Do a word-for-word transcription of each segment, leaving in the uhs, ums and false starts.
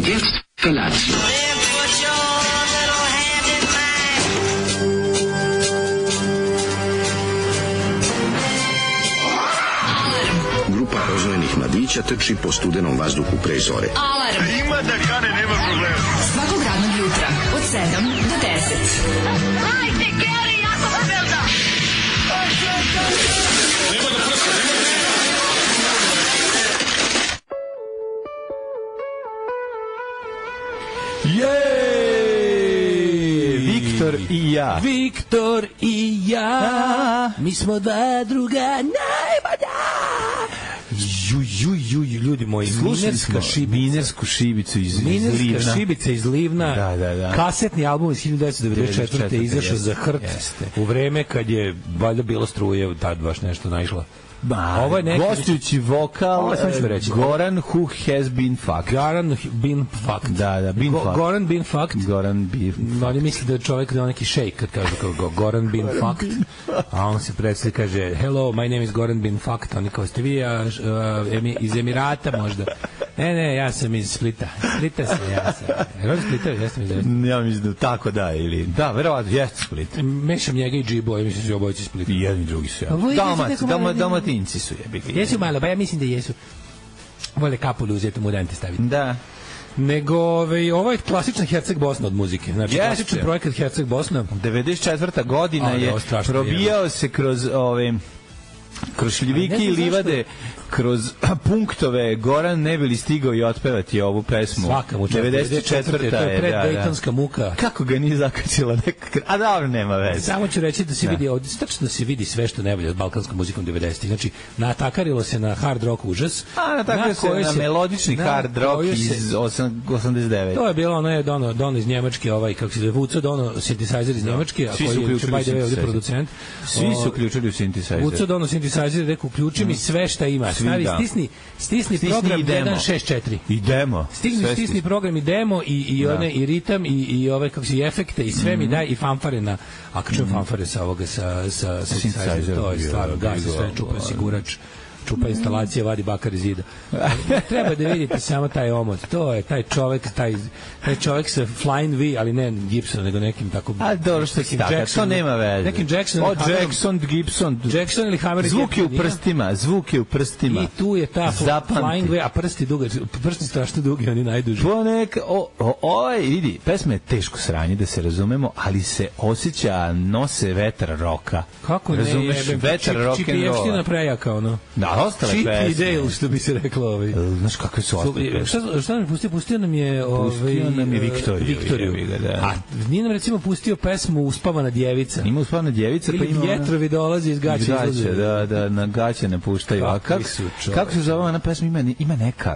Jetzt Felatio. Grupa rozvojenih mladića trči po studenom vazduhu pre zore. Alarm! Ima da kane, nema problema. Svakog radnog jutra, od sedam do deset. Hajde, Geri, jako se velda! Nema da prska, nema da prska! Jej! Viktor i ja. Viktor i ja. Mi smo dva druga najbolja. Ju, ju, ju, ljudi moji, Minerska šibica. Minersku šibicu iz, iz Minerska Livna. šibica iz Livna. Da, da, da. Kasetni album iz hiljadu devetsto devedeset četvrte izašao za hrt. Jeste. U vreme kad je valjda bilo struje, tad baš nešto naišla. Ba, ovo je neki gostujući vokal ovo sam ću reći. Goran who has been fucked. Goran been fucked. Da, da, been Go, fucked. Goran been fucked. Goran been fucked. Oni misle da je čovjek da je neki šejk kad kaže kao Goran been fucked. A on se predstavi kaže hello, my name is Goran been fucked. Oni kao ste vi a, uh, emi, iz Emirata možda. Ne, ne, ja sam iz Splita. Splita sam, ja sam. Jer Splita, ja sam iz Splita. Ja mislim da tako da, ili... Da, verovatno, jeste Split. Mešam njega i Džibo, ja mislim da su obojici iz Splita. I jedni i drugi su, ja. Dalmaci, Dalma, Dalmatinci su, jebi ga. Jesu malo, pa ja mislim da jesu. Vole kapulu uzeti mu dente staviti. Da. Nego, ove, ovo je klasična Herceg Bosna od muzike. Znači, Jeste. klasičan projekat Herceg Bosna. devedeset četvrta godina A, je ovo strašno probijao se kroz ove... kroz šljivike i livade, kroz punktove. Goran ne bi li stigao i otpevati ovu pesmu. Svaka mu devedeset četvrta To je je, da, preddejtonska da. muka. Kako ga nije zakačila neka... A dobro, nema veze. Samo ću reći da se vidi ovdje, tačno da se vidi sve što ne volje od balkanskom muzikom devedesetih. Znači, natakarilo se na hard rock užas. A natakarilo se na melodični hard rock iz osamdeset devete. To je bilo ono je dono, dono iz Njemačke, ovaj, kako se zove, Vuco, dono synthesizer iz Njemačke, a koji je by the way ovdje producent. Svi su uključili u synthesizer. Vuco, dono synthesizer, rekao, uključi mi sve šta ima. Stavi, stisni, stisni program jedan šest četiri. I demo. Stisni, stisni program i demo i, i, one, i ritam i, i ove, kako se, i efekte i sve mi daj i fanfare na, a kad čujem fanfare sa ovoga, sa, sa synthesizer, to je stvarno, da, se sve čupa sigurač. Čupa instalacije, vadi bakar iz zida. Treba da vidite samo taj omot. To je taj čovek, taj, taj čovek sa Flying V, ali ne Gibson, nego nekim tako... A dobro što si tako, to nema veze. Nekim Jackson... O, Jackson, Gibson... Jackson ili Hammer... Zvuk je u prstima, zvuk je u prstima. I tu je ta Flying V, a prsti duga, prsti strašno dugi, oni najduži. Poneka, o, o, ovaj, vidi, pesma je teško sranje, da se razumemo, ali se osjeća, nose vetar roka. Kako ne, razumeš, vetar rock and roll. Čipijevština prejaka, ono. Da, ostale pesme. Chip i Dale, što bi se reklo. Ovaj. Znaš kakve su ostale pesme? Šta, šta nam pustio? Pustio nam je... Ovaj, pustio nam je Viktoriju. Viktoriju. Da. A nije nam recimo pustio pesmu Uspavana djevica. Ima Uspavana djevica, pa ima... Ili vjetrovi dolaze iz gaće. Iz gaće, da, da, na gaće ne puštaju. A kak, kako se zove ona pesma? Ima, ima neka...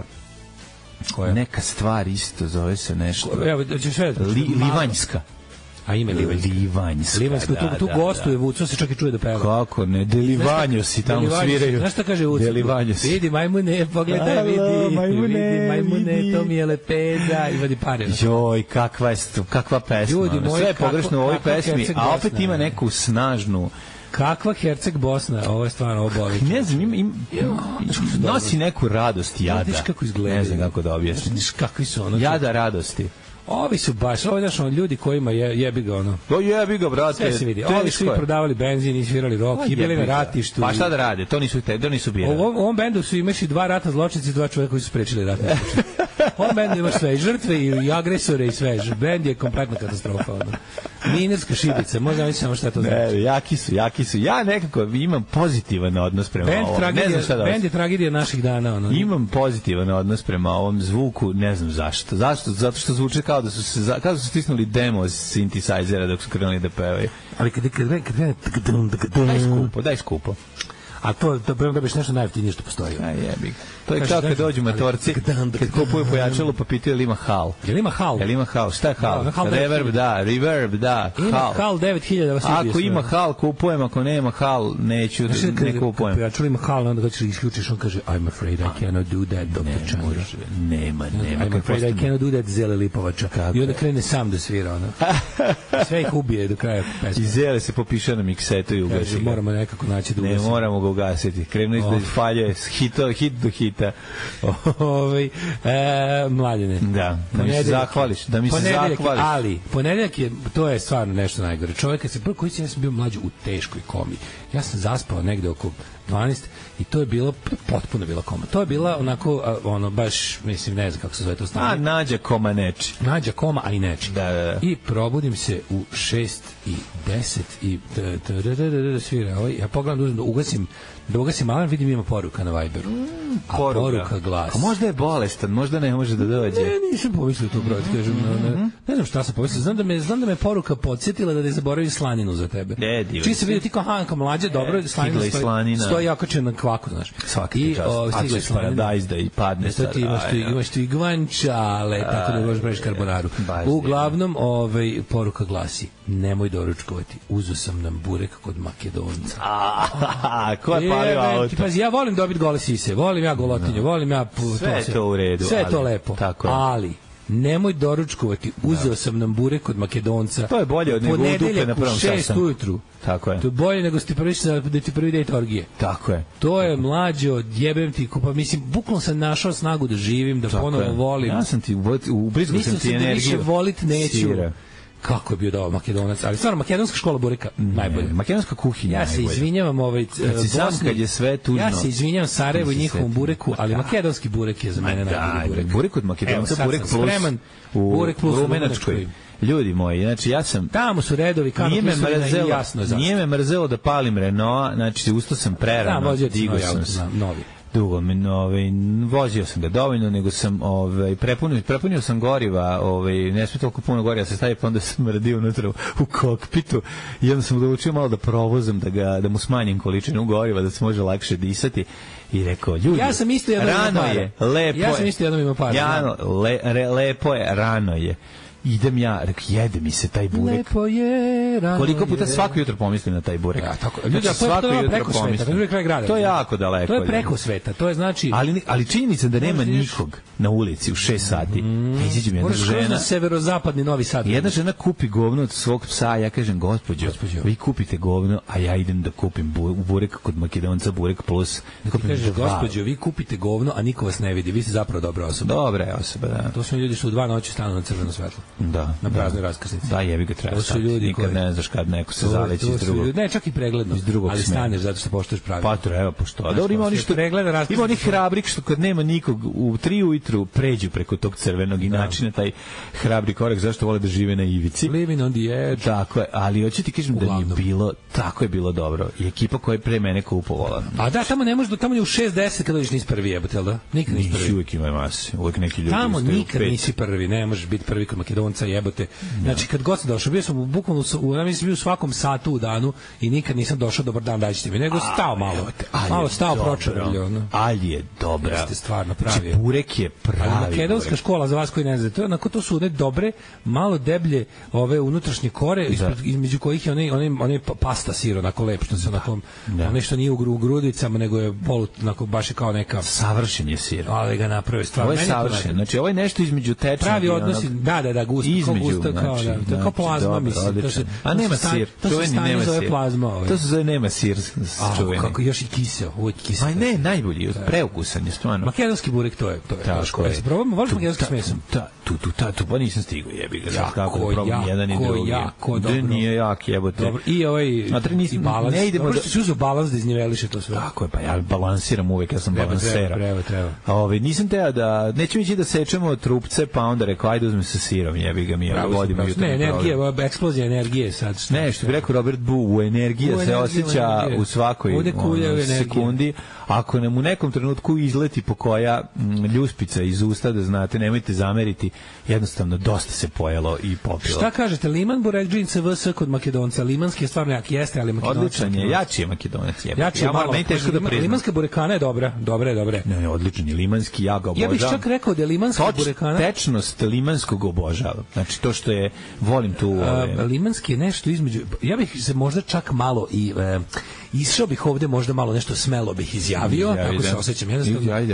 Koja? Neka stvar isto, zove se nešto... Evo, ćeš sve... Li, Livanjska. A ime Livanjska. Livanjska, Livanjska, da, tu, tu da, gostuje da. Vuco, se čak i čuje da peva. Kako ne, Delivanjo si tamo sviraju. Znaš šta kaže Vuco? Delivanjo si. Vidi, majmune, pogledaj, vidi, majmune, vidi, majmune, vidi. To mi je lepeza, i vadi pare. Joj, kakva je, kakva pesma. Ljudi moji, sve je pogrešno u ovoj pesmi, Herceg a opet Bosna, ima neku snažnu... Kakva Herceg Bosna, ovo je stvarno obavit. Ne znam, im, im, nosi neku radost jada. Vidiš kako izgleda. Ne znam kako da objasnim. Vidiš kakvi su ono. Jada radosti. Ovi su baš, ovi znaš, ono, ljudi kojima je, jebi ga ono. To jebi ga, brate. Sve se vidi. Ovi su i prodavali benzin i svirali rock i bili na ratištu. Pa šta da rade? To nisu te, to nisu birali. U ovom, ovom bendu su imaš i dva ratna zločinci i dva čovjeka koji su sprečili ratne zločince. U ovom bendu imaš sve, i žrtve i, i agresore i sve. Bend je kompletna katastrofa. Ono. Minerska šibica, možda mi samo šta to znači. Ne, jaki su, jaki su. Ja nekako imam pozitivan odnos prema band ovom. Tragedija, ne znam šta da bend je tragedija naših dana. Ono. Imam pozitivan odnos prema ovom zvuku, ne znam zašto. Zašto? Zato što zvuči kao da su se, kao da su stisnuli demo iz synthesizera dok su krenuli da pevaju. Ali kad kad kad daj skupo, daj skupo. A to to prvo da biš nešto najjeftinije što postoji. Aj jebi. To je kao kad dođu matorci, kad kupuju pojačalo pa pitaju ili ima hal. Jel ima hal? Jel ima hal? Šta je hal? Reverb, da, reverb, da, hal. Ima hal devet hiljada. Ako ima hal, kupujem, ako nema hal, neću, ne kupujem. Pojačalo ima hal, onda kad ćeš isključiš, on kaže I'm afraid I cannot do that, doktor Čandra. Nema, nema. I'm afraid I cannot do that, Zele Lipovača. I onda krene sam da svira, ono. Sve ih ubije do kraja pesme. I Zele se popiše na miksetu i ugasi. Moramo nekako naći da ne moramo ga ga ugasiti. Krenuo da faljuje hito, hit do hita. Ovaj e, mladine. Da, da mi se zahvališ, da mi se zahvališ. Ali, ponedeljak je, to je stvarno nešto najgore. Čovjek kad se prvo koji ja sam bio mlađi u teškoj komi. Ja sam zaspao negde oko dvanaest i to je bilo potpuno bila koma. To je bila onako ono baš mislim ne znam kako se zove to stanje. A nađa koma neči. Nađa koma a i neči. Da, da, da. I probudim se u šest i deset i svira ovaj. Ja pogledam da uzmem da ugasim da ugasim alarm, vidim ima poruka na Viberu. Mm, a poruka, poruka glasi. A možda je bolestan, možda ne može da dođe. Ne, nisam pomislio to broj, kažem, ne, ne, ne znam šta sam pomislio. Znam da me znam da me poruka podsjetila da ne zaboravim slaninu za tebe. Ne, divno. Čiji se vidi ti kao Hanka mlađe, dobro, slanina stoji, slanina. stoji okačen na kvaku, znaš. Svaki I čast. O, stigla je slanina. Paradajz da i padne sad. Ti imaš, ti, imaš ti guančale, tako da možeš praviš karbonaru. Uglavnom, ovaj, poruka glasi, nemoj doručkovati, uzo sam nam burek kod Makedonca. A, ko je palio auto? Pazi, ja volim dobiti gole sise, volim ja golotinje, volim ja... Sve je to u redu. Sve je to lepo, ali... Nemoj doručkovati, uzeo sam nam burek kod Makedonca. To je bolje od nego u dupe na prvom sastanku. šest ujutru. Tako je. To je bolje nego ste prvi da ti prvi dejt orgije. Tako je. To je mlađo, jebem ti, pa mislim, bukvalno sam našao snagu da živim, da ponovo volim. Ja sam ti, u brizgu sam ti energiju. Mislim se da više volit neću. Sira. Kako je bio dobar Makedonac, ali stvarno makedonska škola bureka najbolje. Makedonska kuhinja. Ja se izvinjavam ovaj Bosni, kad je sve tužno. Ja se izvinjavam Sarajevu i njihovom bureku, ali makedonski burek je za mene najbolji burek. Burek od Makedonca, burek plus u burek plus Rumenačkoj. Ljudi moji, znači ja sam tamo su redovi kako nije me mrzelo, jasno zašto. Nije me mrzelo da palim Renault, znači ustao sam prerano, digao sam se. Novi. Dugo, ovaj, vozio sam ga dovoljno, nego sam ovaj, prepunio, prepunio sam goriva, ovaj, ne smije toliko puno goriva se stavi, pa onda sam radio unutra u, u kokpitu i onda sam odlučio malo da provozam, da, ga, da mu smanjim količinu goriva, da se može lakše disati i rekao, ljudi, ja sam isto rano je, lepo ja sam isto jednom ima para. Ja, le, re, lepo je, rano je. Idem ja, rekao, jede mi se taj burek. Lepo je, rano koliko puta je. Svako jutro pomislim na taj burek. Ja, tako. Ljudi, znači, svako to je jutro preko sveta, to je kraj grada. To je jako daleko. To je preko sveta, to je znači... Ali, ali činjenica da nema nikog na ulici u šest sati. Mm. Ja iziđem jedna Moraš žena... na severozapadni Novi Sad. Jedna žena kupi govno od svog psa, ja kažem, gospođo, gospođo, vi kupite govno, a ja idem da kupim burek kod Makedonca, burek plus. Da kupim kaže, gospođo, vi kupite govno, a niko vas ne vidi, vi ste zapravo dobra osoba. Dobra je osoba, da. To su ljudi što u dva noći stanu na crveno svetlo. Da. Na praznoj raskrsnici. Da, jebi ga treba stati. Nikad koji... ne znaš kad neko se zaleći iz drugog. Ljudi, ne, čak i pregledno, iz drugog ali smjera. Staneš zato što poštuješ pravila. Pa treba poštovati. Dobro, ima oni što pregleda, ima onih hrabrik što kad nema nikog u tri ujutru pređu preko tog crvenog i načina taj hrabri korak, zašto vole da žive na ivici. Living on the edge. Tako je, ali hoću ti kažem da je bilo, tako je bilo dobro. I ekipa koja je pre mene kupovala. A da, tamo ne možeš, tamo je u šest deset kada dođeš nisi prvi jebote, jel da? Nikad nisi prvi. Uvijek ima mase, uvijek neki ljudi. Tamo nikad nisi prvi, ne možeš biti prvi kod Makedonca jebote. Znači kad god sam došao, bio sam bukvalno u, ja mislim bio u svakom satu u danu i nikad nisam došao dobar dan daćete mi, nego stao malo. Malo stao pročarlio, no. Ali je dobra. Jeste stvarno pravi. Burek je pravi. Ali makedonska škola za vas koji ne znate, to je onako to su one dobre, malo deblje ove unutrašnje kore ispred, između kojih je onaj onaj onaj pasta sir onako lep što se onako onaj što nije u grudicama nego je polu onako baš je kao neka savršen je sir. Ali ga naprave stvarno. Ovo je savršen. Znači ovo je nešto između tečnog pravi odnosi. Da, da, da, gusto, gusto kao da. To je kao plazma mislim. To se a nema sir. To se nema sir. Plazma. To se zove nema sir. Kako još i kiseo, ovo je kiseo. Aj ne, najbolji, preukusan je stvarno. Makedonski burek to je, to je. Tako je. Probamo, voliš makedonski s mesom? Da, tu tu ta, tu pa nisam stigao, jebi ga. Jako, kako da probam jedan i drugi. Jako, dobro. Nije jak, jebote. Dobro. I ovaj i balans. Ne idemo da se uzeo balans da izniveliše to sve. Tako je, pa ja balansiram uvek, ja sam balansera. Treba, treba. A ovaj nisam teo da nećemo ići da sečemo trupce, pa onda rekao ajde uzmem sa sirom, jebi ga mi ja vodimo jutro. Ne, energija, eksplozija energije sad. Ne, što bi rekao Robert Bu, energija se osjeća u svakoj sekundi. Ako nam u nekom trenutku izleti po koja m, ljuspica iz usta, da znate, nemojte zameriti, jednostavno dosta se pojelo i popilo. Šta kažete, Liman Burekdžinca V S kod Makedonca? Limanski je stvarno jak, jeste, ali Makedonca... Odličan je, jači je Makedonac. Je. Jači je ja malo, da limanska burekana je dobra, dobra je, dobra. Ne, ne, odličan je, limanski, ja ga obožavam. Ja bih čak rekao da je limanska Toč, burekana... Tečnost limanskog obožavam. Znači, to što je, volim tu... Ove... A, limanski je nešto između... Ja bih se možda čak malo i... E, išao bih ovde možda malo nešto smelo bih izjavio, tako se osjećam. Jednostavno, ajde, ajde.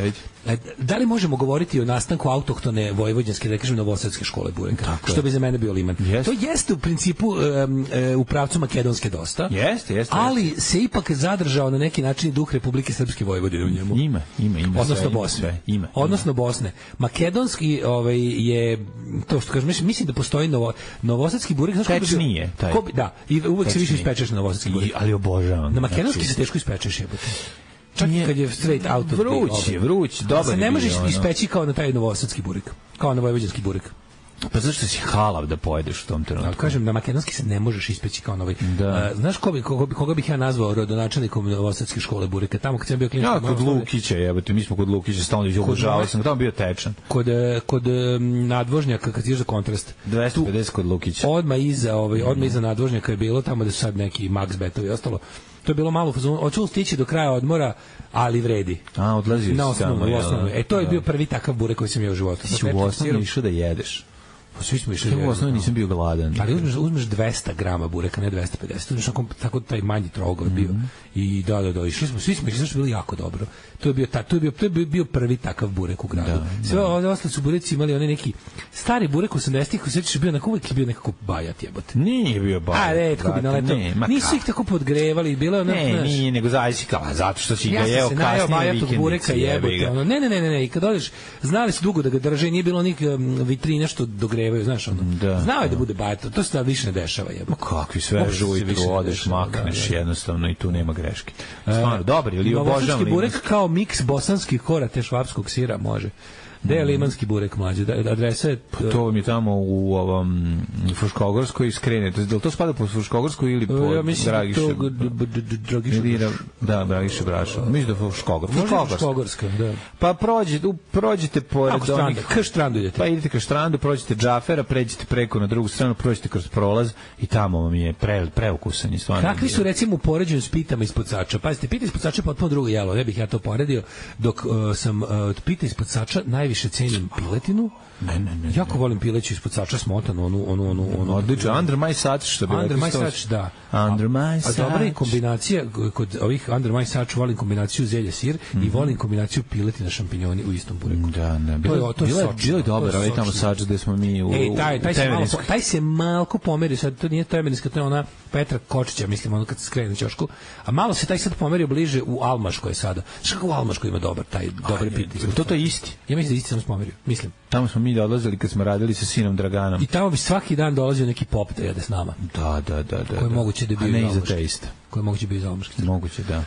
Da li možemo govoriti o nastanku autohtone vojvođanske, da kažem, novosadske škole bureka? Tako što je. Bi za mene bio liman. Jest. To jeste u principu um, um, u pravcu makedonske dosta. Jeste, jeste. Ali jest. se ipak zadržao na neki način duh Republike Srpske Vojvodine u njemu. Ima, ima, ima. Odnosno sve, Bosne. Sve, ima, Odnosno ima. Bosne. Makedonski ovaj, je, to što kažem, mislim da postoji novo, novosadski burek. Znaš Teč nije. Taj. Ko bi, da, i uvek se više ispečeš na novosadski burek. I, ali obožavam. Na makedonski znači, se teško ispečeš, jebote. Čak i kad je straight out of vruć je, vruć, dobar se ne možeš ono. ispeći kao na taj novosadski burek, kao na vojvođanski burek. Pa zašto si halav da pojedeš u tom trenutku? Da, kažem, na makedonski se ne možeš ispeći kao na ovaj. Da. Uh, znaš ko bi, koga, koga bih ja nazvao rodonačelnikom novosadske škole bureka? Tamo kad sam bio klinac. Ja, kod Lukića, jebote, mi smo kod Lukića stalno obožavali sam, tamo bio tečan. Kod, kod um, nadvožnjaka, kad ideš za kontrast. dvesta pedeset kod Lukića. Odmah iza, ovaj, odmah iza nadvožnjaka je bilo, tamo da su sad neki Max Betovi i ostalo. To je bilo malo fazon, hoću stići do kraja odmora, ali vredi. A, odlazio na si tamo. osnovu, osnovu. E, to je da. bio prvi takav burek koji sam ja u životu. Ti si u osnovu išao da jedeš. Pa svi smo išli. Ja u osnovu nisam bio gladan. Ali uzmeš, uzmeš dvesta grama bureka, ne dvesta pedeset. Uzmeš tako, tako taj manji trogao bio. Mm -hmm. I da, da, da, išli smo, svi smo išli, što je bilo jako dobro. To je bio, ta, to je bio, to je bio prvi takav burek u gradu. Da, sve da. Ove ostale su bureci imali one neki stari burek osamdesetih, koji sećaš bio nekako uvijek bio nekako bajat jebote. Nije bio bajat. A retko bi naletao. Nisu ih tako podgrevali, bilo je ono. Ne, znaš, nije, nego zavisi kao, zato što si ga ja jeo kasnije vikendice. Bureka jebote. Ono, ne, ne, ne, ne, i kad odeš, znali su dugo da ga drže, nije bilo nik vitrine što dogrevaju, znaš ono. Da, znao je da da bude bajat, to se više ne dešava jebote. Ma kakvi sve ujutru odeš, makneš jednostavno i tu nema greške. Stvarno, dobri, ili obožavam burek kao miks bosanskih kora te švapskog sira može. Gde je limanski burek mlađe? Adresa je... Pa to mi je tamo u ovom Fruškogorskoj skrenete. Da li to spada po Fruškogorskoj ili po ja mislim Dragiše? To Dragiše Brašo. Da, Dragiše Brašo. Mislim da je Fruškogorska. Fruškogorska, da. Pa prođete, prođete pored onih... Ka štrandu idete. Pa idete ka štrandu, prođete Džafera, pređete preko na drugu stranu, prođete kroz prolaz i tamo vam je pre, preukusan je stvarno. Kakvi su recimo u poređenju s pitama ispod sača? Pazite, pita ispod sača je potpuno drugo jelo. Ne bih ja to poredio, dok uh, sam uh, pita ispod sača najviše cenim piletinu. Ne, ne, ne. Jako volim pileću ispod sača smotanu, onu, onu, onu, onu. Odlično, under my sač, što bi Under my sač, da. Under my sač. A dobra je kombinacija, kod ovih under my sač volim kombinaciju zelje sir mm -hmm. i volim kombinaciju piletina šampinjoni u istom bureku. Da, ne. Bilo je, to je, bilo je, bilo je dobar, ovaj tamo sač gde smo mi u, Ej, taj, taj, u se malo, taj se malko pomerio, sad to nije Temerinska, to je ona Petra Kočića, mislim, ono kad se skrene na ćošku, a malo se taj sad pomerio bliže u Almaškoj je sada. Što kako u Almaškoj ima dobar, taj dobar piti. To to je isti. Ja mislim da isti sam se pomerio, mislim. Tamo smo mi dolazili kad smo radili sa sinom Draganom. I tamo bi svaki dan dolazio neki pop da jede s nama. Da, da, da. da koji je moguće da bi bio iz Almaške. Koji je moguće da bi iz Almaške. Moguće, da.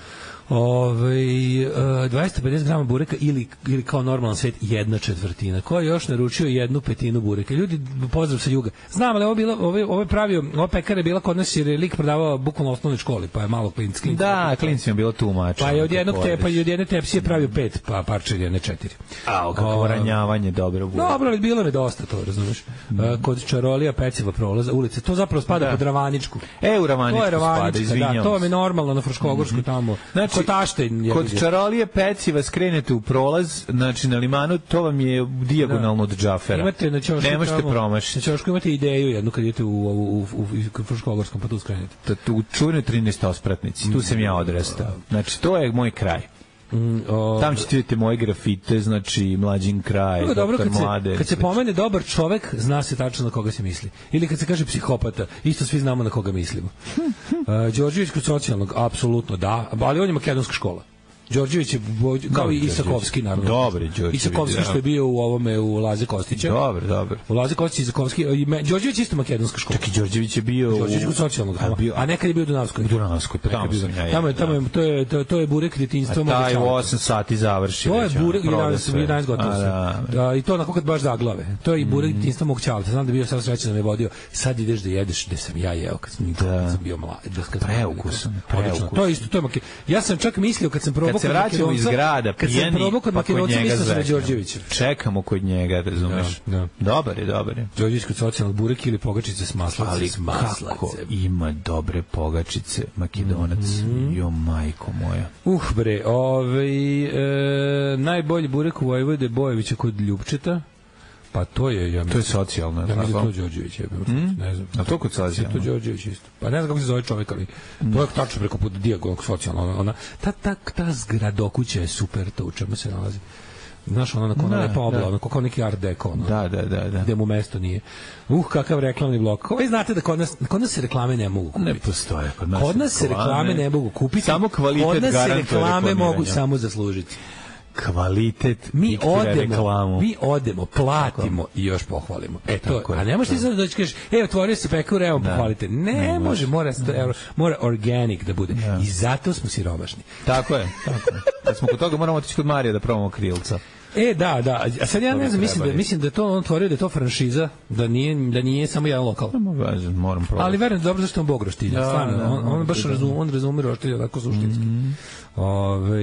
Ove, uh, dvesta pedeset grama bureka ili, ili kao normalan svet jedna četvrtina. Ko je još naručio jednu petinu bureka? Ljudi, pozdrav sa juga. Znam, ali ovo, bilo, ovo, ovo je pravio, ova pekara je bila kod nas jer je lik prodavao bukvalno u osnovnoj školi, pa je malo klinc. klinc da, klincima je bilo tumača. Pa je od jednog te, pa je od jedne tepsije pravio pet pa parčelje, ne četiri. A, kako ranjavanje dobro bureka. Dobro, ali bilo je dosta to, razumiješ. Mm. Uh, kod Čarolija peciva prolaza ulice, to zapravo spada da. pod Ravaničku. E, u Ravaničku spada, izvinjam. Da, to vam je normalno na Fruškogorskoj mm -hmm. tamo. Znači, kod Taštenj, kod Čarolije peciva skrenete u prolaz, znači na limanu, to vam je dijagonalno od Džafera. Imate na ćošku, ne možete promašiti. Na ćošku imate ideju jednu kad idete u, u, u, u, u Fruškogorskom, pa tu skrenete. U čujnoj trinaestoj ospratnici, tu sam ja odrastao. Znači, to je moj kraj. Mm, o, Tam ćete vidjeti moje grafite, znači Mlađin kraj, no, dobro, kad Mlade. Se, kad se pomene dobar čovek, zna se tačno na koga se misli. Ili kad se kaže psihopata, isto svi znamo na koga mislimo. uh, Đorđević kod socijalnog, apsolutno da, ali on je makedonska škola. Đorđević je kao i Isakovski naravno. Dobri Đorđević. Isakovski što je bio u ovome u Laze Kostića. Dobro, dobro. U Laze Kostić Isakovski, Đorđević isto makedonska škola. Čak i Đorđević je bio Đorđević kod socijalnog, a, bio, a nekad je bio u Dunavskoj. U Dunavskoj, pa tamo sam ja. Tamo je tamo je to je to, to je burek djetinjstva moguće. Taj u osam sati završi. To je burek jedanaest gotovo. Da, i to na kad baš zaglave. To je i burek djetinjstva mog ćaleta. Znam da bio sam srećan da me vodio. Sad ideš da jedeš gde sam ja jeo kad sam sam bio mlad. Preukusan. To je isto, to je ja sam čak mislio kad sam probao grada, pijeni, pa kod njega zvekamo. Čekamo kod njega, razumeš? Da, da. Dobar je, dobar je. Đorđević kod socijalnog burek ili pogačice s maslacem. Ali s maslacem. kako ima dobre pogačice, Makedonac, mm -hmm. jo majko moja. Uh bre, ovaj, e, najbolji burek u Vojvode Bojevića kod Ljupčeta. Pa to je, ja mislim, to je socijalno. Ja mislim to Đorđević je. Mm? Ne znam. A to kod socijalno? To Đorđević isto. Pa ne znam kako se zove čovjek, ali mm. to je tačno preko puta dijagonalnog socijalno. Ona, ta, ta, ta zgradokuća je super, to u čemu se nalazi. Znaš, ono onako Da, lepa obla, da. onako kao neki art deco, ono, Da, da, da, da. gde mu mesto nije. Uh, kakav reklamni blok. Vi znate da kod nas, kod nas se reklame ne mogu kupiti. Ne postoje kod nas. Kod nas se reklame ne mogu kupiti. Samo kvalitet kod nas se garantuje reklame mogu reklamiranje. samo zaslužiti. Kvalitet Mi diktira odemo, reklamu. mi odemo, platimo i još pohvalimo. E to, Tako je, a ne možeš ti sad doći kažeš, ej, otvorio se pekaru, evo pohvalite. Ne, Ne može, mora sto evra, mora organic da bude. I zato smo siromašni. Tako je, tako je. Kad smo kod toga moramo otići kod Marija da probamo krilca. E, da, da. A sad ja To bi ne znam, mislim da, trebali. mislim da je to on otvorio, da je to franšiza, da nije, da nije samo jedan lokal. Nema veze, moram probati. Ali verujem dobro zašto on Bog roštilja, Da, stvarno. da, on, on da, baš da. razume, on razume roštilja tako suštinski. Ove,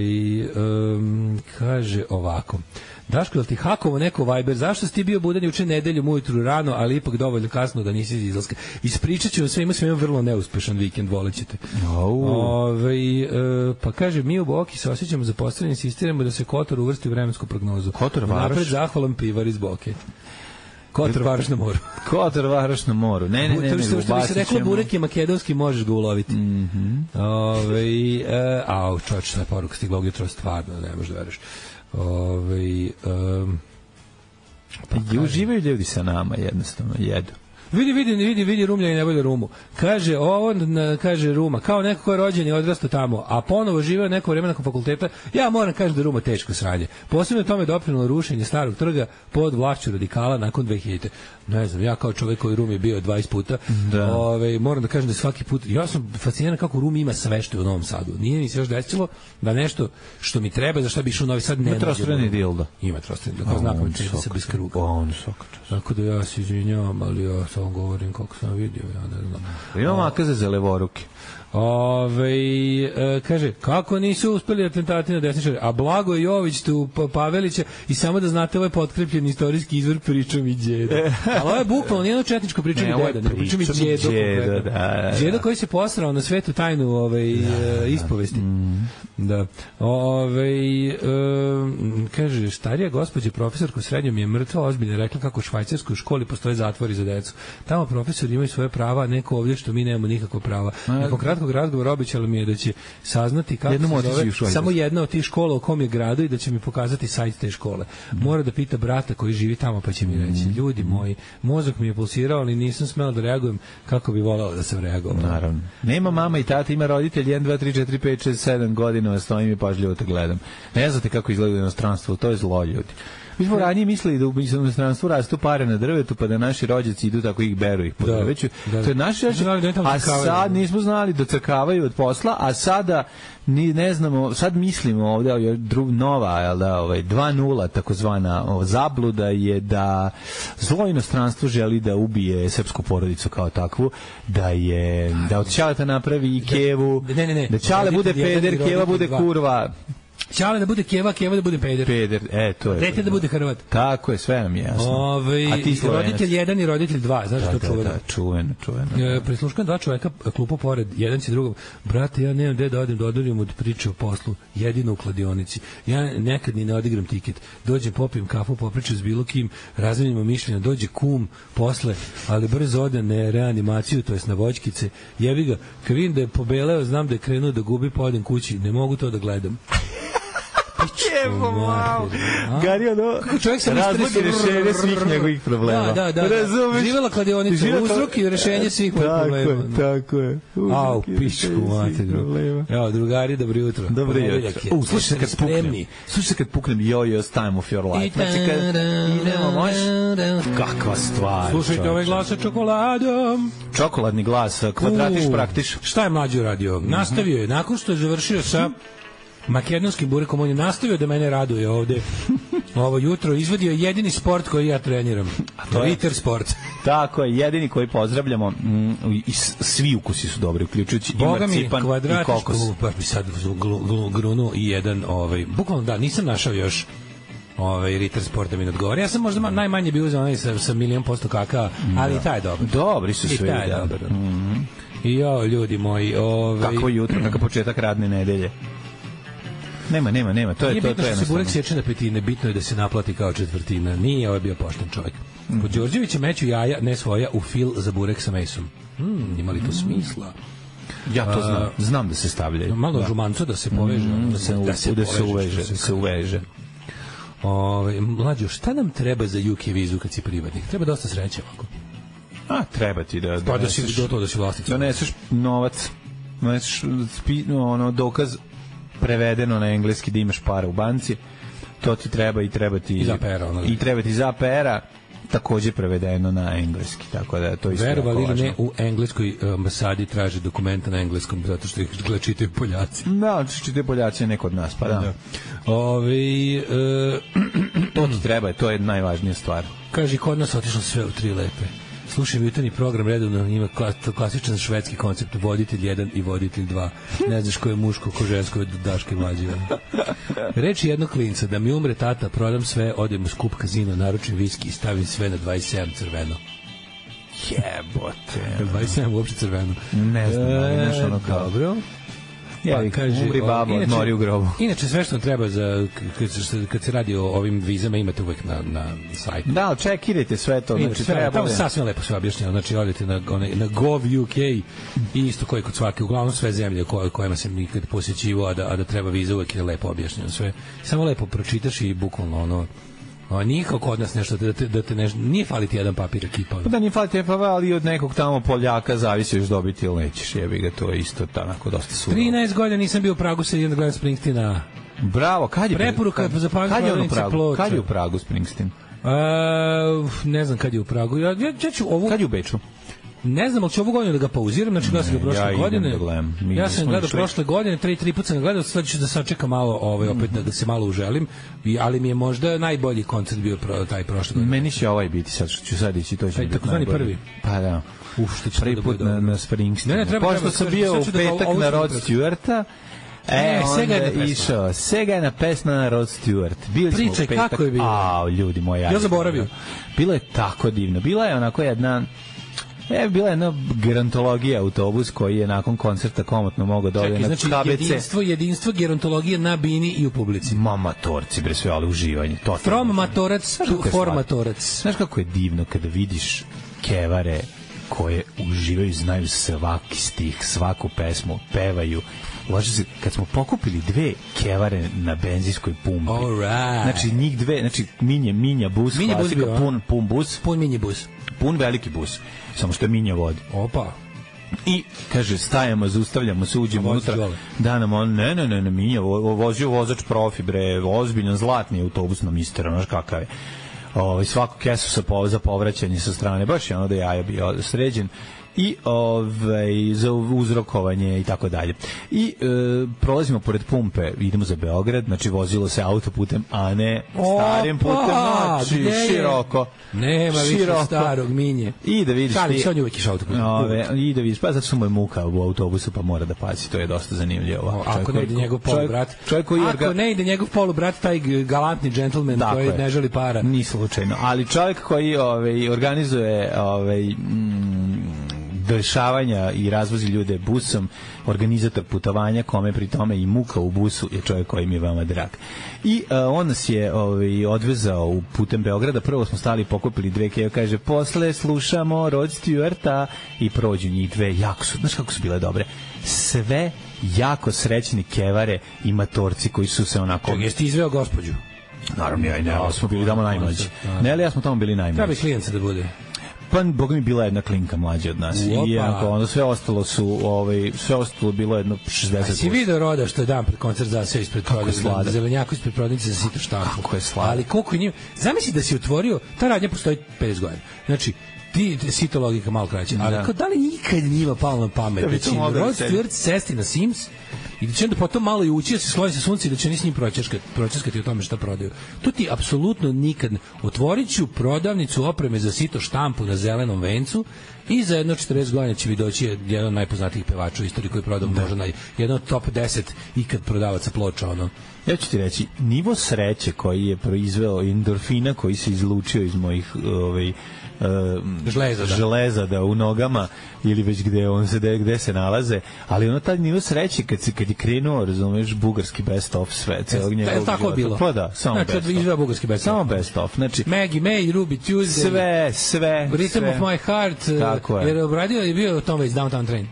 um, kaže ovako. Daško, jel ti hakovo neko Viber? Zašto si ti bio budan juče nedeljom ujutru rano, ali ipak dovoljno kasno da nisi iz izlaska? Ispričat ću vam sve, ima sve imam vrlo neuspešan vikend, volit ćete. Au. Ove, e, pa kaže, mi u Boki se osjećamo zapostavljeni, insistiramo da se Kotor uvrsti u vremensku prognozu. Kotor, Varoš? Napred zahvalan pivar iz Boke. Kotor, Varoš na moru. Kotor, Varoš na moru. Ne, ne, ne, To ne, što, što bi se reklo, burek je makedonski, možeš ga uloviti. Mm -hmm. Ove, e, au, čovječ, šta je poruka stigla ovdje jutro, stvarno, ne možeš da veriš. Ove, um, Pa i uživaju ljudi sa nama, jednostavno, jedu. Vidi, vidi, vidi, vidi Rumlja i ne bude Rumu. Kaže, ovo, na, kaže Ruma, kao neko ko je rođen i odrastao tamo, a ponovo živeo neko vreme nakon fakulteta, ja moram kažem da je Ruma teško sranje. Posebno je tome doprinalo rušenje starog trga pod vlašću radikala nakon dve hiljadite. Ne znam, ja kao čovjek koji u Rumi bio dvadeset puta, Da. ove, moram da kažem da svaki put, ja sam fasciniran kako u Rumi ima sve što je u Novom Sadu. Nije mi se još desilo da nešto što mi treba, za šta bi išao u Novi Sad, ne Ima nađem. trostrani dildo. Ima trostrani dildo, kao znakom se bez kruga. On svaka čast. Tako da ja se izvinjavam, ali ja samo govorim kako sam vidio, ja ne znam. Ima makaze za levoruke. Ove, e, kaže, kako nisu uspeli atentati na desničare, a Blago Jović tu Pa- Pavelića i samo da znate, ovo je potkrepljen istorijski izvor pričom i djeda. Ali ovo je bukvalno, nije jedno četničko pričom Ne, i ovo je djeda, nego pričom i pričom i djedo. djedo, konkretno. da, da, da. Djedo koji se posrao na svetu tajnu ovaj, e, ispovesti. Da. Ove, e, kaže, starija gospođa profesorka u srednjom je mrtva, ozbiljno rekla kako u Švajcarskoj školi postoje zatvori za decu. Tamo profesori imaju svoje prava, a neko ovdje što mi nemamo nikakva prava. Nakon kratkog razgovora obećala mi je da će saznati kako Jednom se otići zove u Švajcarsku. samo jedna od tih škola u kom je gradu i da će mi pokazati sajt te škole. Mora da pita brata koji živi tamo pa će mi reći. Ljudi moji, mozak mi je pulsirao, ali nisam smela da reagujem kako bi voljela da sam reagovao. Naravno. Nema mama i tata, ima roditelj jedan, dva, tri, četiri, pet, šest, sedam godina, stojim i pažljivo te gledam. Ne znate kako izgleda inostranstvo, to je zlo, ljudi. Mi smo ranije mislili da u inostranstvu rastu pare na drvetu, pa da naši rođaci idu tako ih beru ih po Da, drveću. da. To je naši, Znali da je tamo a crkavaju. sad nismo znali da crkavaju od posla, a sada ni ne znamo, sad mislimo ovde, ovaj, dru, nova, jel da, ovaj, dva nula, takozvana o, zabluda je da zlo inostranstvo želi da ubije srpsku porodicu kao takvu, da je, da od Ćaleta napravi i Kevu, Ne, ne, ne. da Ćale bude Roditelj jedan i peder, Keva roditelj bude dva. kurva, Ćale da bude Keva, Keva da bude peder. peder, e, to je. Dete da bude Hrvat. Tako je, sve nam je jasno. Ove, A ti Slovenac? roditelj jedan i roditelj dva, znaš Da, što da, čuveno? da, čuveno, čuveno. E, prisluškujem dva čoveka klupu pored, jedan će drugom. Brate, ja nemam gde da odem, da odorim od priče o poslu, jedino u kladionici. Ja nekad ni ne odigram tiket. Dođem, popijem kafu, popričam s bilo kim, razmenimo mišljenja, dođe kum posle, ali brzo ode na reanimaciju, to jest na voćkice. Jebi ga, kad vidim da je pobeleo, znam da je krenuo da gubi, pa odem kući, ne mogu to da gledam. Evo, wow. A? Gari, ono, Kako čovjek sam razlog i rešenje svih njegovih problema. Da, da, da. Razumeš? Živela kladionica, Živela kla- uzrok i rešenje svih mojih Tako problema. je, tako je. Au, Uzrok i pičku rešenje svih materinu. problema. Evo, drugari, dobro jutro. Dobro Ponedeljak jutro. je. U, slušaj se kad puknem. Spremni. Slušaj se kad puknem Yo-Yo's Time of Your Life. Znači kad idemo, možeš? Kakva stvar. Slušajte čovječe. ovaj glas sa čokoladom. Čokoladni glas, kvadratiš U, praktiš. Šta je mlađi uradio? Nastavio je, nakon što je završio sa makedonskim burekom, on je nastavio da mene raduje ovde ovo jutro, izvodio je jedini sport koji ja treniram, a to je Ritter sport. Tako je, jedini koji pozdravljamo, mm, i s- svi ukusi su dobri, uključujući i Boga mi, marcipan i kvadratiš, kokos. pa bi sad glu, glu, grunuo i jedan, ovaj, bukvalno da, nisam našao još ovaj Ritter sport da mi ne odgovori. Ja sam možda ma- najmanje bio uzeo onaj sa, sa milion posto kaka, ali i taj je dobar. Dobri su I svi, taj je da. dobar. I jo, ljudi moji, ovaj... Kakvo jutro, kakav početak radne nedelje. Nema, nema, nema, to je Nije to, bitno to je što se burek jednostavno. sječe na petine, bitno je da se naplati kao četvrtina. Nije ovaj bio pošten čovjek. Kod Đorđevića meću jaja, ne svoja, u fil za burek sa mesom. Hmm, ima li to smisla? Ja to znam, znam da se stavljaju. Malo Da. žumanco da se poveže. Mm, ono, da se, da se da se poveže, uveže, što da se uveže. Ove, mlađo, šta nam treba za U K vizu kad si privatnik? Treba dosta sreće ovako. A, treba ti da... Pa da si do to da si vlasnik. Doneseš novac, doneseš spi, ono, dokaz prevedeno na engleski da imaš para u banci, to ti treba i treba ti... I za pera. Ono. I treba ti za pera, takođe prevedeno na engleski, tako da to isto verovali ili ne, u engleskoj ambasadi traže dokumenta na engleskom zato što ih gleda čitaju Poljaci. Da, čitaju Poljaci, neko od nas, pa da. da. Ove, e, to ti treba, to je najvažnija stvar. Kaže, kod nas otišlo sve u tri lepe. Slušam jutarnji program, redovno ima klasičan švedski koncept, voditelj jedan i voditelj dva. Ne znaš ko je muško, ko žensko, je Daške mlađe. Reči jednog klinca, da mi umre tata, prodam sve, odem u skup kazino, naručim viski i stavim sve na dvadeset sedam crveno. Jebote. dvadeset sedam uopšte crveno. Ne znam, ali e, nešto ono kao. Dobro. Ja, pa, kaže, umri babo, odmori u grobu. Inače, sve što treba za, kad, se, kad se radi o ovim vizama, imate uvek na, na sajtu. Da, čekirajte sve to. Znači, sve, treba, tamo sasvim lepo sve objašnjeno. Znači, odete na, na gov.uk i isto koji kod svake, uglavnom sve zemlje koje, kojima sam nikad posjećivao, a da, a da treba viza, uvek je lepo objašnjeno sve. Samo lepo pročitaš i bukvalno ono... O, nije kao kod nas nešto, da te, da te nešto, nije faliti jedan papir ekipa. Pa da nije faliti ekipa, ali od nekog tamo Poljaka zavisi još dobiti ili nećeš, jebi ga, to je isto tako dosta surovo. trinaest godina nisam bio u Pragu, sad idem da gledam Springsteena. Bravo, kad je preporuka za kad je on u Pragu? Kad je u Pragu Springsteen? Uh, ne znam kad je u Pragu. Ja, ja, ja ću ovu... Kad je u Beču? Ne znam, ali ću ovu godinu da ga pauziram, znači gledam sam ga prošle ja godine. Da gledam. Ja sam gledao prošle godine, tri, tri puta sam ga gledao, sad ću da sačekam malo, ovaj, opet da, da se malo uželim, ali mi je možda najbolji koncert bio pro, taj prošle godine. Meni će ovaj biti, sad ću sad ići, to će taj, biti najbolji. Prvi. Pa da. Uf, što će prvi put na, na Springsteen. Ne, ne, treba, pošto sam bio u petak na Rod Stewarta, E, onda je išao. Sega je na pesma na Rod Stewart. Bili smo Pričaj, u petak. kako je bilo? A, ljudi moji. Ja zaboravio. Bilo je tako divno. Bila je onako jedna... E, bila je jedna gerontologija autobus koji je nakon koncerta komotno mogao da ode na znači, K B C. Jedinstvo, jedinstvo gerontologije na bini i u publici. Mama torci, bre, sve, ali uživanje. From matorac to formatorac. Znaš kako je divno kada vidiš kevare koje uživaju, znaju svaki stih, svaku pesmu, pevaju. Lože se, kad smo pokupili dve kevare na benzinskoj pumpi. Alright. Znači, njih dve, znači, minje, minja bus, minja klasika, bus pun, pun bus. Pun minji bus. Pun veliki bus, samo što je minja vodi. Opa. I, kaže, stajemo, zaustavljamo se, uđemo unutra. Da nam on, ne, ne, ne, ne, minja, vozio vozač profi, bre, ozbiljan, zlatni autobus na mister, znaš kakav je. Ovaj svako kesu sa po, za povraćanje sa strane, baš je ono da jaja bio sređen i ovaj za uzrokovanje i tako dalje. I e, prolazimo pored pumpe, idemo za Beograd, znači vozilo se autoputem, a ne starim putem, znači široko. Nema više starog minje. I da vidiš Šalim, ti. Šalim, uvijek iš autoput. Ove, i da vidiš, pa zato što mu je muka u autobusu, pa mora da pazi, to je dosta zanimljivo. O, ako ne ide njegov polubrat, čovjek koji ako ne ide njegov polubrat, taj galantni džentlmen koji ne želi para. Ni slučajno, ali čovjek koji ovaj, organizuje ovaj, mm, dešavanja i razvozi ljude busom, organizator putovanja, kome pri tome i muka u busu je čovjek koji mi je veoma drag. I uh, on nas je ovaj, odvezao u putem Beograda, prvo smo stali i pokupili dve keve, kaže, posle slušamo Rod Stewarta i prođu njih dve, jako su, znaš kako su bile dobre, sve jako srećni kevare i matorci koji su se onako... Čak, jesi ti izveo gospođu? Naravno, ja i ne, smo bili tamo najmlađi. Ne, ali ja smo tamo bili najmlađi. Treba bi klijenca da bude. Pa boga mi bila jedna klinka mlađa od nas. Opa. I ako ono sve ostalo su ovaj sve ostalo bilo jedno šezdeset posto. Si video Roda što je dan pred koncert za sve ispred prodavnice, zelenjaku ispred prodavnice za sito štampu. Kako je sladak. Ali koliko njim, zamisli da si otvorio, ta radnja postoji pedeset godina. Znači ti sito logika malo kraće, ali da. Kao, da li nikad njima palo na pamet da će Rod Stewart sesti na Sims i da će onda potom malo i ući da se skloni sa sunce i da će oni s njim pročeškati, pročeškati o tome šta prodaju. To ti apsolutno nikad. Otvorit ću prodavnicu opreme za sito štampu na zelenom vencu i za jedno četrdeset godina će mi doći jedan od najpoznatijih pevača u istoriji koji prodao možda naj, jedan od top deset ikad prodavaca ploča. Ono. Ja ću ti reći, nivo sreće koji je proizveo endorfina koji se izlučio iz mojih ovaj, Uh, železa, da. železa da u nogama ili već gde on se gde, gde se nalaze, ali ono taj nivo sreće kad se kad je krenuo, razumeš, bugarski best of sve celog njegovog života. Tako bilo. Pa da, samo znači, best of. Bugarski best samo best of. Znači Maggie May, Ruby Tuesday. Sve, sve. Rhythm sve. of my heart. Tako je. Jer obradio je bio Tom Waits Downtown Train.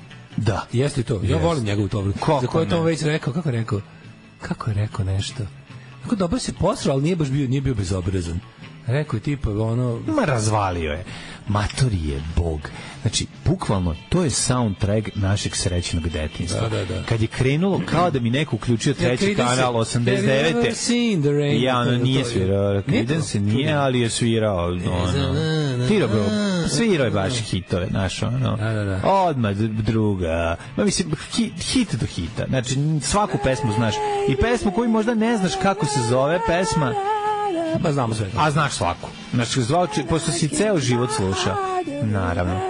Da. Jeste to. Ja Jest. volim njegovu tobru. Za koju Tom Waits rekao, kako je rekao? Kako je rekao nešto? Tako dobro se posrao, ali nije baš bio, nije bio bezobrazan. Rekao je tipa ono... Ma razvalio je. Matori je bog. Znači, bukvalno, to je soundtrack našeg srećnog detinjstva. Da, da, da. Kad je krenulo, kao da mi neko uključio treći kanal osamdeset devete Ja, ono, nije svirao. Creedence nije, ali je svirao. Ono, tiro, bro. Svirao je baš hitove, znaš, ono. Da, da, da. Odmah druga. Ma mislim, hit, hit do hita. Znači, svaku pesmu znaš. I pesmu koju možda ne znaš kako se zove pesma, pa znamo sve. A znaš svaku. Znači, zvao, pošto si ceo život sluša. Naravno.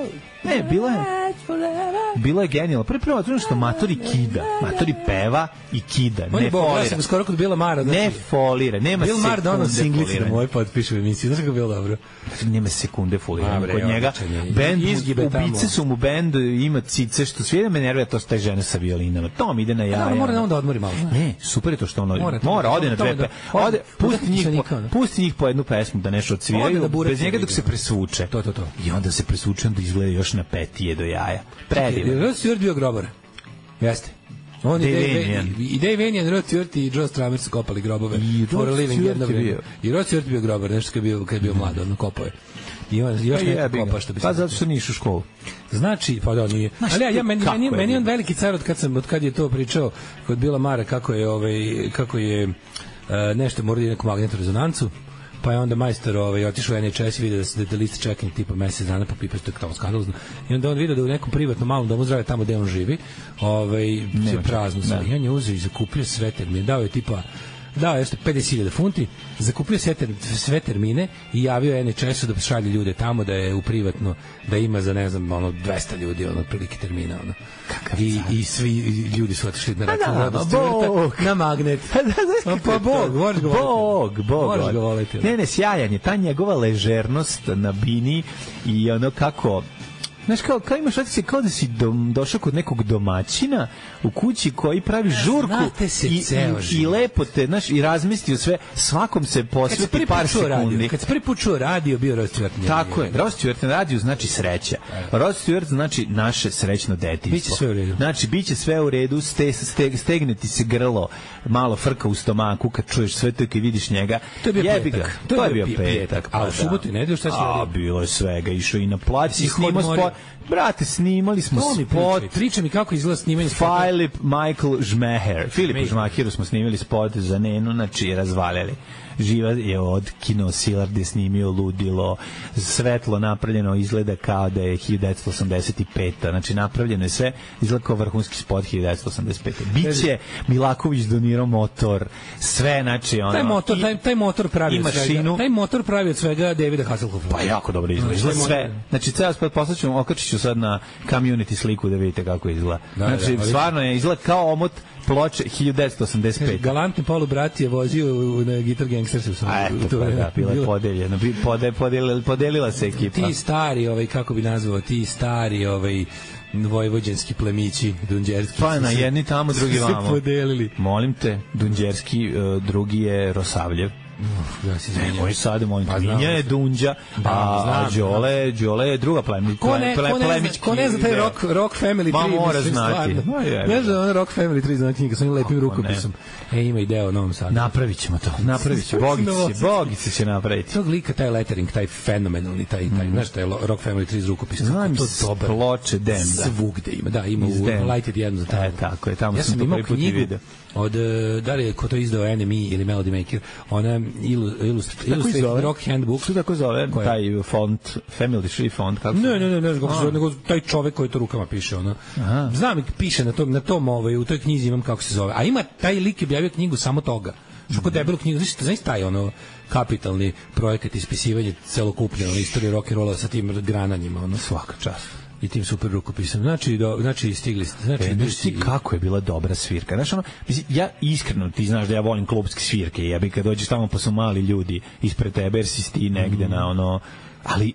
Ne, bilo je... Bilo je genijalno. Prvi prvo, to što Matori kida. Matori peva i kida. On ne bog, folira. Ja sam skoro kod Bila Mara. Znači, ne folira. Nema Bil sekunde Mar da ono singlici foliranja. da moj potpiše u emisiji. Znaš kako je bilo dobro? Nema sekunde foliranja. A, bre, kod njega. Bend, izgibe tamo. ubice su mu bend, ima cice, što sve da me nervira, to su taj žene sa violinama. To mi ide na jaja. Da, mora da onda odmori malo. Ne, super je to što ono... Mora, mora to, ode na to, dve da, pe... Ode, pusti njih, po, nikada. pusti njih po jednu pesmu da nešto odsviraju, bez njega dok se presvuče. To, to, to. I onda se presvuče, onda izgleda još na petije do jaja. Predivan. Je Rod Stewart bio grobar? Jeste. On i Dave Vanian, Rod Stewart i Joe Strummer su kopali grobove. I Rod Stewart je bio. I Rod Stewart bio grobar, nešto kad je bio, kad je bio mlad, ono kopao je. I on još neko kopa što bi se... Pa zato što nije išao u školu. Znači, pa da, nije. Ali ja, ja meni, meni, meni on veliki car od kad, sam, od kad je to pričao kod Bila Mara kako je, ovaj, kako je uh, nešto morao neku magnetnu rezonancu. Pa je onda majstor ovaj, otišao u N H S i vidio da se da liste čekanja tipa mesec dana po pipa, što je tamo skandalozno. I onda on vidio da u nekom privatnom malom domu zdravlja tamo gde on živi, ovaj, je prazno sve. I on je uzeo i zakupio sve termine. Dao je tipa, dao je pedeset hiljada funti, zakupio sve, ter, sve termine i javio N H S-u da šalje ljude tamo, da je u privatno, da ima za, ne znam, ono, dvesta ljudi, ono, prilike termina, ono. I, i svi ljudi su otišli na račun Roda Stewarta na magnet. Pa Bog, možeš ga voliti. Bog, Bog. Možeš ga voliti. Ne, ne, sjajan je. Ta njegova ležernost na bini i ono kako... Znaš, kao, kao imaš otice, kao da si dom, došao kod nekog domaćina u kući koji pravi žurku se i, i, i lepo te, znaš, i razmistio sve, svakom se posveti par sekundi. Radio, kad se prvi put čuo radio, bio Rod Stewart. Tako je, Rod Stewart na radiju znači sreća. Rod Stewart znači naše srećno detinjstvo. Biće sve u redu. Znači, biće sve u redu, ste, ste, stegne ti se grlo, malo frka u stomaku kad čuješ sve to i kad vidiš njega. To je bio Jebi petak. Ga. To je bio petak. A u subotu i nedelju šta si radio? A, bilo je svega, išao i na plaći, snimao spot. Brate, snimali smo spot. Priča mi kako izgleda snimanje spota. Filip Michael Žmeher. Filipu Žmaheru smo snimili spot za Nenu, znači razvaljali. Živa je od kino Silar gde je snimio Ludilo, svetlo napravljeno izgleda kao da je hiljadu devetsto osamdeset peta Znači napravljeno je sve, izgleda kao vrhunski spot hiljadu devetsto osamdeset pete Biće Milaković donirao motor, sve, znači ono... Taj motor, taj, taj motor pravi od svega, taj motor pravi od svega Davida Hasselhoffa. Pa jako dobro izgleda, izgleda sve. Znači ceo spot poslaću, okačit ću sad na community sliku da vidite kako izgleda. Znači, da, stvarno je, izgleda kao omot ploče hiljadu devetsto osamdeset pete Galantni Polu brat je vozio na Guitar Gangstersu. A eto, pa da, bila je podeljena. Pode, podelila, podelila se ekipa. Ti stari, ovaj, kako bi nazvao, ti stari, ovaj, vojvođanski plemići, dunđerski. Pa na jedni tamo, drugi vamo. Se podelili. Molim te, dunđerski, uh, drugi je Rosavljev. Uf, ja se izvinjam. Moj sad, molim te, pa, Minja je Dunđa, da, a, znam, a Đole, Đole je druga plemić. Ko ne, ko ne, zna, ko ne zna taj rock, rock Family tri? Ma mora znati. Ne znam, on Rock Family tri zna knjiga, sa onim lepim rukopisom. E, ima idea o Novom Sadu. Napravit ćemo to, napravit ćemo. Bogice, Bogice će napraviti. Tog lika, taj lettering, taj fenomenalni, taj, taj, mm. znaš, taj Rock Family tri iz rukopisa. Znam to dobar. Ploče, dem, da. Svugde ima, da, ima u Lighted jednu za tamo. E, tako je, tamo ja sam to prvi put i vidio. Od, da li je ko to izdao N M E ili Melody Maker, ona Illustrated Rock Handbook. Što tako zove? Taj font, Family Tree font, kako se? Ne, ne, ne, ne, ne, nego taj čovek koji to rukama piše, ono. Znam i piše na tom, na tom, ovaj, u toj knjizi imam kako se zove. A ima, taj lik je objavio knjigu samo toga. Što kod debelu knjigu, znaš, znaš taj, ono, kapitalni projekat ispisivanja celokupne, ono, istorije rock and rolla sa tim grananjima, ono. Svaka čast. I tim super rukopisom. Znači, do, znači stigli ste. Znači, e, znaš ti kako je bila dobra svirka. Znaš, ono, mislim, ja iskreno, ti znaš da ja volim klubske svirke, ja bi kad dođeš tamo pa su mali ljudi ispred tebe, jer si ti negde mm. na ono, ali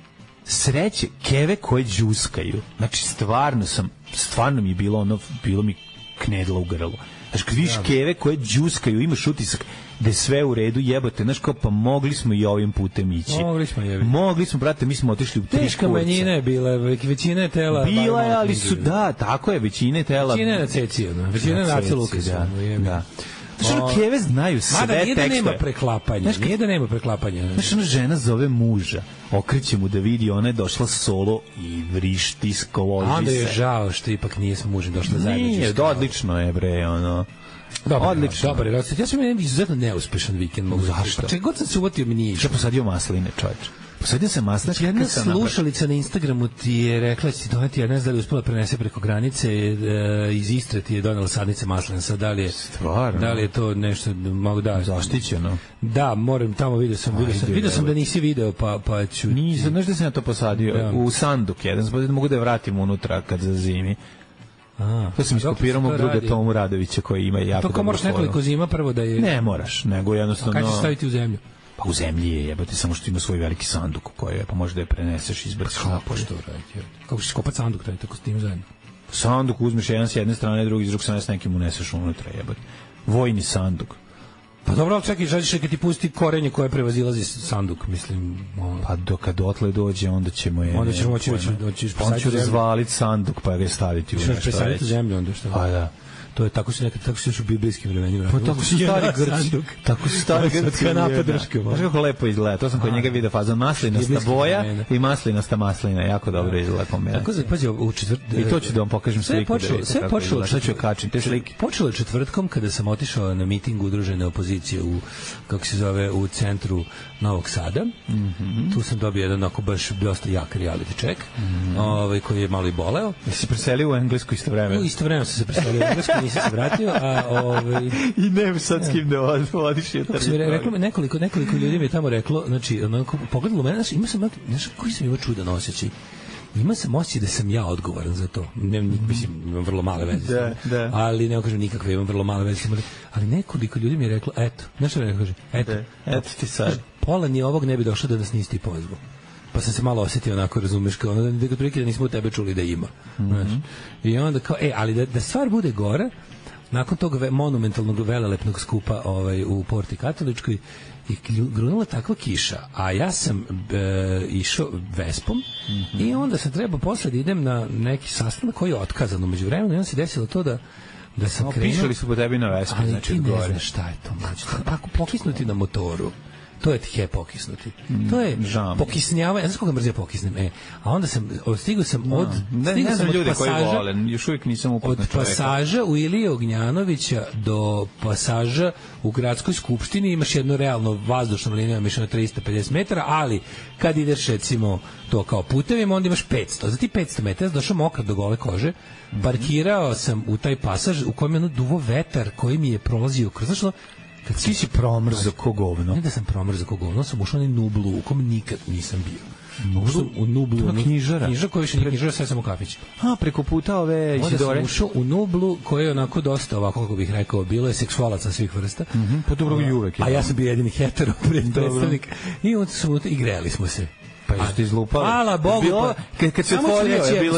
sreće, keve koje džuskaju, znači stvarno sam, stvarno mi je bilo ono, bilo mi knedla u grlu. Znaš, kad vidiš keve koje džuskaju, imaš utisak da je sve u redu, jebote, znaš kao, pa mogli smo i ovim putem ići. Mogli smo, jebi. Mogli smo, brate, mi smo otišli u tri kurca. Teška manjina je bila, većina je tela. Bila je, ali su, da, tako je, većina je tela. Većina je na ceci, ono. Većina je na Aci Lukas. Da, da. Znaš, ono, keve znaju sve tekstove. Mada nije da nema preklapanja, znaš, nije da nema preklapanja. Znaš, ona žena zove muža, okreće mu da vidi, ona je došla solo i vrišti, skoloži se. A onda je žao što ipak nije s mužem došla zajedno. Nije, odlično je, bre, ono... Dobar, odlično. Dobar, ja sam imao izuzetno neuspešan vikend. Mogu zašto? Pa čeg god sam se uvatio, mi nije išao. Ja posadio masline, čovječ. Posadio sam masline. Znači, jedna slušalica na Instagramu ti je rekla da će ti doneti, ja ne znam da li je uspela prenese preko granice, e, iz Istre ti je donela sadnice maslina. Sad, da li je, stvarno? Da li je to nešto, mogu da... Zaštićeno? Da, moram, tamo vidio sam, vidio sam, vidio sam da nisi video, pa, pa ću... Nisam, znaš da sam ja to posadio? Da. U sanduk jedan, da mogu da je vratim unutra kad zazimi. A, to sam iskopirao mog druga Tomu Radovića koji ima jako... To kao moraš nekoliko zima prvo da je... Ne moraš, nego jednostavno... A kad ćeš staviti u zemlju? Pa u zemlji je, jebate, samo što ima svoj veliki sanduk koji je, pa može da je preneseš, izbrcaš napolje. Što raditi? Kako ćeš kopati sanduk, raditi tako s tim zajedno? Sanduk uzmeš jedan s jedne strane, drugi s druge strane, s nekim uneseš unutra, jebate. Vojni sanduk. Pa dobro, ali čekaj, žadiš kad ti pusti korenje koje prevazilazi sanduk, mislim... Ono... Pa do, kad dotle dođe, onda ćemo je... Onda ćemo moći doći... On će razvaliti sanduk, pa ga staviti u nešto. Što presaditi u zemlju, onda što? Pa da. To je tako se nekad, tako se još u biblijskim vremenima. Pa tako su stari Grci. Tako su stari Grci. Znaš kako lepo izgleda. To sam kod njega vidio fazon maslinasta boja i maslinasta maslina. Jako dobro izgleda kombinacija. Tako se, pazi, u četvrtkom... I to ću da vam pokažem sliku. Sve počelo... Šta ću kačim, te slike. Počelo je četvrtkom kada sam otišao na miting udružene opozicije u, kako se zove, u centru Novog Sada. Tu sam dobio jedan onako baš dosta jak reality check, koji je malo i boleo. Jesi preselio u Englesku istovremeno? Istovremeno sam se preselio u Englesku, nisam se vratio, a ovaj i ne sad s kim da vodiš je. Reklo mi nekoliko nekoliko ljudi mi je tamo reklo, znači onako pogledalo mene, znači ima sam, znači koji sam imao čudan osjećaj. Ima sam osjećaj da sam ja odgovoran za to. Ne, mislim, imam vrlo male veze. Da, da. Ali ne kažem nikakve, imam vrlo male veze. Ali nekoliko ljudi mi je reklo, eto, nešto ne kaže, eto, eto ti sad. Pola ni ovog ne bi došlo da nas nisi pozvao. Pa sam se malo osjetio onako, razumeš, kao ono, da, da, da nismo u tebe čuli da ima. Mm -hmm. I onda kao, e, ali da, da stvar bude gore, nakon tog ve, monumentalnog velelepnog skupa ovaj, u Porti Katoličkoj, i grunula takva kiša, a ja sam e, išao Vespom mm -hmm. i onda sam trebao posle da idem na neki sastanak koji je otkazan umeđu vremenu i onda se desilo to da da sam no, krenuo... Pišali su po tebi na Vespi, ali znači ti ne gore. znaš šta je to, znači, ako pokisnuti na motoru, to je tihe pokisnuti. Mm, to je žam. Pokisnjavanje, ja znam koga mrzio pokisnem, e, a onda sam, stigao sam no. od... Ne, ne znam ljude koji vole, još uvijek nisam uputno čovjeka. Od pasaža u Ilije Ognjanovića do pasaža u gradskoj skupštini imaš jednu realno vazdušnu liniju, imaš na trista pedeset metara, ali kad ideš recimo to kao putevima, onda imaš petsto. Za ti petsto metara došao mokar do gole kože, parkirao sam u taj pasaž u kojem je ono duvo vetar koji mi je prolazio kroz, znaš ono, kad si si promrzo ko govno. Ne da sam promrzo ko govno, sam ušao na Nublu, u kom nikad nisam bio. Nublu, u Nublu, to je knjižara. Knjižara koja više nije knjižara, sve sam u kafić. A, preko puta ove Isidore. Onda sam ušao u Nublu, koja je onako dosta, ovako kako bih rekao, bilo je seksualaca svih vrsta. Mm -hmm, pa dobro i uvek. A ja sam bio jedini hetero predstavnik. I onda smo i grejali smo se. Pa jeste izlupali. Hvala Bogu. Bilo, kad, kad se otvorio je bilo...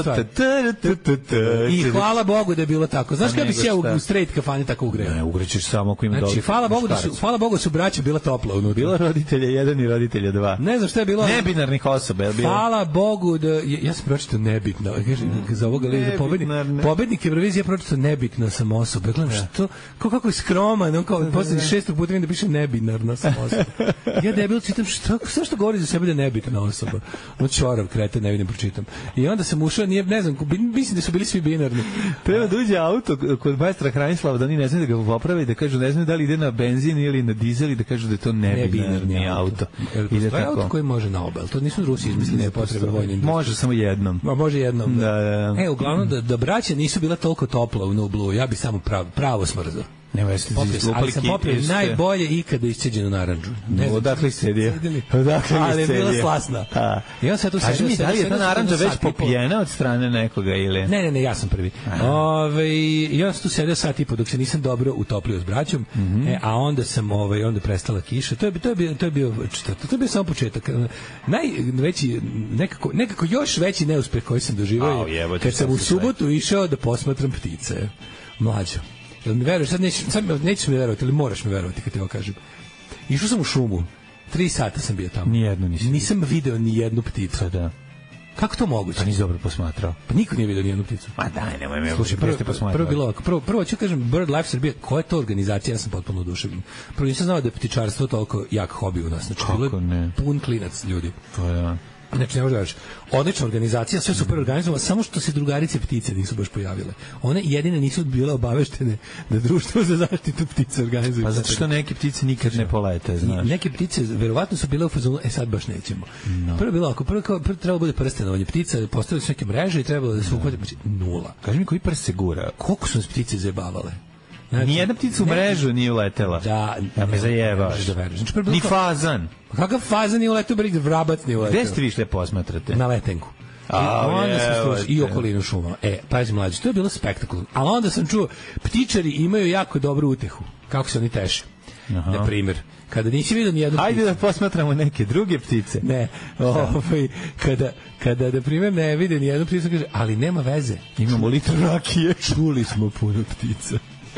I hvala Bogu da je bilo tako. Znaš kada bi se ja u straight kafani tako ugreo? Ne, ugrećeš samo ako ima znači, hvala Bogu da su, hvala Bogu su braća bila topla unutra. Bilo roditelja jedan i roditelja dva. Ne znam šta je bilo. Nebinarnih osoba. Hvala Bogu da... Ja sam pročitao nebitno. Za ovoga li za pobednik. Pobednik Eurovizije pročitao nebitno sam osoba. Gledam što... Kako je skroman. On kao posljednji šestog puta da piše nebinarna sam osoba. Ja debil čitam što, što, što govori za sebe da je nebitna osoba. No čorav krete, ne vidim, pročitam. I onda sam ušao, nije, ne znam, mislim da su bili svi binarni. Treba da uđe auto kod majstora Hranislava, da oni ne znaju da ga poprave, da kažu ne znaju da li ide na benzin ili na dizel i da kažu da je to nebinarni auto. Ide tako. Auto koji može na obel. To nisu Rusi izmislili, ne potrebe vojne industrije. Može samo jednom. A može jednom. Da, da. E, uglavnom da, da braća nisu bila toliko topla u Nublu, ja bi samo pravo, pravo smrzao. Ne, jeste ali sam popio najbolje ikada isceđenu naranđu. Ne, odakle sedio? Odakle ali je bila slasna. A. I on se tu sedio. Mi, da li je ta naranđa već popijena od strane nekoga ili? Ne, ne, ne, ja sam prvi. Ove, I on se tu sedio sat i po dok se nisam dobro utoplio s braćom, mm -hmm. e, a onda sam, ovaj, onda prestala kiša. To je, to je bio, to je bio, četvrto, to je bio samo početak. Najveći, nekako, nekako još veći neuspeh koji sam doživao je kad sam u subotu išao da posmatram ptice. Mlađo. Jel mi veruješ, sad nećeš, sad nećeš mi verovati, ili moraš mi verovati kad ti ovo kažem. Išao sam u šumu, tri sata sam bio tamo. Nijednu nisam. Nisam video ni jednu pticu. Da. Kako to moguće? Pa nisi dobro posmatrao. Pa niko nije vidio ni jednu pticu. Ma daj, nemoj me. Slušaj, prvo, prvo bilo ovako. Prvo, prvo ću kažem, BirdLife Srbija, koja je to organizacija? Ja sam potpuno oduševljen. Prvo nisam znao da je ptičarstvo toliko jak hobi u nas. Znači, bilo je pun klinac ljudi. To je... Znači, ne možda veriš. Odlična organizacija, sve super organizovano, samo što se drugarice ptice nisu baš pojavile. One jedine nisu bile obaveštene da društvo za zaštitu ptica organizuje. Pa zato što neke ptice nikad ne polete, znaš. Neke ptice verovatno su bile u fazonu, e sad baš nećemo. No. Prvo je bilo ako prvo, prvo, prvo trebalo bude prstenovanje ptica, postavili su neke mreže i trebalo da se uhvate, znači nula. Kaži mi koji prst se gura? Koliko su nas ptice zajebavale? Znači, nijedna ptica u mrežu nije uletela. Da, ja me zajebaš. Da znači, ni fazan. Kakav fazan nije uletao, brig, vrabac nije uletao. Gde ste višle posmatrate? Na letenku. A, I, onda sam je, slušao, i okolinu šuma. E, pazi mlađe, to je bilo spektakularno. Ali onda sam čuo, ptičari imaju jako dobru utehu. Kako se oni teše. Aha. Na primjer, kada nisi vidio ni jednu pticu. Ajde da posmatramo neke druge ptice. Ne, ovaj, kada, kada, na primjer, ne vide ni jednu pticu, kaže, ali nema veze. Imamo litru rakije. Čuli smo puno ptica.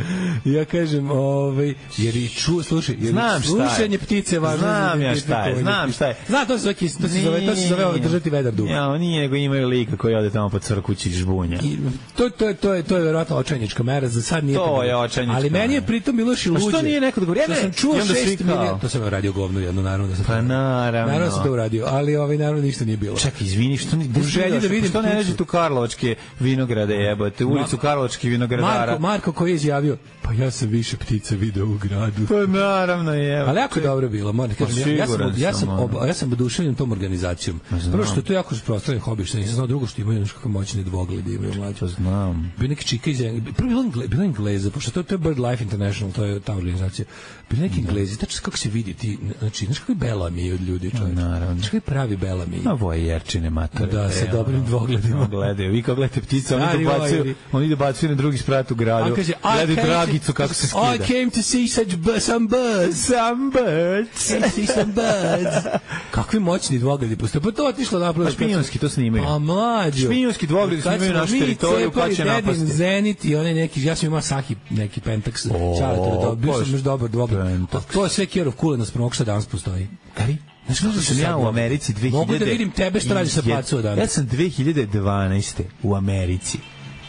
Ja kažem, ovaj, jer i ču, slušaj, jer znam slušanje ptice važno. Znam ja šta je, znam šta je. Zna, to se zove, to se zove, to se zove ovo, držati vedar duh. Ja, nije, nego imaju lika koji ode tamo po crkući žbunja. I to, to, to, je, to je verovatno očajnička mera, za sad nije. To je očajnička. Ali meni je pritom bilo još i luđe. Pa što nije neko da govori? Ja ne, sam čuo šest miliona. To sam uradio govno jedno, naravno. Da sam pa naravno. Naravno sam to uradio, ali ovaj, naravno ništa nije bilo. Čekaj, izvini, što ni želji da vidim. Što ne nađe tu Karlovačke vinograde, jebote, ulicu Karlovačkih vinogradara. Marko, Marko koji je izjavio, pa ja sam više ptica video u gradu. Pa naravno je. Ali jako dobro bilo, moram da kažem. Ja, ja sam ja sam oba, ja sam oduševljen tom organizacijom. Prvo što je to jako rasprostranjen hobi, što nisam znao, drugo što imaju nešto moćne dvogledi, imaju mlađi. Pa znam. Bio neki čika iz prvo bilo Engle, bilo Engleza, pošto to, to je BirdLife International, to je ta organizacija. Bili neki Englezi, tačno kako se vidi ti, znači, znaš kakvi belami od ljudi, čovječe. Naravno. Znaš kakvi pravi belami. Ma vojerčine matore. Da, sa dobrim dvogledima. Gledaju, vi kao gledate ptice, oni dobacuju, oni dobacuju na drugi sprat u gradu. Gledaju Dragicu kako se skida. I came to see such some birds. Some birds. I see some birds. Kakvi moćni dvogledi postoje. Pa to otišlo napravo. Špijunski, to snimaju. A mlađo. Špijunski dvogledi snimaju našu teritoriju, pa će napasti. Zenit i onaj neki, ja sam imao Sahi neki Pentax. Čale, to bio sam još dobar dvogled. To je sve Kjerov kulenost prvog što danas postoji. Kari? Znaš kako sam ja u Americi dve hiljade... Mogu da vidim tebe što radi sa pacu danas. Ja sam dve hiljade dvanaeste. u Americi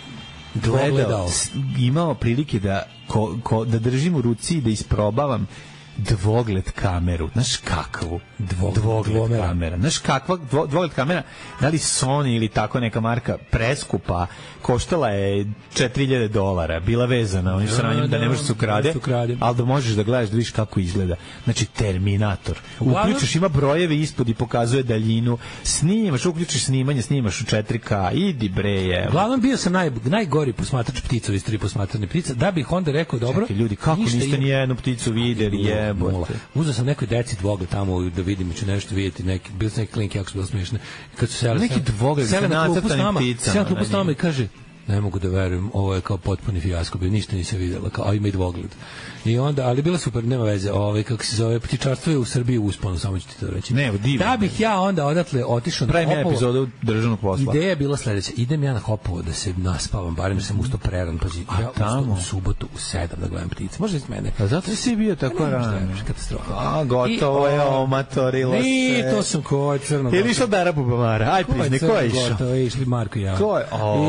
gledao, imao prilike da, ko, ko, da držim u ruci i da isprobavam dvogled kameru. Znaš kakvu? Dvo, dvogled dvomera. kamera. Znaš kakva dvo, dvogled kamera? Da li Sony ili tako neka marka preskupa, koštala je četiri hiljade dolara, bila vezana, oni su ranjeni da ne možeš se ukrade, ali da možeš da gledaš da vidiš kako izgleda. Znači Terminator. Uključiš, ima brojeve ispod i pokazuje daljinu, snimaš, uključiš snimanje, snimaš u četiri K, idi bre je. Uglavnom bio sam naj, najgori posmatrač ptica u istoriji posmatrane ptice, da bih onda rekao dobro. Čekaj, ljudi, kako niste ni jednu pticu videli, jebote. Uzeo sam nekoj deci dvogled tamo da vidim, ću nešto vidjeti, neki, bio sam neki klink, jako su bilo smiješne. Kad su seli, neki dvogled sa nacrtanim pticama. Sela klupu s nama i kaže, ne mogu da verujem, ovo je kao potpuni fijasko, bio ništa nisam videla, kao, a ima i dvogled. I onda, ali bila super, nema veze, ovaj, kako se zove, ptičarstvo je u Srbiji usponu, samo ću ti to reći. Ne, divno. Da bih ja onda odatle otišao na Hopovo. Pravim ja epizodu državnog posla. Ideja je bila sledeća, idem ja na Hopovo da se naspavam, barem sam usto preran, pazi, ja ustao u subotu u sedam da gledam ptice. Može iz mene. A zato si bio tako rano. Katastrofa. A, gotovo je, omatorilo se. I to sam ko crno. Je li išao Dara Bubamara? Aj, prizni, ko je išao? Gotovo je, išli Marko i ja. Ko je?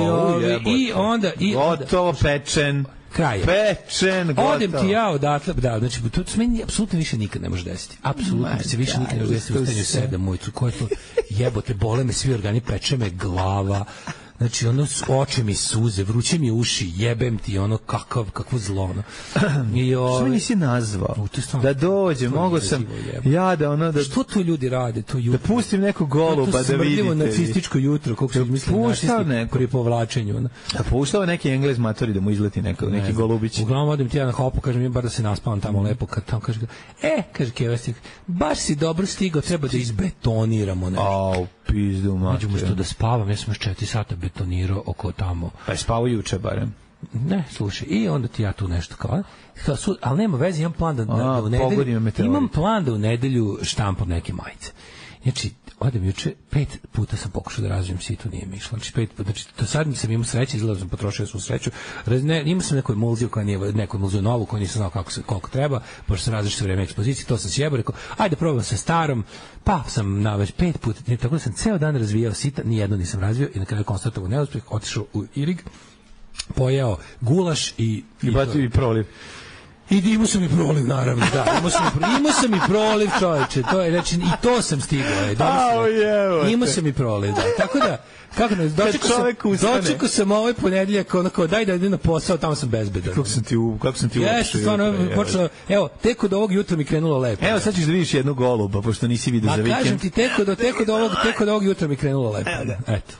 I onda... Gotovo pečen. Kraj. Pečen, gotovo. Odem ti ja odatle, da, znači, to se meni apsolutno više nikad ne može desiti. Apsolutno se više nikad ne može desiti. Ustanju sedam, mojcu, ko je to? Jebote, bole me svi organi, peče me glava. Znači, ono, oči mi suze, vruće mi uši, jebem ti, ono, kakav, kakvo zlo, ono. I, o, što mi nisi nazvao? Da dođe, mogo sam, ja da, ono, da... Što to ljudi rade, to jutro? Da pustim neku goluba, da vidite. To smrdljivo nacističko jutro, koliko se izmislili nacisti pri povlačenju, ono. Da puštao neki Englez matori da mu izleti neko, neki ne, golubić. Uglavnom, odim ti ja na Hopu, kažem, im bar da se naspavam tamo lepo, kad tamo kaže, e, kaže Kevestik, baš si dobro stigao, treba da izbetoniramo nešto. Au, pizdu, mater. Među umesto da spavam, ja sam još četiri sata betonirao oko tamo. Pa je spavao juče barem. Ne, slušaj, i onda ti ja tu nešto kao, kao su, ali nema veze, imam plan da, A, da u nedelju, imam plan da u nedelju štampam neke majice. Znači, odem juče, pet puta sam pokušao da razvijem situ, nije mi išlo. Znači, pet puta, znači, to sad sam imao sreće, izgleda sam potrošio svu sreću. Ne, imao sam neku emulziju koja nije, neku emulziju novu, koju nisam znao kako se, koliko treba, pošto sam različito vreme ekspozicije, to sam sjebao, rekao, ajde probam sa starom, pa sam na već pet puta, tako da sam ceo dan razvijao sita, nijedno nisam razvio i na kraju konstatovao neuspeh, otišao u Irig, pojeo gulaš i... I bacio i proliv. I imao sam i proliv, naravno, da. Imao sam, imao sam i proliv, čoveče. To je, znači, i to sam stigao. Je, oh, imao sam i proliv, da. Tako da, kako ne, dočekao sam, dočekao sam ovaj ponedeljak, onako, daj da idem na posao, tamo sam bezbedan. Kako sam ti u, kako sam ti u... Jeste, stvarno, počelo, evo, tek od ovog jutra mi krenulo lepo. Evo, sad ćeš da vidiš jednog goluba, pošto nisi vidio za vikend. A kažem ti, tek od, tek od ovog, tek od ovog jutra mi krenulo lepo. Eto.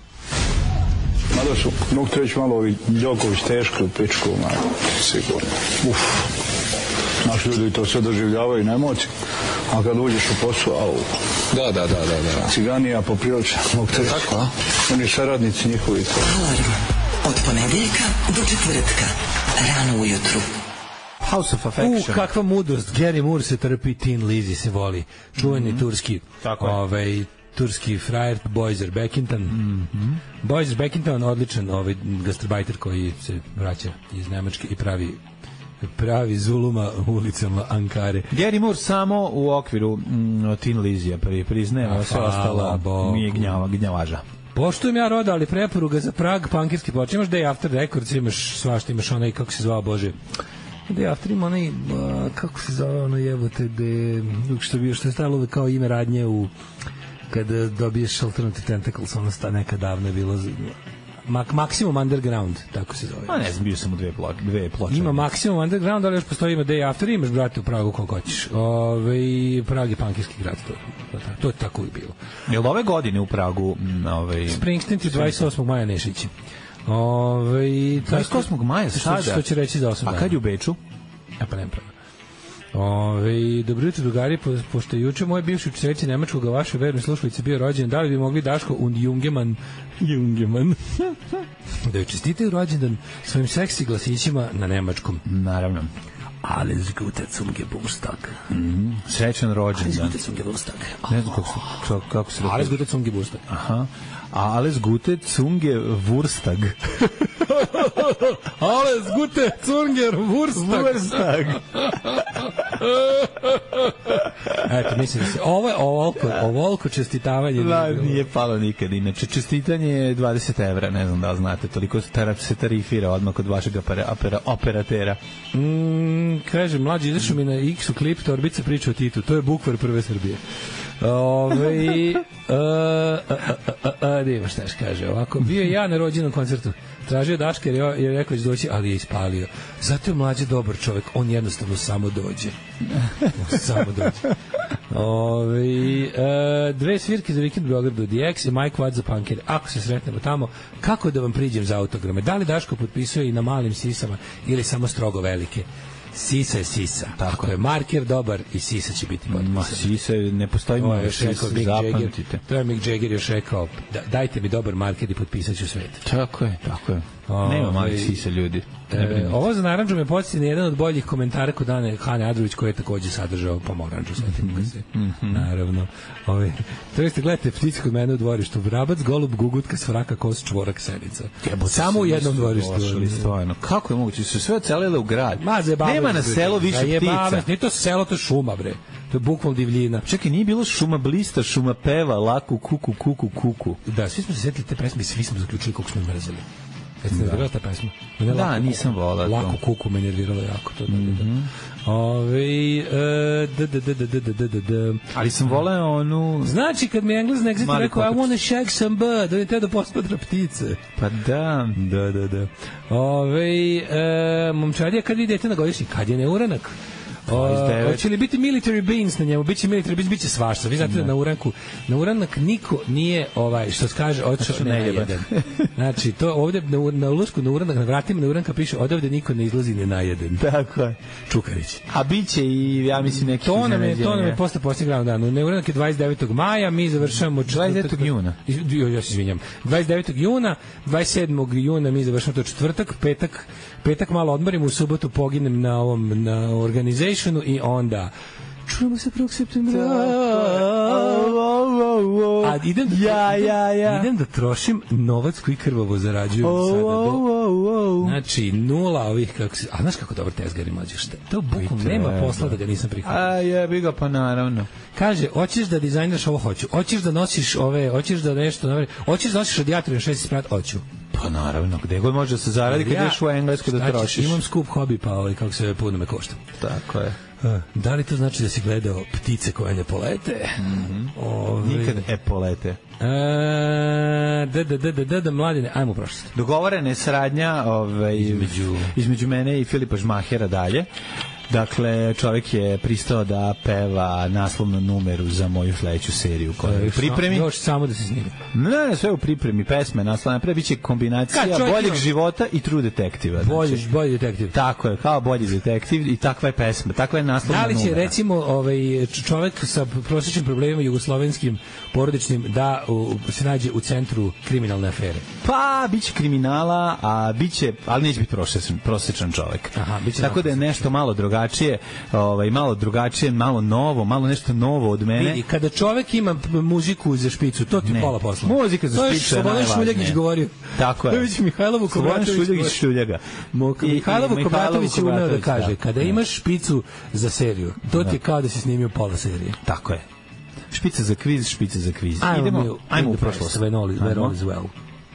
Mada su, mogu te reći malo ovi Đoković teško u pičku, malo, sigurno. Uf. Naši ljudi to sve doživljavaju na emociji, a kad uđeš u posao, au. Da, da, da, da, da. Ciganija po priliče, mogu te reći. Tako, a? Oni saradnici njihovi. Alarm od ponedeljka do četvrtka, rano ujutru. House of Affection. U, kakva mudrost. Gary Moore se trpi, Tin Lizzy se voli. Čuveni mm-hmm. turski, ovaj, turski frajer, Boyzer Beckington. Mm-hmm. Boyzer Beckington, odličan ovaj, gastarbajter koji se vraća iz Nemačke i pravi pravi zuluma u ulicama Ankare. Gary Moore samo u okviru mm, Tin Lizzy, priznajem, a sve ostalo mi je gnjava, gnjavaža. Poštujem ja roda, ali preporuga za Prag, punkirski ploče. Imaš Day After Records, imaš svašta, imaš onaj, kako se zvao, Bože, Day After ima onaj, kako se zove ono jebote, de, što, bi, što je stajalo kao ime radnje u, kada dobiješ Alternative Tentacles, ono sta neka davno je bilo... Mak, Maximum Underground, tako se zove. A ne znam, bio sam u dve ploče. Dve ploče. Ima Maximum Underground, ali još postoji ima Day After, imaš, brate, u Pragu koliko hoćeš. Ove, Prag je punkirski grad, to, to, to je tako i bilo. Je li ove godine u Pragu? Ove, Springsteen ti dvadeset osmog maja Nešić. Ove, dvadeset osmog maja sada? Što će reći za osam dana. A kad je u Beču? A pa nema pravo. Ove, dobro jutro, drugari, po, pošto je juče moj bivši učiteljici nemačkog, a vaše verne slušalice bio rođen, da li bi mogli Daško und Jungeman Jungeman da joj čestitaju rođendan svojim seksi glasićima na nemačkom. Naravno. Alles Gute zum Geburtstag. Mm-hmm. Srećan rođendan. Alles Gute zum Geburtstag. Ne znam kako se, kako se Alles Gute zum Geburtstag. Aha. Alles Gute zum Geburtstag. Alles Gute zum Geburtstag. Eto, mislim se, ovo je ovoliko, ovoliko čestitavanje. Da, nije palo nikad. Inače, čestitanje je dvadeset evra, ne znam da li znate, toliko se tarifira odmah kod vašeg opera, opera, operatera. Mm, kaže, mlađi, izašao mi na X-u klip, Torbica priča o Titu, to je bukvar prve Srbije. Ove, da ima šta još kaže ovako, bio je ja na rođenom koncertu, tražio Daška jer je rekao da će doći, ali je ispalio. Zato je mlađi dobar čovjek, on jednostavno samo dođe. On samo dođe. Ove, e, dve svirke za vikend u Beogradu, The X i Mike Watt za punkere. Ako se sretnemo tamo, kako da vam priđem za autograme? Da li Daško potpisuje i na malim sisama ili samo strogo velike? Sisa je sisa. Tako je, marker dobar i sisa će biti potpisan. Ma, sisa ne postoji moje sisa, zapamtite. To je Mick Jagger još rekao, da, dajte mi dobar marker i potpisat ću svet. Tako je, tako je. O, Nema mali sisa ljudi. E, ovo za naranđu me podsjeti na jedan od boljih komentara kod Ane Hane Adrović koji je takođe sadržao pomoranđu, svetim ga se. Mm -hmm. Naravno. Ove, to jeste, gledajte ptice kod mene u dvorištu. Vrabac, golub, gugutka, svraka, kos, čvorak, senica. Jebote, samo u jednom dvorištu. Stvarno. Kako je moguće? Su sve ocelile u grad. Ma, Nema na selo više je ptica. Bavest, nije to selo, to šuma, bre. To je bukvalno divljina. Čekaj, nije bilo šuma blista, šuma peva, laku, kuku, kuku, kuku. Da, svi smo se sjetili te pesme i svi smo zaključili kako smo mrzeli. Jeste nervirala ta pesma? Da, lako, nisam volao to. Lako kuku me nerviralo jako to. Mm-hmm. Ove, uh, d, d, d, d, d, d, d, d. Ali sam volao onu... Znači, kad mi Engles na Exitu rekao I wanna shag some bird, on je te da posmatra ptice. Pa da. Da, da, da. Ove, uh, momčadija, kad idete na godišnji, kad je neuranak? Hoće li biti military beans na njemu? Biće military beans, biće svašta. Vi znate da na uranku, na uranak niko nije, ovaj, što kaže, otišao ne najeden. Znači, to ovde na, na ulasku na uranak, na vratima na uranka piše, odavde niko ne izlazi ne najeden. Tako je. Čukarić. A biće i, ja mislim, neki to nam je, to nam je posle posljednjeg dana. Na uranak je dvadeset devetog maja, mi završavamo... dvadeset devetog juna. Ja se izvinjam. dvadeset devetog juna, dvadeset sedmog juna mi završavamo to četvrtak, petak, petak malo odmorim, u subotu poginem na ovom, na organizaciju i onda čujemo se prvog septembra. oh, oh. A idem da, ja, ja, ja. idem da trošim novac koji krvavo zarađujem oh, sada. Do, oh, oh, oh. znači, nula ovih, kako se, a znaš kako dobar tezgar ima, šta? To bukom nema posla da ga nisam prihvatio. A jebi ga, pa naravno. Kaže, hoćeš da dizajniraš ovo, hoću. Hoćeš da nosiš ove, hoćeš da nešto, hoćeš da nosiš radijator na šest sprat, hoću. Pa naravno, gde god može da se zaradi kad ideš u Englesku da trošiš. Imam skup hobi, pa ovaj, kako se puno me košta. Tako je. Da li to znači da si gledao ptice koje ne polete? Mm-hmm. Ove... Nikad epolete. E, da, da, da, da, da, da, mladine, ajmo u prošlost. Dogovorena je saradnja ovaj, između... između mene i Filipa Žmahera dalje. Dakle, čovjek je pristao da peva naslovnu numeru za moju sledeću seriju koja je u pripremi. Još samo da se snima. Ne, ne, sve u pripremi, pesme, naslovna. Pre biće kombinacija boljeg je... života i True Detektiva. Bolji, znači, bolji detektiv. Tako je, kao bolji detektiv i takva je pesma, takva je naslovna numera. Da li će, numera. recimo, ovaj, čovjek sa prosječnim problemima jugoslovenskim, porodičnim, da u, se nađe u centru kriminalne afere? Pa, biće kriminala, a biće, ali neće biti prosječan, prosječan čovjek. Aha, biće tako da je nešto malo drugačije. Drugačije, ovaj malo drugačije, malo novo, malo nešto novo od mene. Vidi, kada čovjek ima muziku za špicu, to ti ne. pola posla. Muzika za špicu je najvažnije. Slobodan Šuljagić govorio. Tako je. Šuljagić Mihajlovu Kobratović Šuljaga. Mihajlovu Kobratović je umeo da kaže, kada imaš špicu za seriju, to ti je kao da si snimio pola serije. Tako je. Špica za kviz, špica za kviz. Ajmo, idemo, ajmo u prošlost. When all is, when all is well.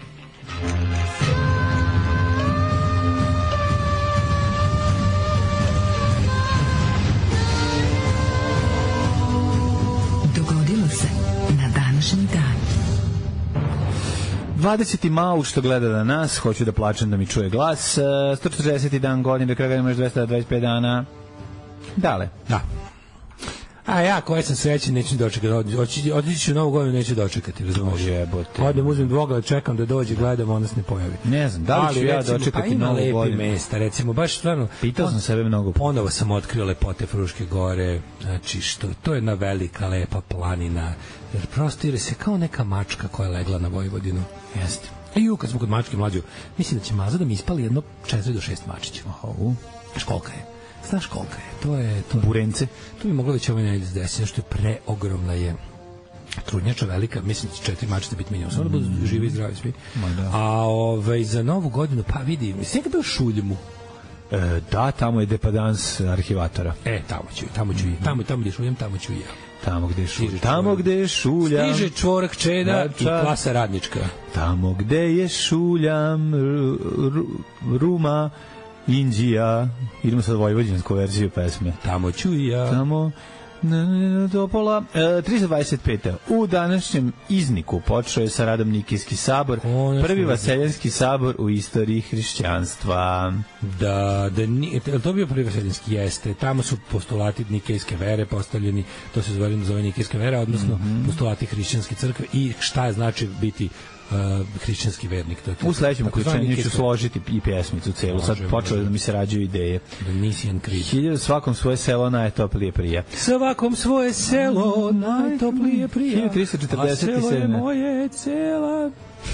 dvadeseti mau što gleda na nas, hoću da plačem da mi čuje glas. sto četrdeseti dan godine, do kraja imaš dvesta dvadeset pet dana. Dale. Da. A ja koji sam srećen neću dočekati. Otići ću novu godinu, neću dočekati, razumiješ? Jebote. Odem, uzmem dvogled, čekam da dođe, gledam, onda se ne pojavi. Ne znam, da li ali, ću ja recimo, dočekati pa novu godinu? Pa ima lepi mesta, recimo, baš stvarno... Pitao sam sebe mnogo. Ponovo sam otkrio lepote Fruške gore, znači, što, to je jedna velika, lepa planina, jer prostire se kao neka mačka koja je legla na Vojvodinu. Jeste. I ju, kad smo kod mačke mlađu, mislim da će Maza da mi ispali jedno četiri do šest mačića. Oho. Znaš kolika je? Znaš kolika je? To je... To, Burence. To bi moglo već ovaj nedelj se desiti, što je preogromna je. Trudnjača velika, mislim da će četiri mačice biti minimum. Samo da budu živi i zdravi svi. Da. A ovaj, za novu godinu, pa vidi, mislim da bio Šuljmu. E, da, tamo je depadans arhivatora. E, tamo ću, tamo ću, mm-hmm. tamo, tamo gdje šuljam, tamo ću i ja. Tamo gde šuljam. Tamo gde šuljam. Stiže čvorak čeda i klasa radnička. Tamo gde je šuljam, r, r, ruma, Indija. Idemo sad vojvođansku verziju pesme. Tamo ću i ja. Tamo... Dopola, e, tristo dvadeset pet. U današnjem izniku počeo je sa radom Nikejski sabor, Konačno prvi vaseljanski sabor u istoriji hrišćanstva. Da, da ni, to bio prvi vaseljanski, jeste. Tamo su postulati Nikejske vere postavljeni, to se zove, zove Nikejska vera, odnosno mm-hmm. postulati hrišćanske crkve i šta je znači biti Uh, hrišćanski vernik. To je to. U sledećem uključenju ću složiti i pjesmicu celu. Sad počelo da mi se rađaju ideje. Hiljadu svakom svoje selo najtoplije prije. Svakom svoje selo najtoplije prije. hiljadu tristo četrdeset sedam. A selo je moje cela...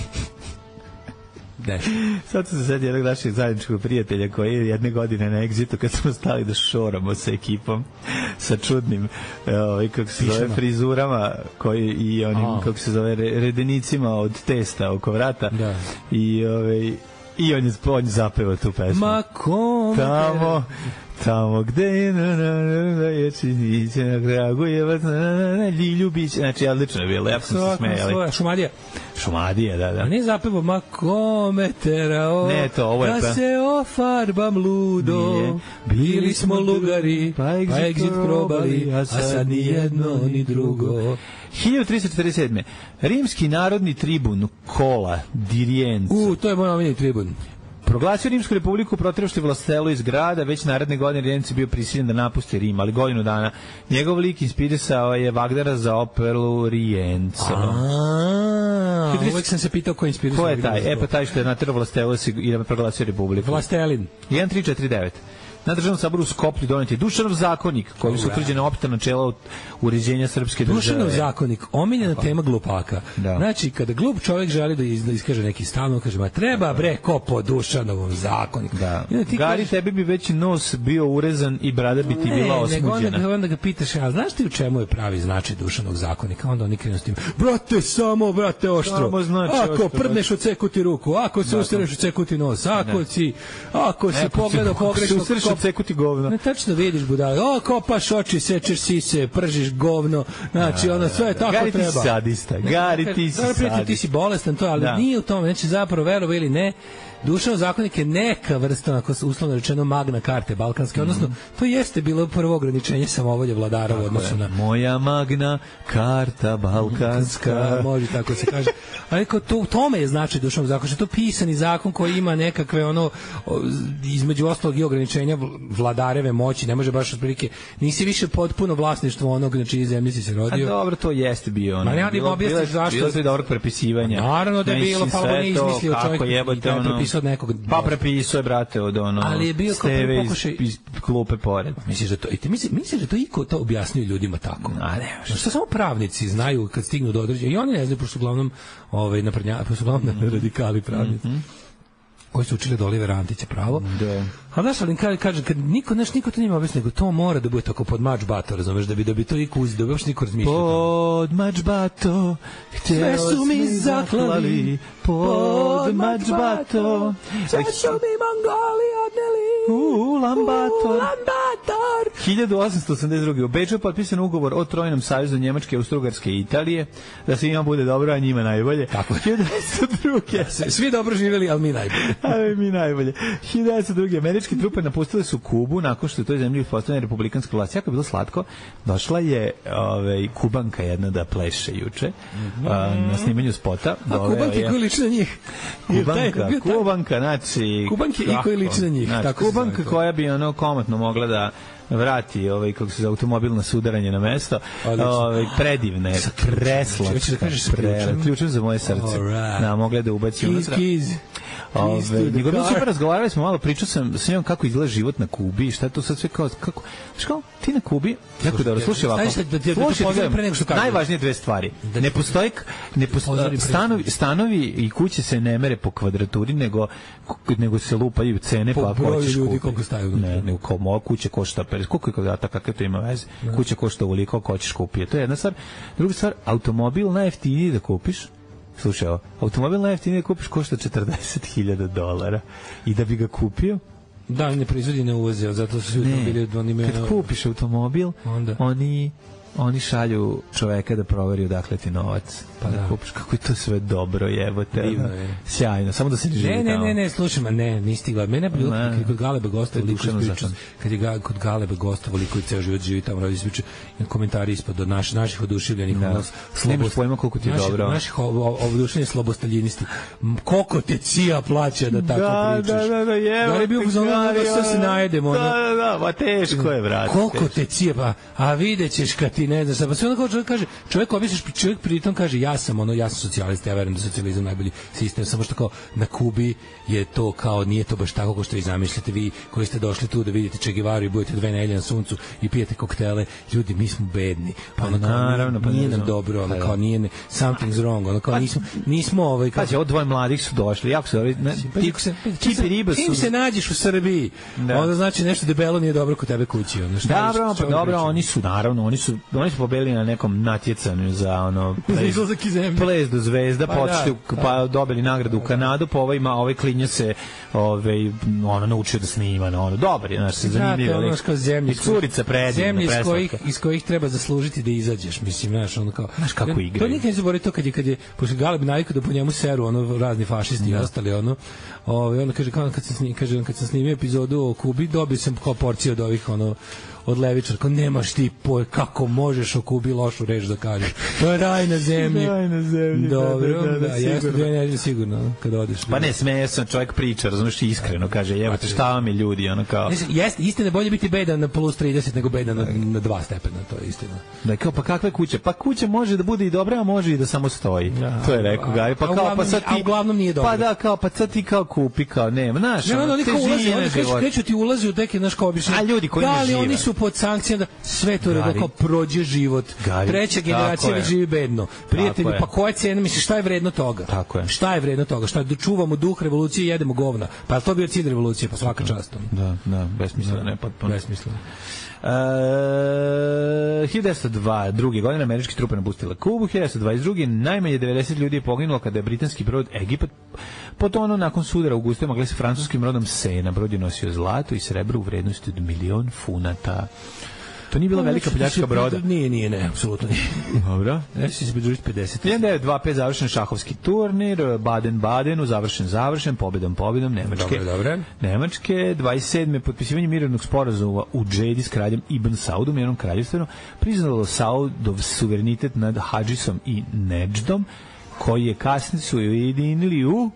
Ne. Sad sam se sedi jednog naših zajedničkog prijatelja koji je jedne godine na Exitu kad smo stali da šoramo sa ekipom sa čudnim ovaj, kako se zove, frizurama koji, i onim, oh. kako se zove, redenicima od testa oko vrata. Da. I, ovaj, i on je, on je zapevao tu pesmu. Ma kom tamo, tamo gde je na na na je činiće na Kragujevac na na na Ljubić. Znači, odlično je bilo, ja sam se smejali. Šumadija. Šumadija, da, da. A nije zapevo, ma kome terao, ne, to, ovo je da pa... se ofarbam ludo, nije. Bili smo lugari, pa exit, pa exit probali, a sad ni jedno ni drugo. hiljadu tristo četrdeset sedam. Rimski narodni tribun Kola Dirijenco. U, to je moj omiljeni tribun. Proglasio Rimsku republiku, protiravši Vlastelu iz grada, već naredne godine Rijenci bio prisiljen da napusti Rim, ali godinu dana. Njegov lik inspirisao je Vagnera za operu Rienzo. Aaaa, uvijek sam se pitao ko je inspirisao. Ko je taj? E pa taj što je naterao Vlastelu i da proglasio republiku. Vlastelin. jedan tri četiri devet. na državnom saboru u Skoplju doneti Dušanov zakonik, kojim su utvrđena opšta načela uređenja srpske države. Dušanov zakonik, omiljena tema glupaka. Da. Znači, kada glup čovjek želi da iskaže neki stav, on kaže, ma treba bre ko po Dušanovom zakoniku. Da. Gari, kažeš, tebi bi već nos bio urezan i brada bi ti ne, bila osmuđena. Onda ga, onda ga pitaš, a znaš ti u čemu je pravi značaj Dušanog zakonika? Onda oni krenu s tim, brate, samo, brate, oštro. Znači, ako oštro, prdneš, odseku ti ruku, ako se ustaneš, odseku ti nos, ako si, ako si pogledao pogrešno, ako se ustaneš, odseku ti govno. Ne, tačno vidiš, budala, o, kopaš oči, sečeš sise, pržiš govno, znači, ono, sve je tako Gari treba. Gari ti sadista, Gari ti si sadista. Ti si bolestan, to, ali nije u tome, znači, zapravo, verovo ili ne, Dušanov zakonik je neka vrsta, ako se uslovno rečeno, magna karte balkanske, odnosno mm. to jeste bilo prvo ograničenje samovolje vladara u odnosu na... Moja magna karta balkanska. Može tako se kaže. Ali kao to, u tome je značaj Dušanov zakonika, to je pisani zakon koji ima nekakve, ono, između ostalog i ograničenja vladareve moći, ne može baš otprilike, nisi više potpuno vlasništvo onog, znači iz zemlje si se rodio. A dobro, to jeste bio ono. Ma ne, bilo, bilo, bilo je dobrog prepisivanja. Naravno da je bilo, pa ovo nije izmislio čovjek od nekog, pa prepisao je, brate, od ono, ali je bio kao prvi pokušaj iz klupe pored. Misliš da to, i ti misliš, misliš da to iko to objasnio ljudima tako? A ne, što samo pravnici znaju kad stignu do određenja, i oni ne znaju, pošto su uglavnom ovaj, naprednja, pošto su uglavnom mm-hmm. radikali pravnici. Mm-hmm. koji su učili od Olivera Antića pravo. Da. A znaš, ali kaže, kaže kad niko, znaš, niko to nima objasni, nego to mora da bude tako pod mačbato, razumeš, da bi, da bi to iko uzio, da bi uopšte niko razmišljao. Pod mačbato, sve su mi zaklali, pod mačbato, sve su mi Mongoli odneli, u Lambator. Lambator. hiljadu osamsto osamdeset druge. U Beču je potpisan ugovor o trojnom savezu Njemačke, Austrougarske i Italije, da se njima bude dobro, a njima najbolje. Tako je. hiljadu devetsto druge. Svi dobro živjeli, ali mi najbolje. Ali mi najbolje. hiljadu devetsto druge. Američke trupe napustile su Kubu nakon što je u toj zemlji uspostavljena republikanska vlast. Jako je bilo slatko. Došla je ovaj, Kubanka jedna da pleše juče mm-hmm. a, na snimanju spota. A Kubanke koji liči na njih. Kubanka, Kubanka, znači... Kubanke i koji liči na njih. Znači, tako Kubanka koja bi ono komotno mogla da vrati ovaj kako se za automobil na sudaranje na mesto. Ovaj predivne, kresla. Hoćeš da kažeš sa ključem? Ključem za moje srce. Right. Da, mogle da ubaci unutra. Ove, nego mi super razgovarali smo malo, pričao sam sa njom kako izgleda život na Kubi i šta je to sad sve kao, kako, što ti na Kubi, jako dobro, slušaj ovako, slušaj, najvažnije dve stvari, ne postoji, ne postoji, stanovi, stanovi i kuće se ne mere po kvadraturi, nego, nego se lupaju cene, pa ako hoćeš kupiti. Ne, nego kao moja kuća košta, koliko je kvadrata, kakve to ima veze, kuća košta ovoliko, ako hoćeš kupiti, to je jedna stvar. Druga stvar, automobil najjeftiniji da kupiš, slušaj, automobil najjeftiniji kupiš košta četrdeset hiljada dolara i da bi ga kupio da, ne proizvodi, ne uvoze, zato su svi automobili oni kad kupiš automobil onda. oni oni šalju čoveka da proveri odakle ti novac, pa da, da kupiš, kako je to sve dobro, jebote, je. Sjajno, samo da se ne živi ne, ne, ne, ne, slušaj, ma ne, nisi ti gledao, mene bilo, kad kod Galeba gostovali, kad je kod Galeba gostovali koji ceo život živi tamo, radi sviče, komentari ispod od naš, naših oduševljenih, nemaš pojma koliko ti je dobro. Naših oduševljenih slobostaljinisti, koliko te cija plaća da tako pričaš. Da, da, da, jebote, da li bio uzmano da se najedemo. Da, da, da, ma teško je, brate. Koliko te cija, pa, a vidjet ćeš kad ti ne znaš, pa sve onda čovjek kaže, čovjek objasniš, čovjek pritom kaže, ja sam ono, ja sam socijalista, ja verujem da socijalizam najbolji sistem, samo što kao na Kubi je to kao, nije to baš tako kao što vi zamišljate, vi koji ste došli tu da vidite Che Guevaru i budete dve nedelje na suncu i pijete koktele, ljudi, mi smo bedni, pa ono kao, naravno, pa nije nam dobro, ono kao, nije, something's wrong, ono kao, nismo, nismo ovaj, kao... Pazi, ovo dvoje mladih su došli, jako su, tipi riba su... Čim se nađeš u Srbiji, onda znači nešto debelo nije dobro kod tebe kući, ono, šta dobro, pa dobro, oni su, naravno, oni su, oni su pobedili na nekom natjecanju za ono ples do zvezda, pa, počeli, da, pa dobili nagradu u Kanadu, pa ovaj ima, ovaj klinja se ovaj, ono, naučio da snima, no, ono, dobar je, znaš, se zanimljivo. Ono, kao zemlji, curica predivna, zemlji iz kojih, iz kojih treba zaslužiti da izađeš, mislim, znaš, ono kao... Znaš kako igra. To nikad ne zaboravim to kad je, kad je, pošto Galeb navikao da po njemu seru, ono, razni fašisti i ostali, ono, ovaj, ono, kaže, kao, kad sam snimio, kaže, kad sam snimio epizodu o Kubi, dobio sam kao porciju od ovih, ono, od levičara, kao nemaš ti poj, kako možeš o Kubi lošu reč da kažeš. To je raj na zemlji. Raj na zemlji. Dobro, da, da, da, da, jeste dve nedelje sigurno kad odeš. Pa ne, smeje sam, čovjek priča, razumiješ, iskreno kaže, jebate, šta vam je ljudi, ono kao... Jeste, istina je bolje biti bedan na plus trideset nego bedan na, na dva stepena, to je istina. Da, kao, pa kakve kuće? Pa kuća može da bude i dobra, a može i da samo stoji. Ja, to je rekao Gari. Pa kao, pa sad ti... A uglavnom nije dobro. Pa da, kao, pa sad ti kao kupi, kao, nema, znaš, ne, ono, oni kao ulaze, oni kreću, kreću ti ulaze u neke, naš kao obično. A ljudi koji da, ne žive. Da, ali oni su pod sankcijama, da sve to redo, kao prođe život. Gari, treća generacija već živi bedno. Prijatelji, pa koja cena, misliš, šta je vredno toga? Tako je. Šta je vredno toga? Šta, čuvamo duh revolucije i jedemo govna. Pa je to bio cilj revolucije, pa svaka čast. Da, da, besmisleno, ne, potpuno. Besmisleno. Uh, hiljadu devetsto dve. godine američki trupe napustile Kubu. hiljadu devetsto dvadeset druge. najmanje devedeset ljudi je poginulo kada je britanski brod Egipat potonuo nakon sudara u gustima gleda se francuskim brodom Sena. Brod je nosio zlato i srebro u vrednosti od milion funata. To nije bila velika pljačka broda. Nije, nije, ne, apsolutno nije. Dobro. Ne, si se pridružiti pedeset. hiljadu devetsto dvadeset pete. završen šahovski turnir, Baden-Badenu, završen, završen, pobedom, pobedom, Nemačke. Dobre, dobre. Nemačke, dvadeset sedme. potpisivanje mirovnog sporazuma u Džedi s kraljem Ibn Saudom, jednom kraljevstvenom, priznalo Saudov suverenitet nad Hadžisom i Nedždom, koji je kasnije su ujedinili u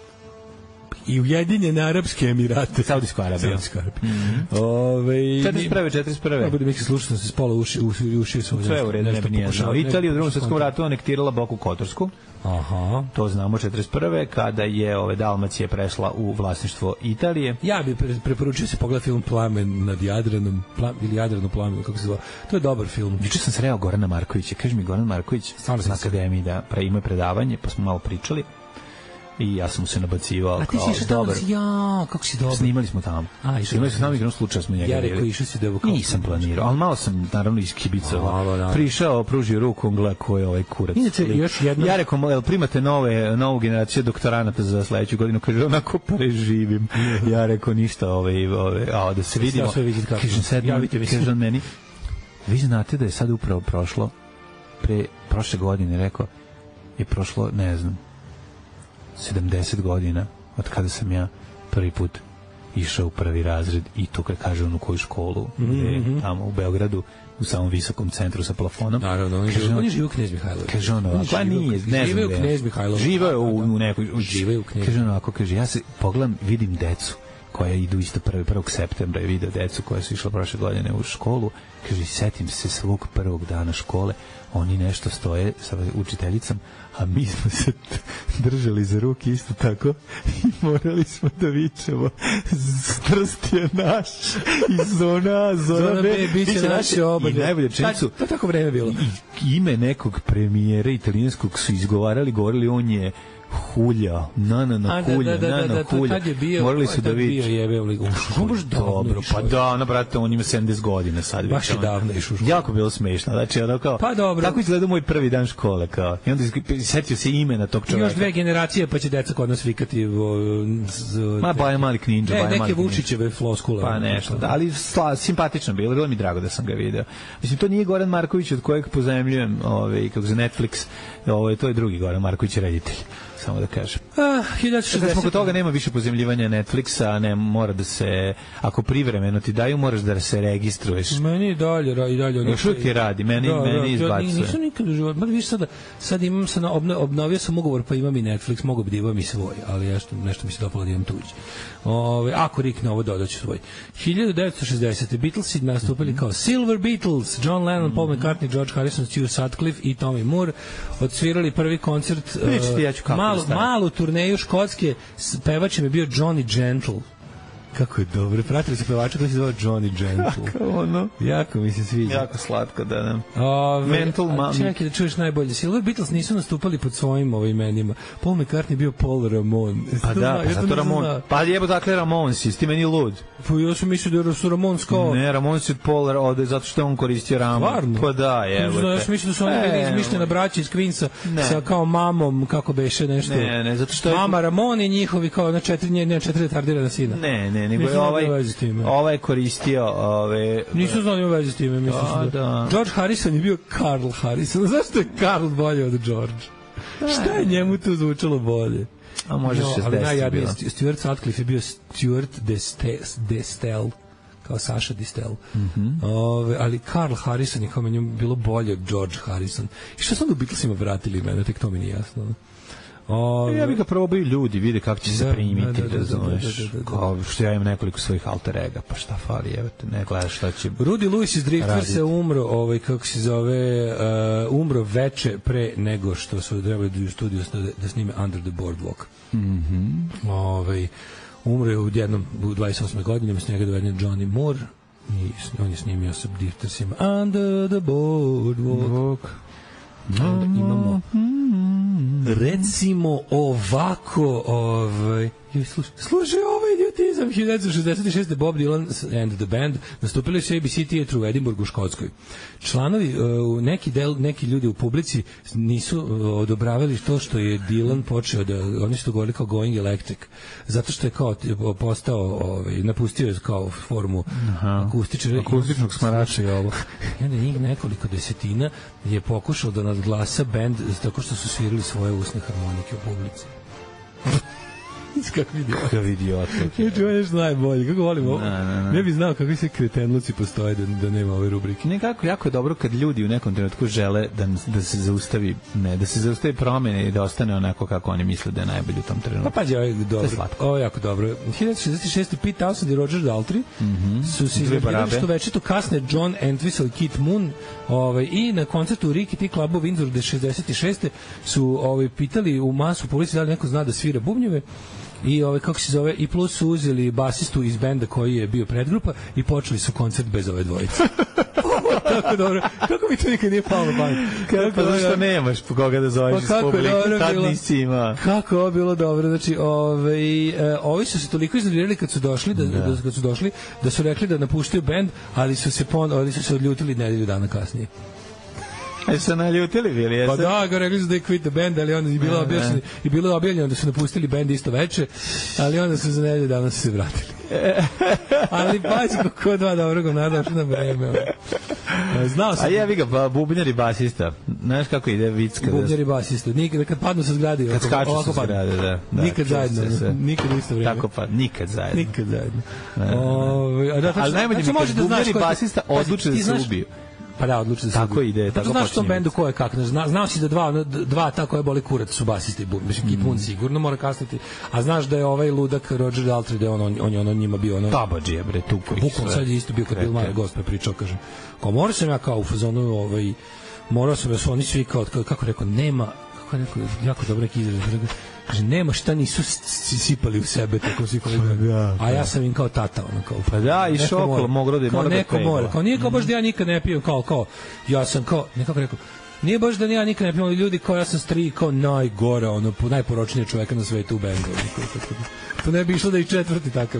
i Ujedinjene Arapske Emirate. Saudijsku Arabiju. Saudijsku Arabiju. Mm-hmm. Ove, četrdeset prve. četrdeset prve. Ja budem ih slušao se spola uši, uši, uši su. Sve u redu, ne bi nije znao. Italija u drugom svjetskom ratu anektirala Boku Kotorsku. Aha. To znamo četrdeset prve. kada je ove Dalmacija prešla u vlasništvo Italije. Ja bih pre, preporučio se pogleda film Plamen nad Jadranom, Plam, ili Jadranu plamen, kako se zove. To je dobar film. Juče sam sreo Gorana Markovića. Kaže mi Goran Marković na akademiji da pre ima predavanje, pa smo malo pričali. I ja sam mu se nabacivao. A ti si išao tamo, ja, kako si dobro. Snimali smo tamo. A, Snimali smo tamo i jednom slučaju smo njega. Ja rekao, išao si da evo kao... Nisam planirao, ali malo sam, naravno, iskibicovao. Prišao, pružio ruku, on gleda ko je ovaj kurac. Inače, još jedno... Ja rekao, jel primate nove, novu generaciju doktoranata za sledeću godinu? Kaže, onako preživim. Ja rekao, ništa, ove, ove, a da se vidimo. Kažem, sedno, kaže on meni, vi znate da je sad upravo prošlo, pre prošle godine, rekao, je prošlo, ne znam, sedamdeset godina od kada sam ja prvi put išao u prvi razred i to kad kaže on u koju školu mm -hmm. tamo u Beogradu u samom visokom centru sa plafonom. Naravno, on, kaže, on, on je živo Knez Mihajlović. Kaže on ovako, pa nije, ne znam. Žive u Knez Mihajlović. Žive u, u nekoj... Žive u Knez. Kaže on ovako, kaže, ja se pogledam, vidim decu koja idu isto prvog septembra i video decu koja su išla prošle godine u školu. Kaže, setim se svog prvog dana škole, oni nešto stoje sa učiteljicom, a mi smo se držali za ruke isto tako i morali smo da vičemo strst je naš i zona A, zona, zona B, B biće naše oba. I najbolje činjenicu, to tako vreme bilo. I, ime nekog premijera italijanskog su izgovarali, govorili on je Hulja, na na na Hulja, na na Hulja. Morali su da vidi. Dobro, pa da, na brate, on ima sedamdeset godina sad. Baš je davno išao u školu. Jako bilo smešno. Znači, ono kao, pa dobro. Tako izgleda moj prvi dan škole, kao. I onda setio se imena tog čoveka. Još dve generacije, pa će deca kod nas vikati. Ma, Baja Mali Ninja, Baja Mali. Neke Vučićeve floskule. Pa nešto, da, ali simpatično bilo, bilo mi drago da sam ga video. Mislim, to nije Goran Marković od kojeg pozajmljujem, ovaj, kako za Netflix, ovaj, to je drugi Goran Marković, reditelj. Samo da kažem. Ah, hiljadu šezdeset. Kad smo kod toga nema više pozemljivanja Netflixa, ne mora da se, ako privremeno ti daju, moraš da se registruješ. Meni i dalje, i dalje. Još uvijek ti radi, meni, da, meni da, izbacuje. Nisam nikad u životu, mada viš sada, sad imam, sad obnovio sam ugovor, pa imam i Netflix, mogu bi da imam i svoj, ali nešto, nešto mi se dopalo da imam tuđi. Ove, ako rikne ovo, dodaću svoj. hiljadu devetsto šezdesete. Beatlesi nastupili mm -hmm. kao Silver Beatles, John Lennon, mm -hmm. Paul McCartney, George Harrison, Stu Sutcliffe i Tommy Moore odsvirali prvi koncert, uh, ja malu, malu turneju Škotske, pevač im je bio Johnny Gentle. Kako je dobro. Pratili se pevača koji se zvao Johnny Gentle. Kako ono? Jako mi se sviđa. Jako slatko, da, da. Ove, Mental Mami. Čekaj da čuješ najbolje. Silver Beatles nisu nastupali pod svojim ovim imenima. Paul McCartney bio Paul Ramon. Pa da, pa zato Ramon. Pa jebo dakle Ramon si, ti meni lud. Pa ja sam mislio da su Ramon kao... Ne, Ramon si od Paul ode zato što on koristio Ramon. Stvarno? Pa da, jebo te. Ja sam mislio da su oni bili izmišljena braća iz Queensa sa kao mamom, kako beše nešto. Ne, ne, zato što... Mama Ramon i njihovi kao na četiri, ne, četiri retardirana sina. Ne, ne, nego je ovaj... Ova je koristio ove... Nisu znali u vezi s time, mislim da, da. da. George Harrison je bio Carl Harrison. Zašto je Carl bolje od George? Da. Šta je njemu tu zvučalo bolje? A može no, šezdeset bilo. Stuart Sutcliffe je bio Stuart Destel. kao Saša Distel. Mm-hmm. Ove, ali Carl Harrison je kao meni bilo bolje od George Harrison. I što su onda u Beatlesima vratili mene, tek to mi nije jasno. Ove, ja bih ga probao ljudi, vide kako će se da, primiti, da, da, razumeš, da, da, da, da. kao što ja imam nekoliko svojih alter ega, pa šta fali, evo te, ne gledaš šta će Rudy Lewis iz Driftwersa umro, ovaj, kako se zove, uh, umro veče pre nego što su trebali da u studiju da, da snime Under the Boardwalk. Mhm. Ovaj, umro je u jednom, u dvadeset osme godine, s njega doveden Johnny Moore i on je snimio sa Driftersima Under the Boardwalk. Onda imamo recimo ovako ovaj slušaj, slušaj ovaj idiotizam hiljadu devetsto šezdeset šeste Bob Dylan and the Band nastupili su A B C Theatre u Edinburgu u Škotskoj. Članovi uh, neki del neki ljudi u publici nisu uh, odobravali to što je Dylan počeo da oni su to govorili kao Going Electric zato što je kao postao ovaj napustio je kao formu akustičnog akustičnog smarača i ovo. I onda njih nekoliko desetina je pokušao da nadglasa bend tako što su svirali svoje usne harmonike u publici. Kako idiot. Kako idiot. Ja ću nešto najbolje. Kako volim ovo? Ne bi znao kakvi se kretenluci postoje da, da nema ove rubrike. Nekako jako je dobro kad ljudi u nekom trenutku žele da, da se zaustavi ne, da se zaustavi promene i da ostane onako kako oni misle da je najbolje u tom trenutku. Pa pađe, ovo je dobro. Ovo je jako dobro. hiljadu devetsto šezdeset šeste Pete Townsend i Roger Daltrey mm-hmm. su se izgledali što večito kasne John Entwistle i Keith Moon ovaj, i na koncertu u Ricky T Clubu u Windsoru šezdeset šeste su ovaj, pitali u masu publici da li neko zna da svira bubnjeve. I ovaj kako se zove i plus su uzeli basistu iz benda koji je bio predgrupa i počeli su koncert bez ove dvojice. Tako dobro. Kako mi to nikad nije palo na pamet? Kako pa što nemaš po koga da zoveš iz publike, tad nisi ima. Kako ovo bilo dobro. Znači, ovaj e, ovi su se toliko iznervirali kad su došli da, da. da kad su došli da su rekli da napuštaju bend, ali su se pon, ali su se odljutili nedelju dana kasnije. Aj se naljutili bili, jesu? Pa da, ga rekli su da je quit the band, ali onda je bilo objavljeno, i bilo je objavljeno da su napustili bend isto veče, ali onda su za nedelju dana se vratili. Ali pazi kako dva dobrog nadašli na vreme. Znao sam. A jevi ga, pa bubnjar i basista. Znaš kako ide vicka? Bubnjar i basista. Nikad, kad padnu sa zgrade. Kad skaču sa zgrade, da. da. Nikad zajedno. Nikad u isto vreme. Tako pa, nikad zajedno. Nikad zajedno. Ali najmanje mi kad bubnjar i basista odluče da se ubiju. Pa da, odlučite se. Tako ide, tako znaš što bendu ko je kako, zna, znao si da dva dva tako je boli kurac su basisti i bubnjar, mislim Keith Moon sigurno mora kasniti. A znaš da je ovaj ludak Roger Daltrey da on on on, on, on njima bio ono tabadžije bre tu koji. Bukvalno sad je isto bio kad Bill Maher gost pričao, kaže. Kao morao sam ja kao u fazonu ovaj morao sam da su oni svi kao kako rekao nema kako rekao jako dobro neki izraz. Kaže, nema šta nisu sipali u sebe tako svi koji da, a ja sam im kao tata ono kao pa da i šokol moglo da mora da neko mora kao nije kao baš da ja nikad ne pijem kao kao ja sam kao nekako rekao nije baš da ja nikad ne pijem ljudi kao ja sam stri kao najgore ono najporočniji čovjek na svetu u bendu to ne bi išlo da i četvrti takav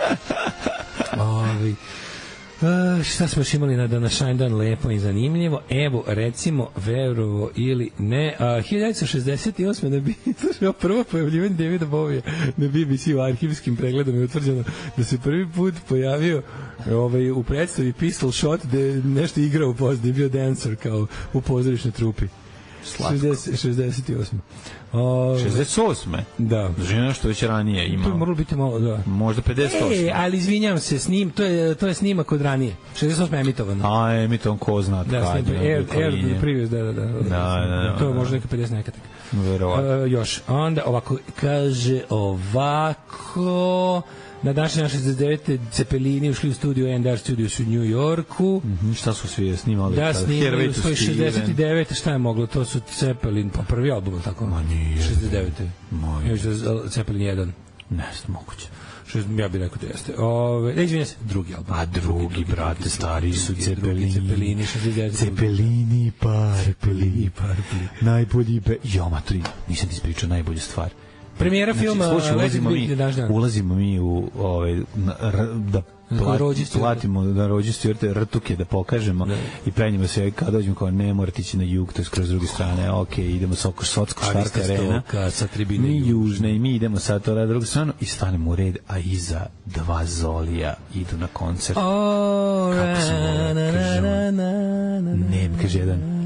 ovi Uh, šta smo još imali na današnji dan lepo i zanimljivo. Evo, recimo, verovo ili ne, uh, hiljadu devetsto šezdeset osme na B B C, prvo pojavljivanje Davida Bovija na B B C u arhivskim pregledom je utvrđeno da se prvi put pojavio ovaj, u predstavi Pistol Shot gde je nešto igrao u pozadini, bio dancer kao u pozorišnoj trupi. šezdeset, šezdeset osme O, šezdeset osme Da. Žena što već ranije imao. To je moralo biti malo, da. Možda pedeset osme E, ali izvinjam se, snim, to je, to je snimak od ranije. šezdeset osme emitovano. A, emitovan ko zna da, kad je. Air, Air previous, da, da, da. Da, da, da. To je možda neka pedeset nekatak. Verovatno. Uh, još, onda ovako, kaže ovako... Na današnji dan šezdeset devete Cepelini ušli u studio A and R Studios u New Yorku. Mm-hmm, šta su svi snimali? Da, snimali svoj šezdeset devete Šta je moglo? To su Cepelin, pa prvi album, tako? Ma nije. šezdeset devete Još da Cepelin jedan. Ne, moguće. Ja bih rekao da jeste. Ove, ne, izvinjam se, drugi album. A drugi, drugi brate, stari su Cepelini. Cepelini, šezdeset devete Cepelini, Parpeli, Parpeli. Najbolji be... Jo, matri, nisam ti ispričao najbolju stvar. Premijera znači, filma slušaj, ulazimo, mi, ulazimo mi u ovaj, na, r, da plat, platimo na rođu Stuarta rtuke da pokažemo da. I prenjimo se kad dođemo kao ne morate ići na jug, to je skroz s druge strane, ok, idemo sa oko Sotsko Štarka arena sa tribine mi južne i mi idemo sa to na drugu stranu i stanemo u red, a iza dva Zolija idu na koncert. Oh, kako se vole, kaže on, ne, kaže jedan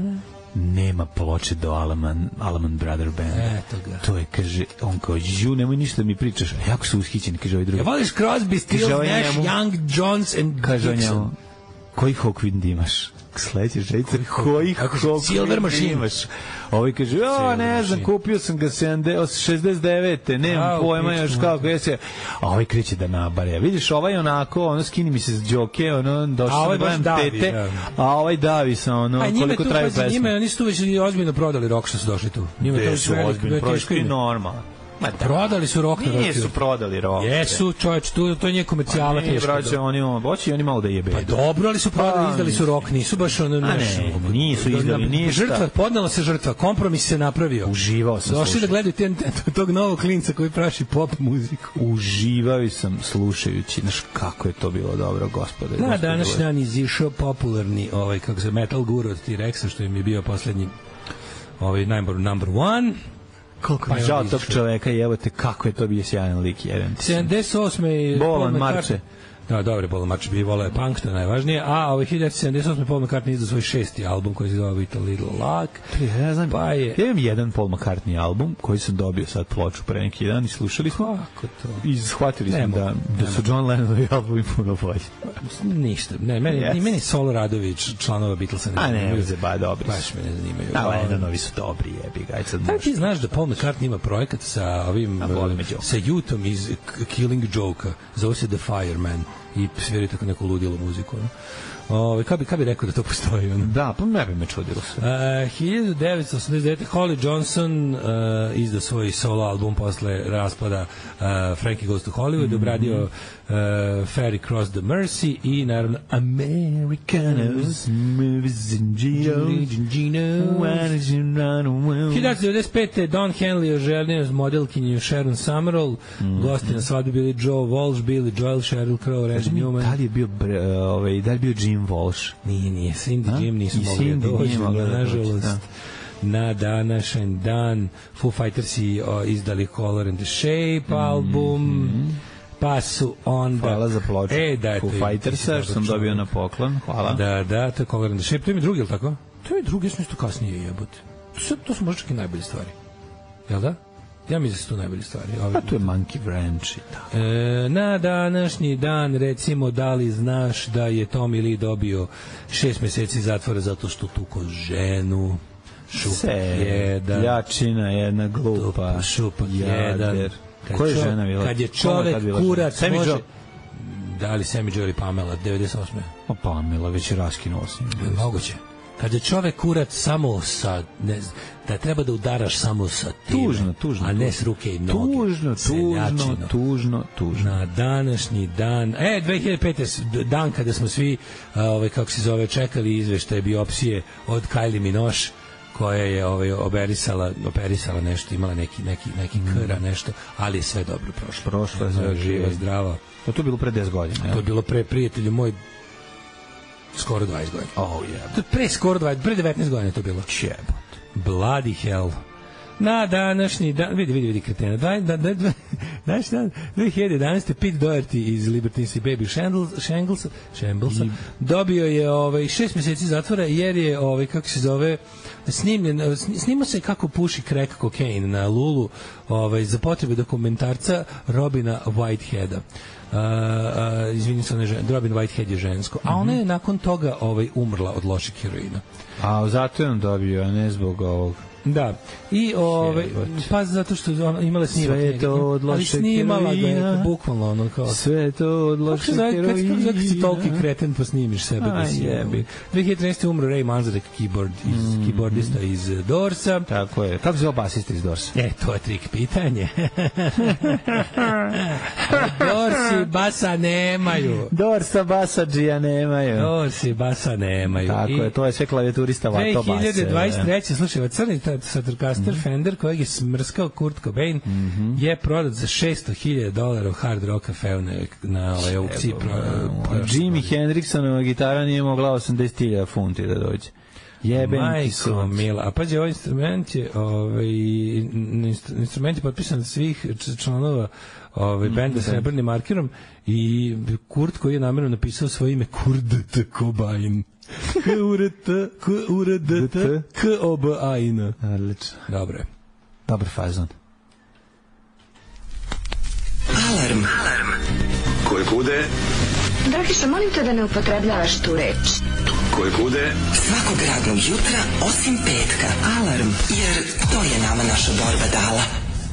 nema ploče do Alaman, Alaman Brother Band. Eto ga. To je, kaže, on kao, ju, nemoj ništa mi pričaš. A jako su ushićeni, kaže ovaj drugi. Ja voliš Crosby, Stills, Nash, Young, Jones and kaže Dixon. Njemu, koji Hawkwind imaš? Sledeće žejice, koji Hawkwind imaš? Ovaj kaže, o, ne znam, kupio sam ga šezdeset devete nemam pojma još kako je se. A ovaj kreće da nabare. Vidiš, ovaj onako, ono skini mi se s džoke, ono, došao da gledam tete, a ovaj davi sa ono, koliko traju pesme. Njima, oni su tu već ozbiljno prodali rok što su došli tu. Njima to su ozbiljno prodali, normalno. Prodali su rok na Nisu prodali rok. Jesu, čoveč, tu to je nije komercijala teško. Braće, oni on, hoće oni malo da jebe. Pa dobro, ali su prodali, izdali su rok, nisu baš ono nešto. Nisu izdali ništa. Žrtva, podnela se žrtva, kompromis se napravio. Uživao sam. Došli da gledaju tog novog klinca koji praši pop muziku. Uživao sam slušajući, znaš kako je to bilo dobro, gospode. Na današnji dan izišao popularni ovaj kako se Metal Guru od T-Rexa, što im je bio poslednji ovaj number number one. Koliko mi žao tog čoveka i evo te kako je to bio sjajan lik jedan. sedamdeset osme Bolan Marče. Da, dobro, Bolan Marče bi volao je punk, to je najvažnije. A ovaj hiljadu devetsto sedamdeset osme Paul McCartney izdao svoj šesti album koji se zove With a Little Luck. Ja znam, pa je... ja imam jedan Paul McCartney album koji sam dobio sad ploču pre neki dan i slušali smo. Kako to? I shvatili smo da, da su John Lennonovi albumi puno bolji. Ništa. Ne, meni, yes. meni Solo Radović, članova Beatlesa ne zanimaju. A ne, uze, ba, dobri baš me ne zanimaju. A Lennonovi su dobri, jebi ga. Da ti znaš da Paul McCartney ima projekat sa ovim, sa Jutom iz Killing Joke-a, zove se The Fireman i sviri tako neku ludilo muziku. No? Ove, kad bi, kad bi rekao da to postoji? Ono? Da, pa ne bi me čudilo sve. Uh, hiljadu devetsto osamdeset devete Holly Johnson uh, izdao svoj solo album posle raspada uh, Frankie Goes to Hollywood, mm-hmm. obradio uh, Ferry Cross the Mercy i naravno Americanos Movies in Gino hiljadu devetsto devedeset pete Don Henley oženio s modelkinju Sharon Summerall, mm-hmm. gosti na svadbi bili Joe Walsh, Billy Joel, Sheryl Crow, Randy Newman. Da li je bio, ovaj, da li je bio Jim Walsh? Nije, nije, Cindy A? Jim nisu mogli da dođu, nažalost. Da. Na današnji dan Foo Fighters i o, izdali Color and the Shape album, mm-hmm. pa su onda... Hvala za ploču e, da, Foo Fightersa, što sam dobio na poklon, hvala. Da, da, to je Color and the Shape, to je mi drugi, ili tako? To je mi drugi, ja sam isto kasnije jebote. To, to su možda čak i najbolje stvari. Jel da? Ja mislim da su to najbolje stvari. Ove, a to je Monkey Wrench i tako. E, na današnji dan, recimo, da li znaš da je Tommy Lee dobio šest meseci zatvora zato što tuko ženu? Šupak jedan. Ljačina jedna glupa. Šupak jedan. Koja je žena bila? Kad je čovek kurac može... Da li Sammy Joe ili Pamela, devedeset osme O, Pamela, već je raskinuo s njim. Moguće. Kad je čovek kurac samo sa, ne znam, da treba da udaraš samo sa time, tužno, tužno, a ne s ruke i noge. Tužno, tužno, tužno, tužno. Na današnji dan, e, dve hiljade pete dan kada smo svi, ovaj, kako se zove, čekali izveštaje biopsije od Kylie Minogue, koja je ovaj, operisala, operisala nešto, imala neki, neki, neki kra, nešto, ali je sve dobro prošlo. Prošlo je, znači, živa, zdrava. To je bilo pre deset godina. To je bilo pre, prijatelju moj, skoro dvadeset godina. Oh, yeah. To je pre skoro dvadeset, pre devetnaest godina to bilo. Čebot. Bloody hell. Na današnji dan, vidi, vidi, vidi kretena, da, da, da, da, današnji dan, dve hiljade jedanaeste Pete Doherty iz Libertines i Baby Shambles, Shamblesa, dobio je ovaj, šest meseci zatvora jer je, ovaj, kako se zove, snimljen, snima se kako puši crack kokain na Lulu, ovaj, za potrebe dokumentarca Robina Whiteheada. Uh, uh, izvinim se, Robin Whitehead je žensko, a ona je nakon toga ovaj, umrla od lošeg heroina. A zato je on dobio, a ne zbog ovog. Da. I ove pa zato što ona imala snimak sve to od lošeg heroina, bukvalno ono kao sve to od lošeg heroina. Kako kako si toliki kreten pa snimiš sebe da si jebi. dve hiljade trinaeste umro Ray Manzarek, keyboard iz mm. keyboardista iz Dorsa. Tako je. Kako se zove basista iz Dorsa? E, to je trik pitanje. Dorsi basa nemaju. Dorsa basadžija nemaju. Dorsi basa nemaju. Tako je, to je sve klavijaturista vato base. dve hiljade dvadeset treće crni crni Stratocaster mm-hmm. Fender kojeg je smrskao Kurt Cobain mm-hmm. je prodat za šesto hiljada dolara u Hard Rock Cafeu na, na ovaj aukciji. Jimi Hendrixonova gitara nije mogla osamdeset hiljada funti da dođe. Jeben ti su. Mila. A pađe, ovaj instrument je, ovaj, instrument je potpisan svih članova ovaj, benda mm, srebrnim markerom i Kurt koji je namjerno napisao svoje ime Kurt Cobain. K U R T, K U R D T, K O B A I N. Odlično. Dobro je. Dobar fazon. Alarm. Alarm. Koje bude? Dragiša, molim te da ne upotrebljavaš tu reč. Koje bude? Svakog radnog jutra, osim petka. Alarm, jer to je nama naša borba dala.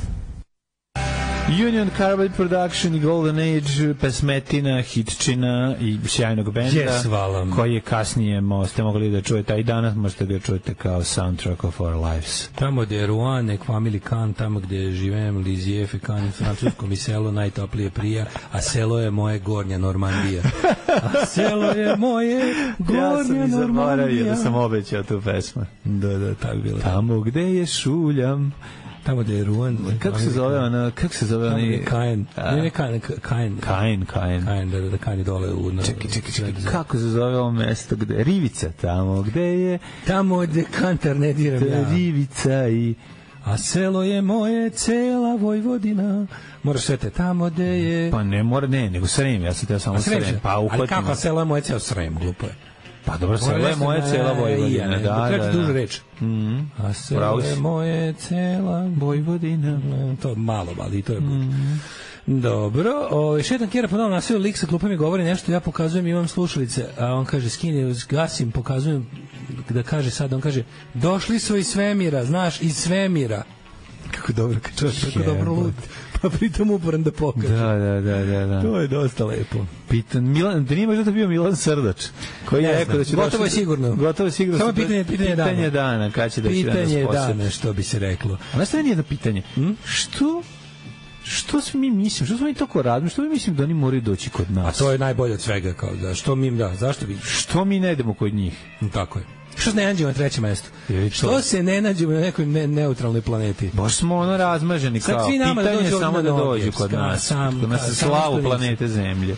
Union Carbide Production i Golden Age, pesmetina, hitčina i sjajnog benda, yes, koji je kasnije ste mogli da čujete, a i danas možete ga čujete kao soundtrack of our lives. Tamo gde je Rouen, nek family kan, tamo gde živem, Lizijefe kan, francuskom i selo najtoplije prija, a selo je moje Gornja Normandija. A selo je moje Gornja ja sam Normandija. zaboravio da sam obećao tu pesmu. Da, da, tako bilo. Tamo gde je šuljam. Tamo da je Rouen. Kako se zove ona, kako se zove ona? Kain. Ne, ne Kain, Kain. Kain, Kain. Kain, da, da, Kain je dole u... Čekaj, čekaj, čekaj, kako se zove ovo mesto gde? Rivica, tamo gde je... Tamo gde kantar ne diram ja. Rivica i... A selo je moje, cela Vojvodina. Moraš sve te tamo gde je... Pa ne mora, ne, nego Srem, ja sam teo samo Srem. Pa uhvatim. Ali kako selo je moje, ceo Srem, glupo je. Pa dobro, selo je moje, cela Vojvodina. Da, da, da. Dužu reč. Mm. A selo je moje, cela Vojvodina. To malo, ali to je... Mm. Dobro, o, šetan Kjera ponovno nasvio lik sa klupom i govori nešto, ja pokazujem, imam slušalice, a on kaže, skini, gasim, pokazujem, da kaže sad, on kaže, došli su iz svemira, znaš, iz svemira. Kako dobro, kad čovjek tako dobro lud, pa pritom uporan da pokaže. Da, da, da, da, da. To je dosta lepo. Pitan, Milan, da nije možda to bio Milan Srdač, koji je rekao da će gotovo je sigurno. Gotovo je sigurno. Samo pitanje, pitanje, pitanje dana. dana, kad će da će pitanje dana, što bi se reklo. A znaš nije jedno pitanje, hm? što Što svi mi mislim, što smo mi tako radimo, što mi mislim da oni moraju doći kod nas? A to je najbolje od svega, kao da, što mi, da, zašto bi? Što mi ne idemo kod njih? Tako je. Što se ne nađemo na trećem mestu? Što se ne nađemo na nekoj ne, neutralnoj planeti? Baš smo ono razmaženi kao, pitanje da je samo da dođu kod nas, sam, kod nas je slavu planete Zemlje.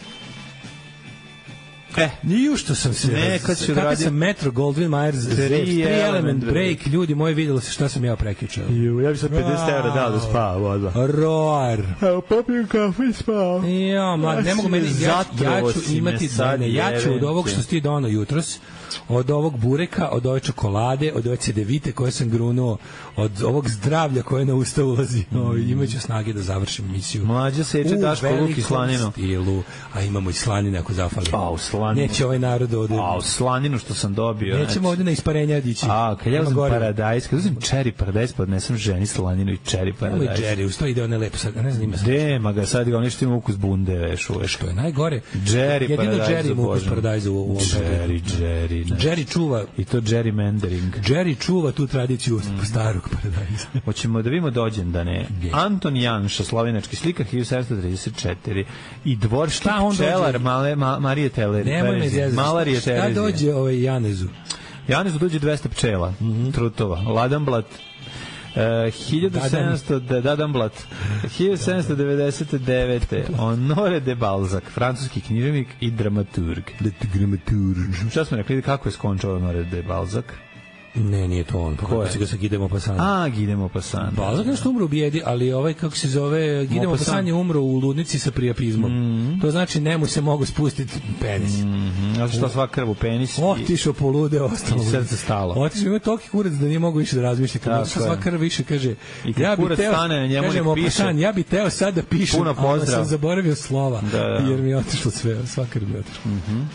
E, nije što sam se nekad ću kako radio sam Metro Goldwyn Mayer tri element break, ljudi moji, vidjelo se šta sam ja prekjučao. Ja bih sad pedeset evra dao da spavam odmah. Roar. Evo, popijem kafu i spavam. Ja, mlad, ne mogu meni, ja, ja ću imati, ne, ja ću od ovog što si ti donao jutros, od ovog bureka, od ove čokolade, od ove cedevite koje sam grunuo, od ovog zdravlja koje na usta ulazi, no, imaću snage da završim emisiju. Mlađa seče Daško luk i slaninu. Stilu, a imamo i slanine ako zafali. Pa, u slaninu. Neće ovaj narod ovde. A, u slaninu što sam dobio. Nećemo znači, ovde na isparenja dići. A, kad ja uzem paradajz, kad uzem čeri paradajz, pa odnesem ženi slaninu i čeri paradajz. Ovo je čeri, usto ide one lepo, sad ne znam ima. Dema ga, sad ga oni što ima ukus bunde, veš, uveš. Što je najgore. Čeri paradajz. Jedino čeri ima ukus paradajza u ovom. Čeri, čeri. Jerry čuva i to gerrymandering. Jerry čuva tu tradiciju mm. starog paradajza. Hoćemo da vidimo dođendane. Yeah. Anton Janša, slovenački slikar, hiljadu sedamsto trideset četiri i dvorski pčelar male, ma, Marije Teleri. Nemoj me zezati. Šta dođe ovaj Janezu? Janezu dođe dvesta pčela, mm -hmm. trutova. Ladanblat, Uh, hiljadu sedamsto Dadanblat hiljadu sedamsto devedeset devete Honore de Balzac, francuski književnik i dramaturg. Dramaturg. Šta smo rekli, kako je skončao Honore de Balzac? Ne, nije to on. Ko je? Ga sa Guy de Maupassant. A, Guy de Maupassant. Balzac je što umro u bijedi, ali ovaj, kako se zove, Guy de Maupassant je umro u ludnici sa prijapizmom. Mm -hmm. To znači, njemu se mogu spustiti penis. Mm -hmm. Znači što sva krv u penis. Otišao po lude, ostalo. I srce stalo. Otišao, ima toliki kurac da nije mogu više da razmišlja. Kad otišao sva krv više, kaže, ja bi teo, stane, njemu kaže Maupassant, ja bi teo sad da pišem, ali sam zaboravio slova, da, da. Jer mi je otišlo sve, sva krv mi je otišlo. Mhm. Mm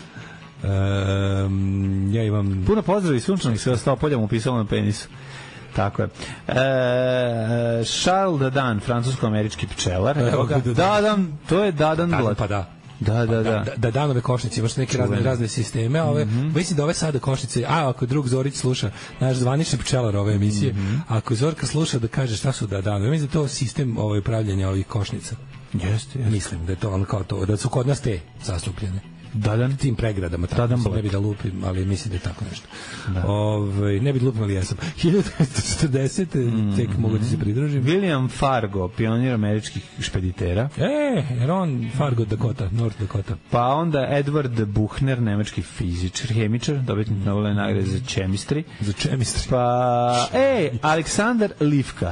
Um, ja imam puno pozdrava i sunčanih sve ostao poljom upisalo na penisu. Tako je. E, Charles Dadan, francusko-američki pčelar. Evo ga. Dadan, to je Dadanblat. Pa da. Da, da, da. Da Danove košnice, imaš neke razne razne sisteme, a ove, mm-hmm. mislim da ove sada košnice, a ako drug Zorić sluša, naš zvanični pčelar ove emisije, mm-hmm. ako Zorka sluša da kaže šta su da Danove, mislim da to sistem ovaj upravljanja ovih košnica. Jeste, jeste. Mislim da je to on kao to, da su kod nas te zastupljene. Dadan tim pregradama, tako ne bi da lupim, ali mislim da je tako nešto. Ovaj ne bi da lupim, ali jesam. hiljadu devetsto četrdesete mm-hmm. tek mogu da se pridružim. William Fargo, pionir američkih špeditera. E, Ron Fargo Dakota, North Dakota. Pa onda Edward Buchner, nemački fizičar, hemičar, dobitnik Nobelove nagrade za chemistry. Za chemistry. Pa, ej, Aleksandar Livka.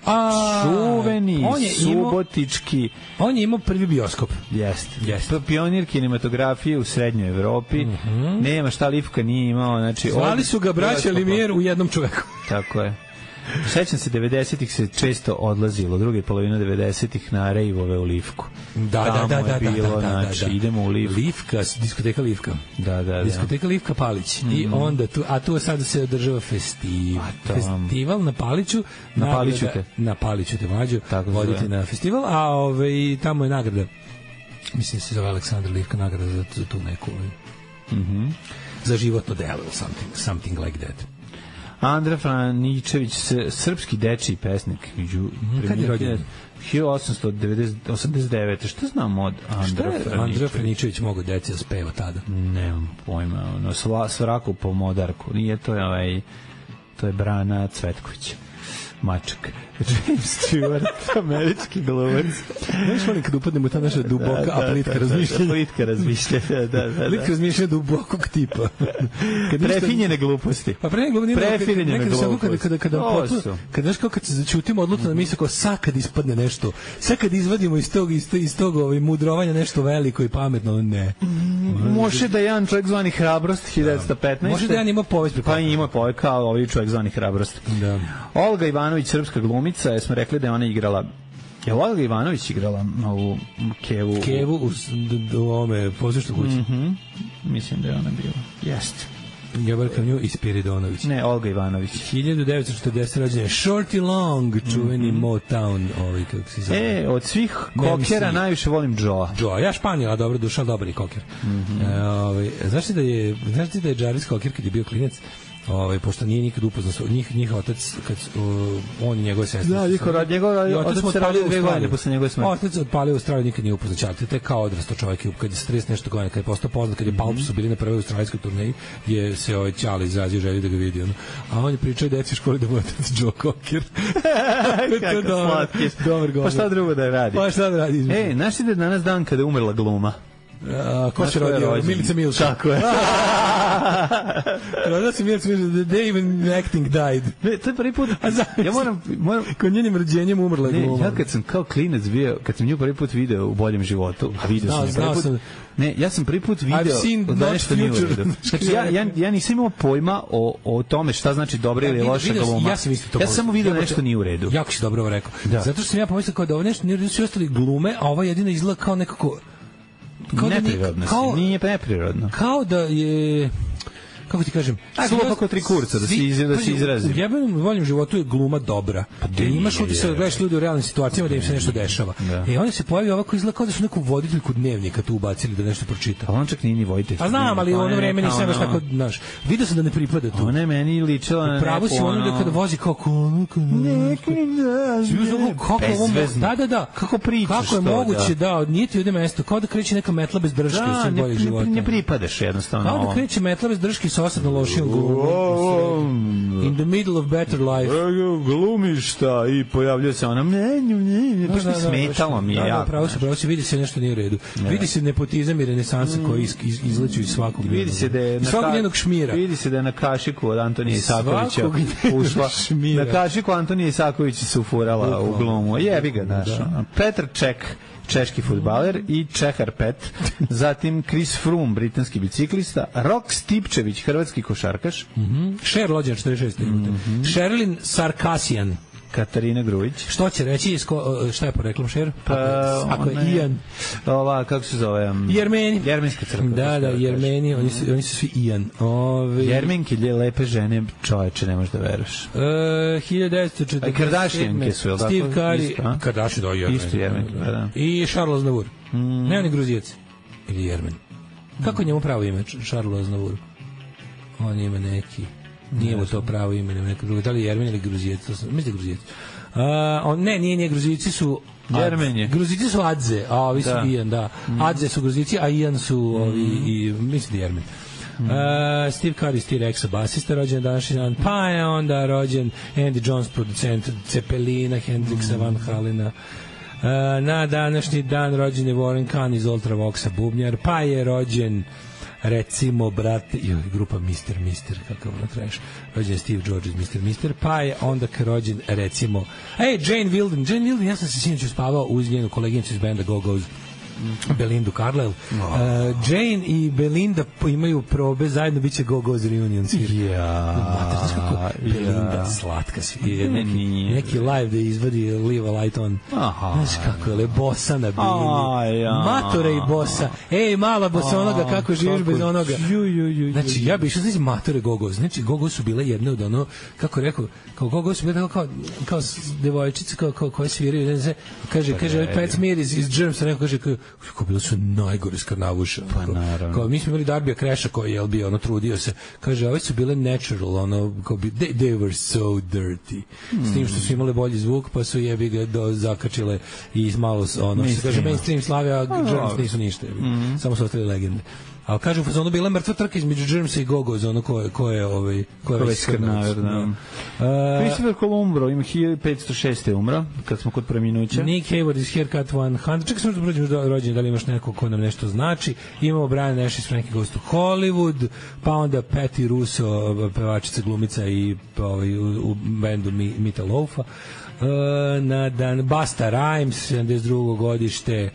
A, čuveni on je subotički. Imao, on je imao prvi bioskop. Jeste. Jeste. Pionir kinematografije u srednjoj Evropi. Mm -hmm. Nema šta Livka nije imao. Znači, zvali su ga braća Limijer u jednom čoveku. Tako je. Sećam se, devedesetih se često odlazilo, druge polovine devedesetih na rejvove u Livku. Da, da, da, da, bilo, da, da, znači, da, da. idemo u Livku. Livka, diskoteka Livka. Da, da, da. Diskoteka Livka Palić. Mm -hmm. I onda tu, a tu sad se održava festival. Festival na Paliću. Na Paliću te. Na Paliću te mlađu. Voditi na festival, a ove, tamo je nagrada. Mislim se zove Aleksandar Livka, nagrada za, za tu neku. Mhm. Mm za životno delo, something, something like that. Andra Franičević, srpski dečiji pesnik. Među, kad je rođen? hiljadu osamsto osamdeset devete. Šta znam od Andra Franičević? Šta je Andra Franičević mogao deci da speva tada? Nemam pojma. Ono, sva, svraku po modarku. Nije to je ovaj... To je Brana Cvetković. Mačak. James Stewart, američki glumac. Znaš volim kad upadnemo ta naša duboka, da, da, a plitka razmišljenja. Plitka razmišljenja, da, da, da. Plitka razmišljenja dubokog tipa. Kad prefinjene gluposti. Pa pre gluposti. Prefinjene gluposti. Kada, kada, kada, potpuno, kada, znaš kao kad se začutimo odlučno na misle, kao sad kad ispadne nešto, sad kad izvadimo iz tog, iz tog, iz tog ovaj, mudrovanja nešto veliko i pametno, ne. Može da je jedan čovjek zvani Hrabrost, hiljadu devetsto petnaeste. Može da je jedan ima povest. Pa ima povest kao ovaj čovjek zvani Hrabrost. Da. Olga Ivanović, srpska glumica, smo rekli da je ona igrala. Je Olga Ivanović igrala ovu Kevu? Kevu u, u ovome pozorištu kući. Mm -hmm. Mislim da je ona bila. Jeste. Gabarka nju i Spiridonović. Ne, Olga Ivanović. hiljadu devetsto četrdeset rođenje. Shorty Long, čuveni mm -hmm. Motown, ovaj kako se zove. E, od svih kokera najviše volim Joe. Joe, ja Španijela, dobro duša, dobar je koker. Mm -hmm. e, ovaj, znaš ti da je, znaš ti da je Jarvis koker kad je bio klinac? Ovaj pošto nije nikad upoznao njih njih otac kad uh, on i njegove sestre. Da, njegov rad, njegov otac se rodio dve godine posle njegove smrti. Otac odpalio u Australiji, nikad nije upoznao čarte, te kao odrastao čovjek kad je stres nešto godina, kad je postao poznat, kad je Pulp su bili na prvoj australijskoj turneji, je se ovaj Ćale izrazio želju da ga vidi ono. A on je pričao deci u školi da mu otac Joe Cocker. Kako slatki. Dobar govor. Pa šta drugo da radi? Pa šta da radi? Ej, znaš ti da danas dan kada je umrla gluma? Uh, ko se rodio? Milica Milša. Tako je. Rodio se Milica Milša. The day when acting died. Ne, to je prvi put. Ja moram... moram kod njenim rođenjem umrla je gluma. Ja kad sam kao klinac bio, kad sam nju prvi put video u Boljem životu, a video sam je prvi put... Ne, ja sam prvi put video da nešto nije u redu. Znači, ja, ja, ja nisam imao pojma o, o tome šta znači dobra ili loša gluma. Ja sam isto to. Ja sam samo video nešto nije u redu. Jako si dobro ovo rekao. Zato što sam ja pomislio kao da ovo nešto nije u redu, svi ostali glume, a ova jedina izgleda kao nekako... Neprirodno si, nije neprirodno. Kao da je... Kako ti kažem? Glupa kao tri kurca, da se iz, da se izrazi. U jebenom voljem životu je gluma dobra. Pa ti imaš utisak da gledaš ljudi u realnim situacijama da im se nešto dešava. I onda se pojavi ovako izgleda kao da su neku voditeljku dnevnika tu ubacili da nešto pročita. A on čak nije ni voditelj. A znam, ali u ono vreme nisam baš tako, znaš, vidio sam da ne pripada tu. Ona je meni ličila na neku... Pravo si ono da kada vozi kao konuka... Da, da, da. Kako pričaš to? Kako je moguće, da, nije ti ovdje mesto, kao da kreće neka metla bez drške u svim boljih života. Ne pripadaš jednostavno. Kao da kreće metla bez drške sa osadno lošijom glumom. In the middle of better life. Glumišta i pojavljuje se ona menju, menju. Baš mi smetalo mi je jako. Pravo se, pravo se, vidi se nešto nije u redu. Vidi se nepotizam i renesansa koji izleću iz svakog vidi se da je svakog njenog šmira. Vidi se da je na kašiku od Antonija Isakovića ušla. Na kašiku Antonija Isaković se ufurala u glumu. Jebi ga, znaš. Petar Ček, češki fudbaler i Čehar Pet, zatim Chris Froome, britanski biciklista, Rok Stipčević, hrvatski košarkaš, mm-hmm. Šer Lođan, četrdeset šeste Mm-hmm. Šerlin Sarkasijan, Katarina Grujić. Što će reći, šta je poreklom Šer? Pa, ako je Ian. Ova, kako se zove? Um, Jermeni. Jermenska crkva. Da, da, Jermeni, oni su, oni su svi Ian. Ove... Jermenke, lepe žene, čoveče, ne možeš da veruješ. Uh, hiljadu devetsto četrdeset sedme. A Kardashianke su, je li tako? Steve Curry. Kardashian, da, Jermen. Isto Jermenke, da. I Charles Aznavour. Mm. Ne, on je Gruzijac. Ili Jermen. Kako je njemu pravo ime, Charles Aznavour? On ima neki... Nije mu to pravo ime, nema neko drugo. Da li je Jermen ili Gruzijac? Mislim da je Gruzijac. Uh, on, ne, nije, nije, Gruzijici su... Jermenje. Gruzijici su Adze, a ovi su da. Ian, da. Mm. Adze su Gruzijici, a Ian su ovi, mm. i, mislim da je Jermen. Mm. Uh, Steve Curry, Steve Rexa, basista, rođen današnji dan, pa je onda rođen Andy Jones, producent Cepelina, Hendrixa, mm. Van Halina. Uh, na današnji dan rođen je Warren Kahn iz Ultravoxa, bubnjar, pa je rođen recimo, brate, joj, grupa mister mister, kakav ono trash, rođen Steve George iz mister mister, pa je onda rođen, recimo, ej, Jane Wilden, Jane Wilden, ja sam se sinoć uspavao uz njenu koleginicu iz benda Go-Go's, Belindu Carlisle. Uh, Jane i Belinda imaju probe, zajedno biće Go-Go's reunion svira. Ja. Znaš kako Belinda slatka svira. Neki, neki live da izvadi Leave a Light On. Aha. Znaš kako je, le bossa na bini. Ja. Matore i bossa. Ej, mala bossa onoga, kako živiš bez onoga. Ju, ju, ju, ju. Znači, ja bih išao, znači, matore Go-Go. Znači, Go-Go su bile jedne od ono, kako rekao, kao Go-Go su bile tako kao, kao devojčice kao, kao, koje sviraju, ne znam, kaže, kaže, Pat Smear iz, iz Germsa, neko kaže, kao, kao bili su najgore skarnavuša. Pa naravno. Kao, mi smo imali Darbija Kreša koji je bio, ono, trudio se. Kaže, ove su bile natural, ono, kao bi, they, they were so dirty. Mm. S tim što su imale bolji zvuk, pa su jebi ga do, zakačile i malo, ono, što se kaže, mainstream slave, a Germs nisu ništa. Mm. Samo su ostali legende. Ali kaže, u fazonu bila mrtva trka između Germsa i Go-Go, za ono ko je, ko je, ovaj, ko je već skrnaver, da. Christopher Columbus ima hiljadu petsto šeste umra, kad smo kod preminuća. Nick Hayward iz Haircut sto. Čekaj, smo da prođemo do rođenja, da li imaš neko ko nam nešto znači. Imamo Brian Nash iz Frankie Goes to Hollywood, pa onda Patty Russo, pevačica, glumica i ovaj, u, u bendu Metal Loafa. Uh, na dan Busta Rhymes, sedamdeset drugo godište.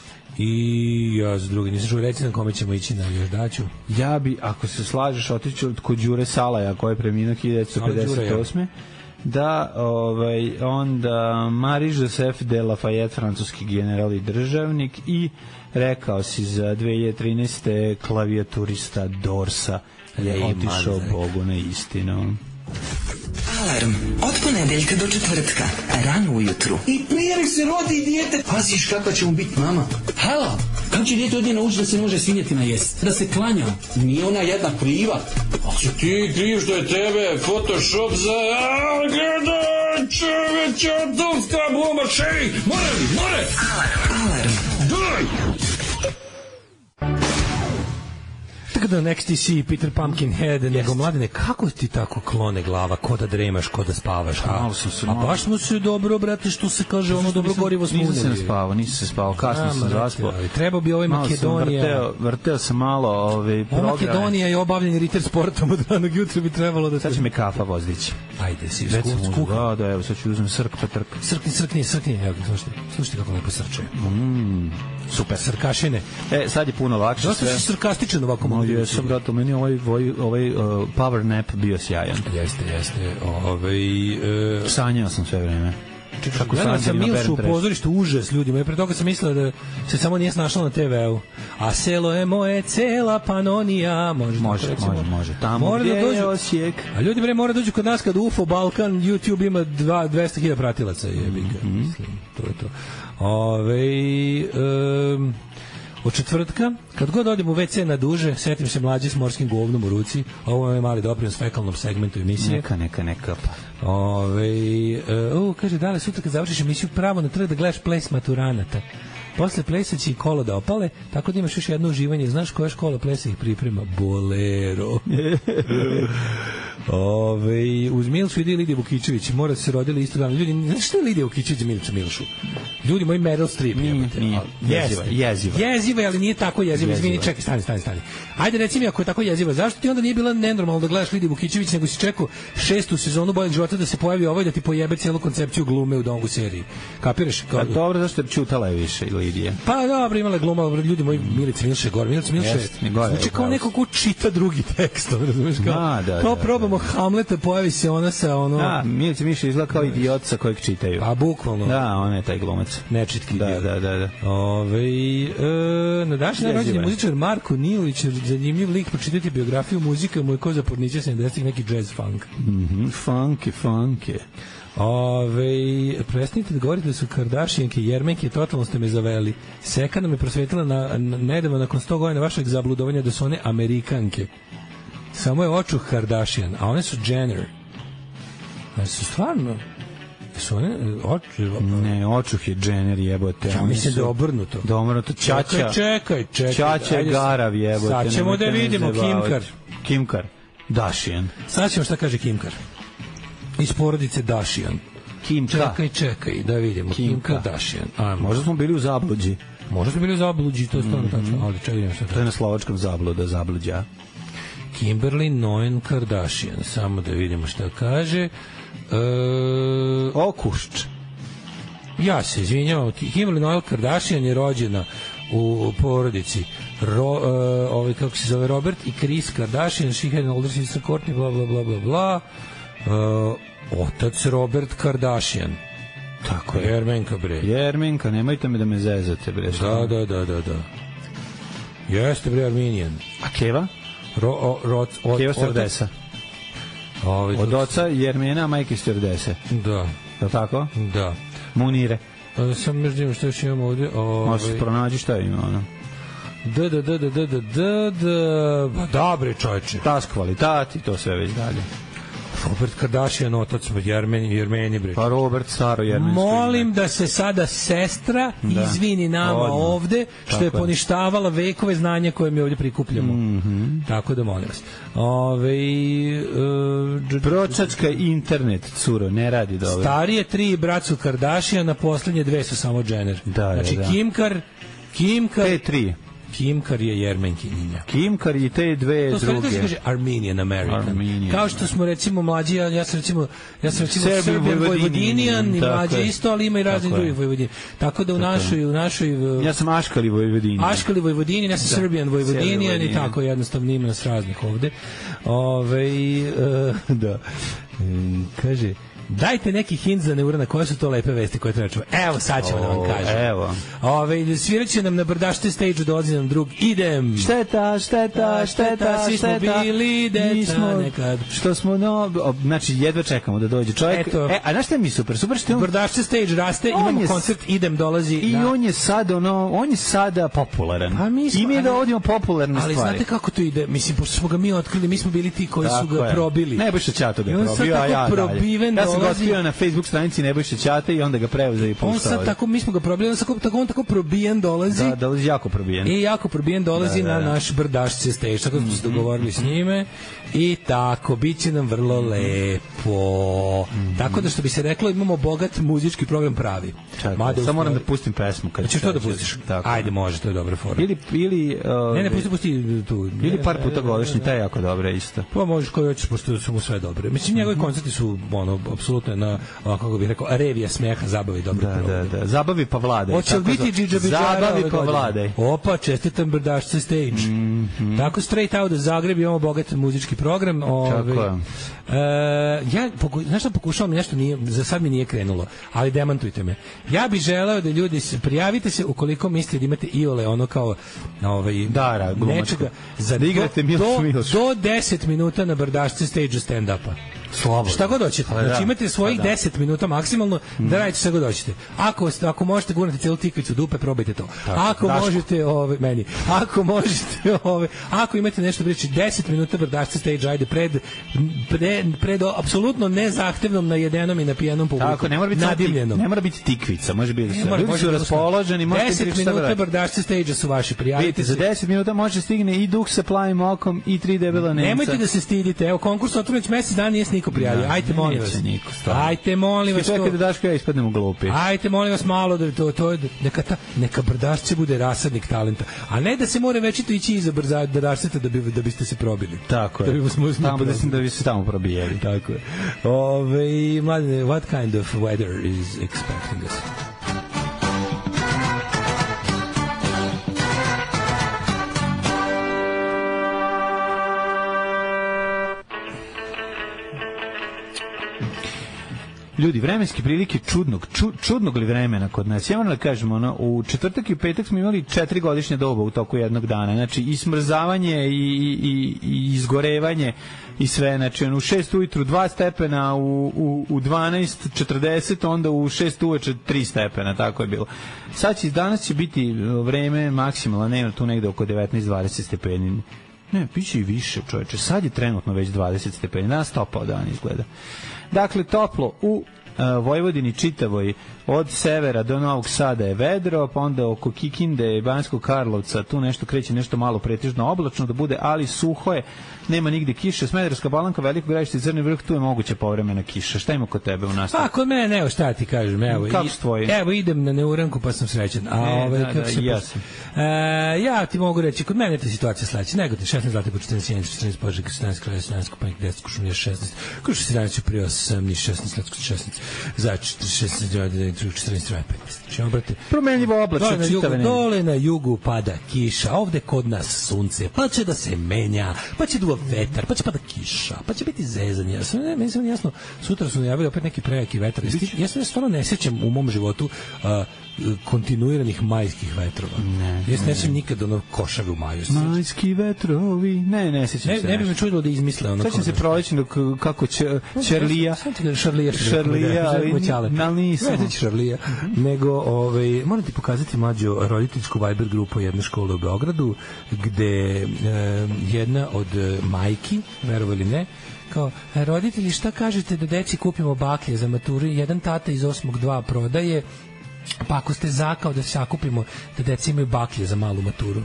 I ja za drugi nisam čuo, reci nam kome ćemo ići na još daću. Ja bi, ako se slažeš, otići kod Đure Salaja koji je preminuo hiljadu devetsto pedeset osme. Da, ovaj, onda Marie Joseph de Lafayette, francuski general i državnik, i rekao si za dve hiljade trinaeste klavijaturista Dorsa je Ej, otišao Bogu na istinu. Alarm od ponedeljka do četvrtka, rano ujutru. I prije mi se rodi dijete. Paziš kakva će mu biti mama. Halo, kako će dijete od nje naučiti da se može svinjetina jest? Da se klanja. Nije ona jedna kriva. A si ti kriv što je tebe Photoshop za... Gledaj, čoveče, atomska bomba, šej! More li, more! Alarm, alarm. Daj! Tako da Next T C, Peter Pumpkinhead, yes. Nego mladine, kako ti tako klone glava, ko da dremaš, ko da spavaš? A, a baš smo se dobro, brate, što se kaže, ono dobro gorivo smo unili. Nisam se spavao, nisam se spavao, kasno sam zaspao. Trebao bi ovaj Makedonija. Vrteo, vrteo sam malo ovaj program. Makedonija i obavljanje riter sportom od ranog jutra bi trebalo da... Sad će me kafa vozdići. Ajde, si skuha. Da, da, evo, sad ću uzmem srk pa trk. Srkni, srkni, srkni, evo, slušajte, slušajte kako lepo srče. Mm, super. Srkašine. E, sad je puno lakše. Dosta si srkastičan ovako mogu. Jesam, brate, meni ovaj, ovaj, ovaj uh, power nap bio sjajan. Jeste, jeste. Ovaj, uh, sanjao sam sve vreme. Kako ja sam Milšu u pozorištu, užas ljudima. Ja pre toga sam mislila da se samo nije snašla na te veu. A selo je moje, cela Panonija. Može, može, tako, može, može. Tamo mora gdje da dođu, je Osijek. A ljudi bre mora dođu kod nas kad U F O Balkan, YouTube ima dvesta hiljada pratilaca. Jebika, mm -hmm. Mislim, to je to. Ove, um, od četvrtka, kad god odem u ve ce na duže, setim se mlađe s morskim govnom u ruci. Ovo je mali doprinos fekalnom segmentu emisije. Neka, neka, neka. Pa. Ove, uh, kaže, da li sutra kad završiš emisiju pravo na trg da gledaš ples maturanata. Posle plesa će i kolo da opale, tako da imaš još jedno uživanje. Znaš koja škola plesa ih priprema? Bolero. Ove, uz Milšu ide Lidija Vukičević. Mora se rodili isto dan. Ljudi, znaš što je Lidija Vukičević za Milšu Milšu? Ljudi, moj Meryl Streep. Nije, nije. Jeziva, jeziva. Jeziva, ali nije tako jeziva. Izvini, čekaj, stani, stani, stani. Ajde, reci mi, ako je tako jeziva, zašto ti onda nije bila nenormalno da gledaš Lidiju Vukičević, nego si čekao šestu sezonu Boljeg života da se pojavi ovaj da ti pojebe cijelu koncepciju glume u Dongu seriji. Kapiraš? Kao... A dobro, zašto je čutala je više Lidija? Pa dobro, imala gluma, ljudi moji, Milica Milše gore. Milica Milše znači kao neko ko čita drugi tekst, razumiješ? Kao, da, da, kao da, probamo da. Hamleta, pojavi se ona sa ono... Da, Milica Milše izgleda kao idiot sa kojeg čitaju. Pa bukvalno. Da, ona je taj glumac. Nečitki. Da, da, da, da. Ove, e, na današnji rođendan muzičar Marko Nilić, zanimljiv lik, pročitati biografiju muzike, moj ko za porniče sedamdesetih neki jazz funk. Mhm, funk je, funk je. Ove, prestanite da govorite da su Kardashianke i Jermenke, totalno ste me zaveli. Sekana me prosvetila na, na, nedavno nakon sto godina vašeg zabludovanja da su one Amerikanke. Samo je očuh Kardashian, a one su Jenner. Znači su stvarno... Su one očuh... Ne, očuh je Jenner, jebote. Ja mislim da je obrnuto. Da obrnuto, Čača. Čekaj, čekaj, čekaj. Čača je Garav, jebote. Sad ćemo da vidimo, Kimkar. Kimkar, Dashian. Sad ćemo šta kaže Kimkar. Iz porodice Dashian. Kimka. Čekaj, čekaj, da vidimo. Kim Kardashian. Ajmo. Možda smo bili u zabluđi. Možda su bili u Zabluđi, to je stvarno mm-hmm. tačno, ali čekaj, što to je na slovačkom Zabluda, Zabluđa. Kimberly Noen Kardashian, samo da vidimo šta kaže. E... Okušč. Ja se izvinjavam, Kimberly Noel Kardashian je rođena u porodici Ro, uh, ovaj, kako se zove, Robert i Kris Kardashian, she had an older sister Kourtney, bla bla bla bla bla. Uh, otac Robert Kardashian. Tako je. Jermenka, bre. Jermenka, nemojte me da me zezate, bre. Da, da, da, da, da. Jeste, bre, Armenijan. A Keva? Ro, o, ro, o, Keva Stardesa. Ovaj, od oca Jermena, a majke Stardese. Da. Je tako? Da. Munire. A, sam međutim što još imamo ovdje. Ovaj... Može se pronađi šta ima, ono. Da, da, da, da, da, da, da, da, ba, dobre čovječe. Tas kvalitati, to sve već dalje. Robert Kardashian, otac Jermeni, Jermeni, bre. Pa Robert, staro Jermensko. Molim da se sada sestra da. izvini nama Odno. ovde, što Tako je poništavala vekove znanja koje mi ovdje prikupljamo. Mm-hmm. Tako da molim vas. Ove, uh, Procacka internet, curo, ne radi dobro. Starije tri bracu Kardashiana, poslednje dve su samo Jenner. Da, znači, da, da. Kimkar, Kimkar... Te tri. Kimkar je Jermenkinja. Kimkar i te dve to druge. To se kaže Armenian American. Armenian. Kao što smo recimo mlađi, ja, ja sam recimo, ja sam recimo Serbian Vojvodinian i mlađi isto, ali ima i razni drugi Vojvodini. Tako da u tako našoj, u našoj... Ja sam Aškali Vojvodinian. Aškali Vojvodinian, ja sam da. Serbian Vojvodinian i tako jednostavno ima nas raznih ovde. Ove, uh, da. Um, kaže... Dajte neki hint za neurana, koje su to lepe vesti koje treba čuvati. Evo, sad ćemo oh, da vam kažem. Evo. Ove, svirat će nam na brdašte stage-u, dolazi nam drug. Idem. Šteta, šteta, šteta, svi smo šteta. bili deca smo, nekad. Što smo, no, znači, jedva čekamo da dođe čovjek. Eto, e, a znaš šta mi super? Super što on... Brdašte stage raste, on imamo je, koncert, idem, dolazi. I da. on je sad, ono, on je sada popularan. Pa mi smo, I mi je da odimo popularne ali stvari. Ali znate kako to ide? Mislim, pošto smo ga mi otkrili, mi smo bili ti koji Tako su ga je. probili. Nebojša Ćato ga je probio, a ja dalje. Ja sam ga otkrio na Facebook stranici Nebojša Ćate i onda ga preuzeo i puštao. On sad tako, mi smo ga probili, on, tako, tako, on tako probijen dolazi. Da, dolazi jako probijen. I jako probijen dolazi da, da, da. na naš brdašće stage, tako smo se dogovorili s njime i tako, bit će nam vrlo lepo. Mm-hmm. Tako da što bi se reklo, imamo bogat muzički program pravi. Čekaj, samo moram da pustim pesmu. Kad ćeš to da pustiš? Tako. Ajde, može, to je dobra forma. Ili, ili, uh, ne, ne, pusti, pusti tu. Ili par puta godišnji, taj je jako dobra isto. Pa možeš koji hoćeš, pošto su mu sve dobre. Mislim, njegovi koncerti su, ono, apsolutno na, kako bih rekao, revija smeha, zabavi, dobro. Da, da, da. Zabavi pa vladaj. Hoće li biti Džidža Biđara? Zabavi pa vladaj. Opa, čestitam brdašce stage. Mm-hmm. Tako, straight out of Zagreb, imamo bogat muzički program. Ove, Tako je. Uh, ja, poku, znaš što pokušavam, nešto nije, za sad mi nije krenulo, ali demantujte me. Ja bih želeo da ljudi se, prijavite se ukoliko mislite da imate iole ono kao ovaj, Dara, nečega, za da igrate do, Miloš do, Miloš. do deset minuta na brdašce stage-u stand-upa. Slobodno. Šta god hoćete. Znači da. imate svojih da. deset minuta maksimalno mm. da radite šta god hoćete. Ako, ako možete gurnati cijelu tikvicu dupe, probajte to. Tako, ako daško. možete, ove, meni, ako možete, ove, ako imate nešto da reći, deset minuta brdašce stage, ajde, pred, pred, pred apsolutno nezahtevnom najedenom i napijenom publiku. Tako, ne mora biti, nadimljenom. Ne mora biti tikvica, može biti sve. Mora, Ljudi su raspoloženi, možete deset minuta brdašce stage su vaši prijavitelji. Vidite, za deset minuta može stigne i duh sa plavim okom i tri debela Nemca. Nemojte da se stidite. Evo, konkurs otvoreć mesec dana nije niko prijavio. Ajte, molim vas. Ajte, molim vas. Čekaj da Daško ja ispadnemo glupi. Ajte, molim vas malo da to, to neka, ta, neka brdašce bude rasadnik talenta. A ne da se mora večito ići iza brdašceta da, bi, da biste se probili. Tako je. Da bi smo tamo da, da bi se tamo probijeli. Tako je. Ove, mladine, what kind of weather is expecting us? Ljudi, vremenske prilike čudnog, ču, čudnog li vremena kod nas. Ja moram da kažem, ono, u četvrtak i u petak smo imali četiri godišnje doba u toku jednog dana. Znači, i smrzavanje, i, i, i izgorevanje, i sve. Znači, ono, u šest ujutru dva stepena, u, u, u dvanaest četrdeset, onda u šest uveče tri stepena, tako je bilo. Sad će, danas će biti vreme maksimalno, nema tu negde oko devetnaest dvadeset stepeni. Ne, biće i više, čoveče. Sad je trenutno već dvadeset stepeni. Danas topao dan izgleda. Dakle, toplo u Vojvodini čitavoj od severa do Novog Sada je vedro, pa onda oko Kikinde i Banjskog Karlovca tu nešto kreće nešto malo pretežno oblačno da bude, ali suho je, nema nigde kiše. Smederevska Palanka, Veliko Gradište i Crni Vrh, tu je moguća povremena kiša. Šta ima kod tebe u nastavu? Pa kod mene, evo šta ti kažem, evo. Kako s tvojim? Evo idem na neuranku pa sam srećan. A e, ove da, kako da, se ja pa, sam. E, ja ti mogu reći, kod mene je ta situacija sledeća. Negotin šesnaest, Zlatibor četrnaest, Sjenica četrnaest, Požega sedamnaest, Kraljevo sedamnaest, Kopaonik deset, Kuršumlija šesnaest, Kruševac sedamnaest, Ćuprija osam, Niš šesnaest, Leskovac šesnaest, Zaječar šesnaest, četrnaest, petnaest. Čemo brate? Promenljivo oblačno čitave. Dole na jugu pada kiša, ovde kod nas sunce, pa će da se menja, pa će duva vetar, pa će pada kiša, pa će biti zezanje. Ja sam, ne, meni sam jasno, sutra su najavili opet neki prejaki vetar. Ja se stvarno ne sjećam u mom životu uh, kontinuiranih majskih vetrova. Ne, ja se ne sjećam nikad ono košave u maju. Majski vetrovi. Ne, ne sjećam ne, se. Ne bi me čudilo da izmisle ono. Sjećam se prolećno kako će Čerlija. Šarlija. Šarlija, ali nisam. Ne sjećam Šarlija. Nego, ovaj, moram ti pokazati mlađu roditeljsku Viber grupu jedne škole u Beogradu, gde e, jedna od majki, verovali ne, kao, roditelji, šta kažete da deci kupimo baklje za maturu? Jedan tata iz osmog dva prodaje, pa ako ste zakao da se sakupimo da deci imaju baklje za malu maturu.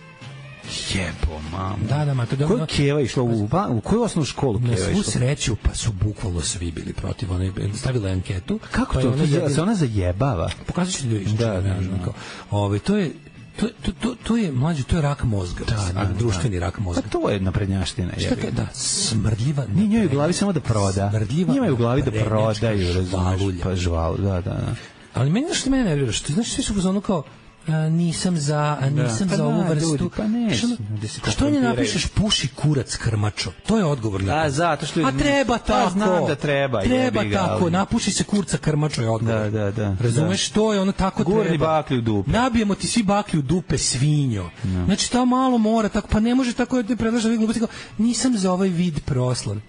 Jebo, mamo. Da, da, ma to je Koja Keva išla u, ba, u koju osnovnu školu Keva išla? Na svu sreću, pa su bukvalno svi bili protiv. Ona je stavila anketu. Kako pa to? Ona jedin... se ona zajebava? Pokazat ću ljudi. Da, da, da. Kao, ove, to je To, to, to, to je mlađe, to je rak mozga, da, da, društveni da. rak mozga. Pa to je naprednjaština. Šta ka, da, smrdljiva. Nije njoj u glavi samo da proda. Smrdljiva. Njima je u glavi da prodaju, razumiješ, pa žvalu, da, da, da. Ali meni što mene nervira, što znaš svi su u zonu kao a, nisam za, a nisam da. za ovu pa vrstu. Ljudi, pa ne. Što, što ne napišeš puši kurac krmačo? To je odgovor na. A zato što A treba tako. Pa znam da treba. Treba tako, ali... napuši se kurca krmačo je odgovor. Da, da, da. Razumeš, da. to je ono tako Gurni treba. baklju u dupe. Nabijemo ti svi baklju u dupe, svinjo. No. Znači, ta malo mora, tako, pa ne može tako da predlaža da vi gluposti kao, nisam za ovaj vid proslav.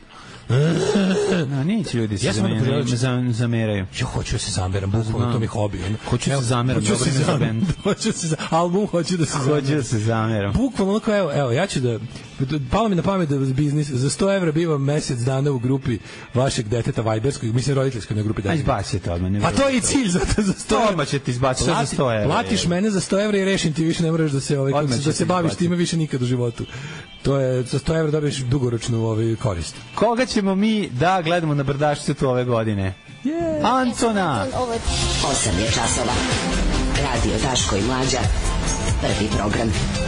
No, neće ljudi se ja zameraju. zameraju. Ja hoću da se zameram, bukvalno to mi hobi. Hoću da se zameram, dobro mi za bend. Hoću se album, hoću da se zameram. Hoću da se zameram. Bukvalno onako, evo, evo, ja ću da, palo mi na pamet da biznis, za sto evra bivam mesec dana u grupi vašeg deteta Viberskog, mislim roditeljskog na grupi. A izbacite odmah. Pa to je i cilj, za, za sto evra. Odmah će ti izbaciti za sto evra. Platiš mene za sto evra i rešim ti, više ne moraš da se, ovaj, da se baviš time više nikad u životu. To je, za sto evra dobiješ dugoročnu ovaj, korist. Koga ćemo mi da gledamo na Brdašcetu ove godine? Yeah. Antona! osam je časova. Radio Daško i Mlađa. Prvi program.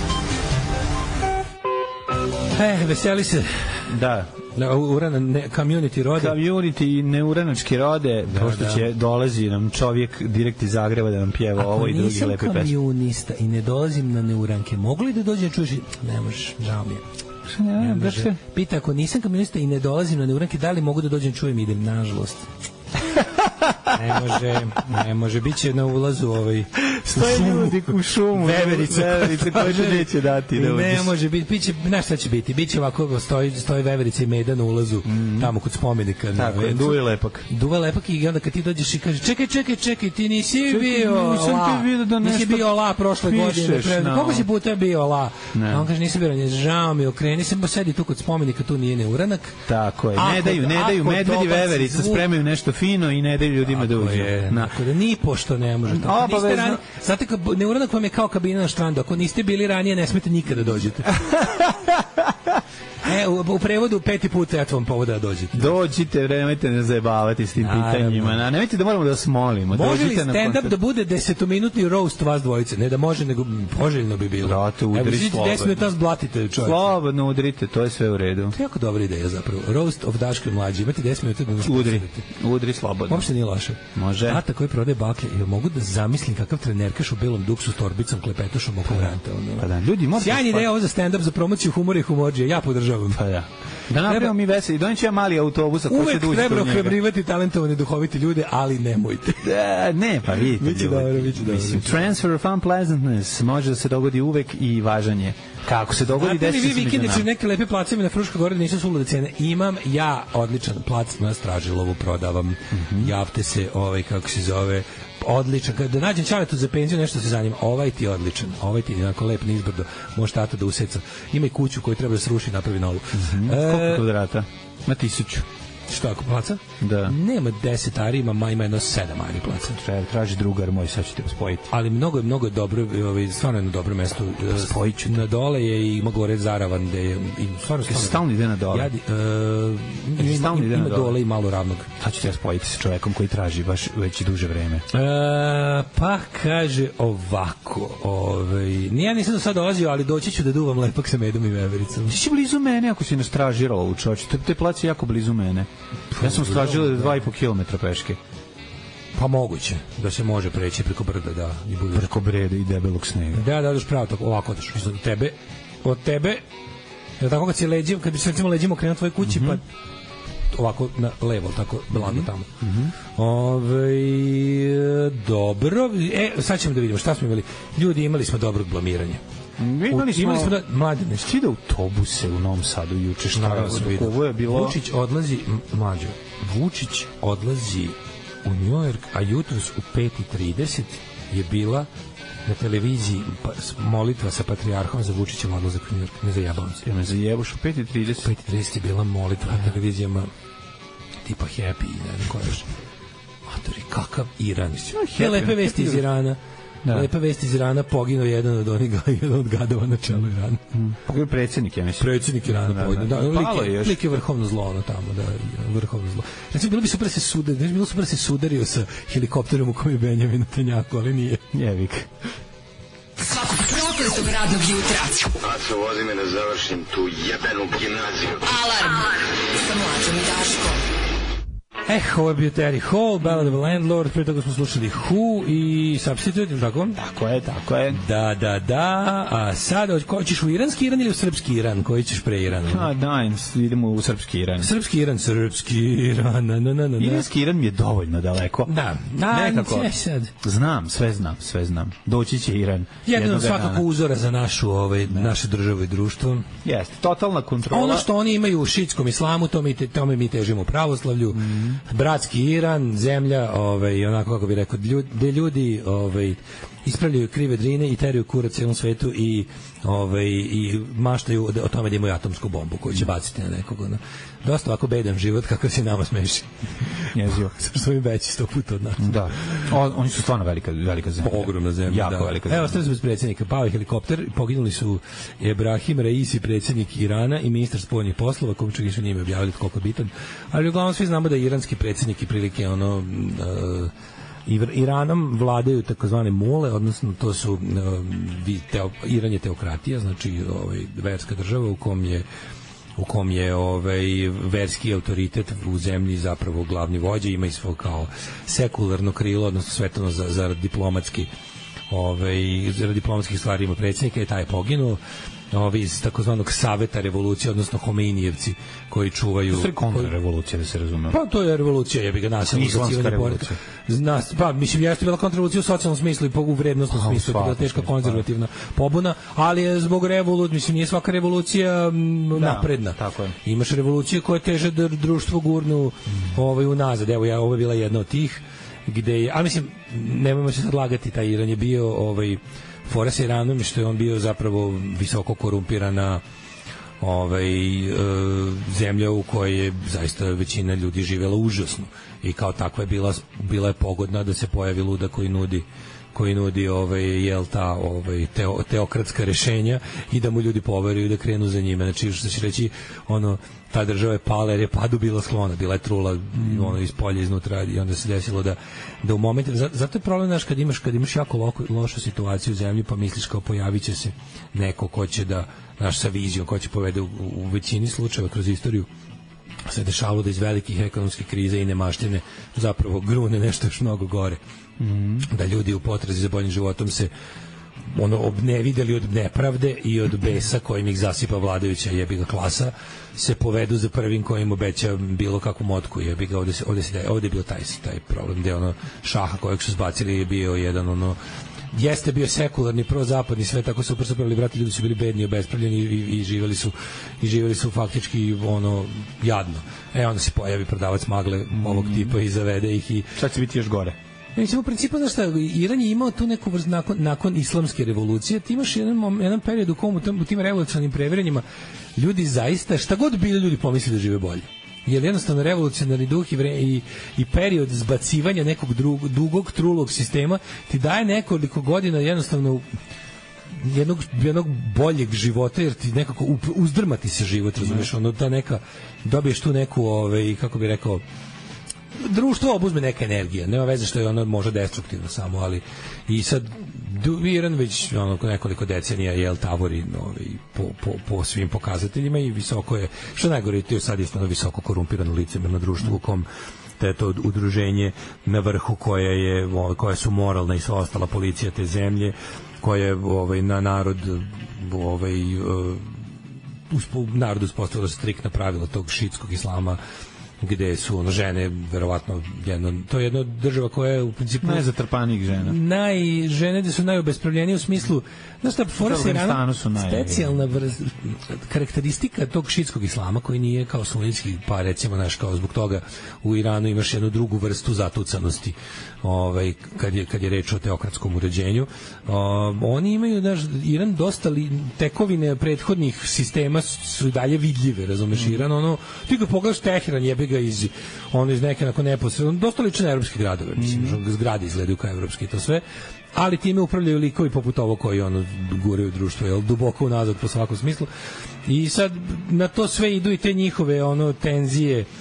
E, veseli se. Da. Na urana, ne, community rode. Community i neuranački rode, da, pošto da. će dolazi nam čovjek direkt iz Zagreba da nam pjeva ako ovo i drugi lepe pesme. Ako nisam kamionista i ne dolazim na neuranke, mogu li da dođe da čuješ? Ne možeš, žao mi je. Ne, ne može. Pita, ako nisam kamionista i ne dolazim na neuranke, da li mogu da dođem čujem idem? Nažalost. Ne može, ne može, biće na ulazu ovaj stoje ljudi u šumu, veverice, veverice koje će neće dati da uđeš. Ne može biti, biće, znaš šta će biti, biće ovako, stoji, stoji veverice i meda na ulazu, mm. tamo kod spomenika. Tako je, duva lepak. Duva lepak i onda kad ti dođeš i kažeš, čekaj, čekaj, čekaj, ti nisi čekaj, bio nisam la, te vidio da nešto nisi bio la prošle pišeš, godine, pre, no. koliko si puta bio la? A on kaže, nisam bio, žao mi, okreni se, bo sedi tu kod spomenika, tu nije neuranak. Tako je, ne daju, ne daju, medvedi veverica, spremaju nešto fino i ne daju ljudima da uđu. Tako da ni pošto ne može tako. Niste ranije, znate, neuranak vam je kao kabina na štrandu. Ako niste bili ranije, ne smete nikada dođete. E, u, u prevodu peti put ja vam povoda da dođete. Dođite, nemojte ne zajebavati s tim Naravno. pitanjima. Na, nemojte da moramo da vas molimo. Može li stand-up na da bude desetominutni roast vas dvojice? Ne da može, nego poželjno bi bilo. Brate, udri slobodno. deset minuta zblatite čovječe. Slobodno udrite, to je sve u redu. To je jako dobra ideja zapravo. Roast of Daško i Mlađe. Imate deset minuta da nas udri. Udri slobodno. Uopšte nije loše. Može. Tata koji prodaje baklje, ja mogu da zamislim kakav trenerkaš u belom duksu s torbicom, klepetošom oko vrata. Pa da, ljudi morate. Sjajna ideja ovo za stand-up za promociju humora i humorđije. Ja podržavam. Pa da. Da napravimo mi veseli, doneće ja mali autobus ako će da uđe u njega. Uvek treba ohrabrivati talentovane duhovite ljude, ali nemojte. Da, ne, pa vidite. Biće dobro, biće dobro. Mislim, transfer of unpleasantness može da se dogodi uvek i važan je. Kako se dogodi, desi se vi vikendići neke lepe placeve na Fruškoj gori nisu sulude cene. Imam ja odličan plac na Stražilovu, prodavam. Mm-hmm. Javte se, ovaj, kako se zove, odličan. Kada nađem Čaletu za penziju, nešto se zanima. Ovaj ti je odličan. Ovaj ti je onako lep nizbrdo. Može tata da useca. Ima i kuću koju treba da sruši i napravi novu. Mm-hmm. E, koliko kvadrata? Na tisuću. Što ako placa? Da. Nema deset ari, ima, ima jedno sedam ari placa. Treba, traži drugar moj, sad ću te spojiti. Ali mnogo je, mnogo je dobro, ovaj, stvarno je na dobro mesto. Spojit ću te. Na dole je i mogu reći Zaravan, gde je i stvarno... Stalno ide na dole. Jadi, uh, ima, stalno ide ima na dole. dole i malo ravnog. Sad ću te spojiti sa čovekom koji traži baš već i duže vreme. Uh, pa kaže ovako, ovaj, nije nisam do sada dolazio, ali doći ću da duvam lepak sa medom i vevericom. Ti si blizu mene ako si nas tražirala u čoveče. Te, te placi jako blizu mene. Ja sam stražila dva i po kilometra peške. Pa moguće da se može preći preko brda, da. I bude... Preko breda i debelog snega. Da, da, daš pravo, tako, ovako daš. Od tebe, od tebe, je tako kad si leđim, kad bi se recimo leđima okrenuo tvoje kući, mm -hmm. pa ovako na levo, tako, blago mm -hmm. tamo. Mm -hmm. Ove, dobro, e, sad ćemo da vidimo šta smo imali. Ljudi, imali smo dobrog blamiranja. Imali smo, imali smo da, mladine. Sti da autobuse u Novom Sadu juče, šta ovo je bilo? Vučić odlazi, mlađo, Vučić odlazi u New York, a jutros u pet i trideset je bila na televiziji pa, molitva sa patrijarhom za Vučićem odlazak u New York. Ne zajebavam se. Ja me zajebaš u pet i trideset? U pet i trideset je bila molitva na televizijama tipa Happy i ne znam koja još. Matori, kakav Iran. No, lepe vesti iz Irana. Da. Lepa vest iz Irana, poginuo jedan od onih jedan od gadova na čelu Irana. Mm. Poginuo predsjednik, ja mislim. Predsjednik Irana, da, poginuo. Da, da, lik, je, lik je vrhovno zlo ono tamo, da, vrhovno zlo. Znači, bilo bi super da se sudari, znači, bilo super da se sudario sa helikopterom u kojem je Benjamin Netanjahu, ali nije. Jevik. Svakog prokletog radnog jutra. Aco, vozi me da završim tu jebenu gimnaziju. Alarm, Alarm. Sa Mlađom i Daškom. Eh, ovo je bio Terry Hall, Ballad of a Landlord, prije toga smo slušali Who i Substitute, tako? Tako je, tako je. Da, da, da, a sad, ko ćeš u iranski Iran ili u srpski Iran? Koji ćeš pre Iran? A, da, idemo u srpski Iran. Srpski Iran, srpski Iran, na, na, na, na. Iranski Iran mi je dovoljno daleko. Da, da, nekako. Sad. Znam, sve znam, sve znam. Doći će Iran. Jedno svakako uzora za našu, ovaj, naše državu i društvo. Jeste, totalna kontrola. Ono što oni imaju u šiitskom islamu, to mi, tome mi težimo u pravoslavlju. Mm. Bratski Iran, zemlja, ovaj, onako kako bi rekao, gde ljudi ovaj, ispravljaju krive drine i teraju kurac cijelom svetu i, ovaj, i maštaju o tome da imaju atomsku bombu koju će baciti na nekog. Ono. Dosta ovako bedan život kako se nama smeši. Jezivo. Što su mi veći sto puta od nas. Da. O, oni su stvarno velika, velika zemlja. Ogromna zemlja, jako da. velika zemlja. Evo, ostali su bez predsjednika. Pao je helikopter, poginuli su Ebrahim Raisi, predsjednik Irana i ministar spoljnih poslova, kom čak i su njime objavili koliko je bitan. Ali uglavnom svi znamo da je iranski predsjednik i prilike ono... Uh, Iranom vladaju takozvane mule, odnosno to su uh, teo, Iran je teokratija, znači ovaj, verska država u kom je u kom je ovaj verski autoritet u zemlji zapravo glavni vođa, ima i svoj kao sekularno krilo, odnosno svetovno za, za diplomatski ovaj, za diplomatskih stvari ima predsjednika i taj je poginuo. Ovi iz takozvanog saveta revolucije, odnosno Homeinijevci koji čuvaju... To je kontra revolucija, da se razume. Pa to je revolucija, je bi ga nasilno islamska revolucija. Nas, pa, mislim, jeste bila kontra revolucija u socijalnom smislu i u vrednostnom oh, smislu, to je bila teška konzervativna pobuna, ali je zbog revolucije, mislim, nije svaka revolucija m, da, napredna. Tako je. Imaš revolucije koje teže da društvo gurnu mm. ovaj, unazad. Evo, ja, ovo je bila jedna od tih, gde je, a mislim, nemojmo se sad lagati, taj Iran je bio... Ovaj, fora sa Iranom što je on bio zapravo visoko korumpirana ovaj, e, zemlja u kojoj je zaista većina ljudi živjela užasno i kao takva je bila, bila je pogodna da se pojavi luda koji nudi koji nudi ovaj jel ta ovaj teo, teokratska rešenja i da mu ljudi poveruju da krenu za njime. Znači što se reći ono ta država je pala jer je padu bila sklona, bila je trula mm. ono iz polja iznutra i onda se desilo da da u momentu zato je problem naš kad imaš kad imaš jako loko, lošu situaciju u zemlji pa misliš kao pojaviće se neko ko će da naš sa vizijom ko će povede u, u većini slučajeva kroz istoriju se dešavalo da iz velikih ekonomskih kriza i nemaštine zapravo grune nešto još mnogo gore. Mm. Da ljudi u potrazi za boljim životom se ono obnevideli od nepravde i od besa kojim ih zasipa vladajuća jebiga klasa se povedu za prvim kojim obeća bilo kakvu motku jebiga ovde se ovde se ovde je bio taj taj problem gde ono šaha kojeg su zbacili je bio jedan ono jeste bio sekularni prozapadni sve tako super super ali brati ljudi su bili bedni obespravljeni i, i, i živeli su i živeli su faktički ono jadno e onda se pojavi prodavac magle ovog tipa i zavede ih i sad će biti još gore. Mislim, u principu, znaš šta, Iran je imao tu neku vrst nakon, nakon islamske revolucije, ti imaš jedan, jedan period u kom u, tom, u tim revolucionarnim previranjima ljudi zaista, šta god bili ljudi pomisli da žive bolje. jer jednostavno revolucionarni duh i, vre, i, i period zbacivanja nekog drug, dugog, trulog sistema ti daje nekoliko godina jednostavno jednog, jednog boljeg života, jer ti nekako uzdrmati se život, razumiješ, ono ta neka, dobiješ tu neku, ove, kako bi rekao, društvo obuzme neka energija, nema veze što je ono možda destruktivno samo, ali i sad Iran već ono, nekoliko decenija je tavori ovaj, po, po, po svim pokazateljima i visoko je, što najgore je sad isto visoko korumpirano licemerno društvo u kom te je to udruženje na vrhu koje je koje su moralna i sva ostala policija te zemlje, koje ovaj na narod ovaj uh, uspo, narod uspostavilo striktna pravila tog šiitskog islama, gde su ono žene verovatno jedno, to je jedna država koja je u principu najzatrpanijih žena. Naj žene gde su najobespravljenije u smislu, znaš šta, forse Irana specijalna vrst, karakteristika tog šiitskog islama koji nije kao sunitski, pa recimo naš kao zbog toga u Iranu imaš jednu drugu vrstu zatucanosti. Ovaj kad je kad je reč o teokratskom uređenju, o, oni imaju naš Iran dosta li, tekovine prethodnih sistema su dalje vidljive, razumeš, mm. Iran ono ti ga pogledaš Teheran jebe ga iz ono iz neke nakon neposredno dosta lične evropske gradove, mislim, mm. zgrade izgledaju kao evropske i to sve, ali time upravljaju likovi poput ovo koji ono guraju društvo jel duboko unazad po svakom smislu i sad na to sve idu i te njihove ono tenzije e,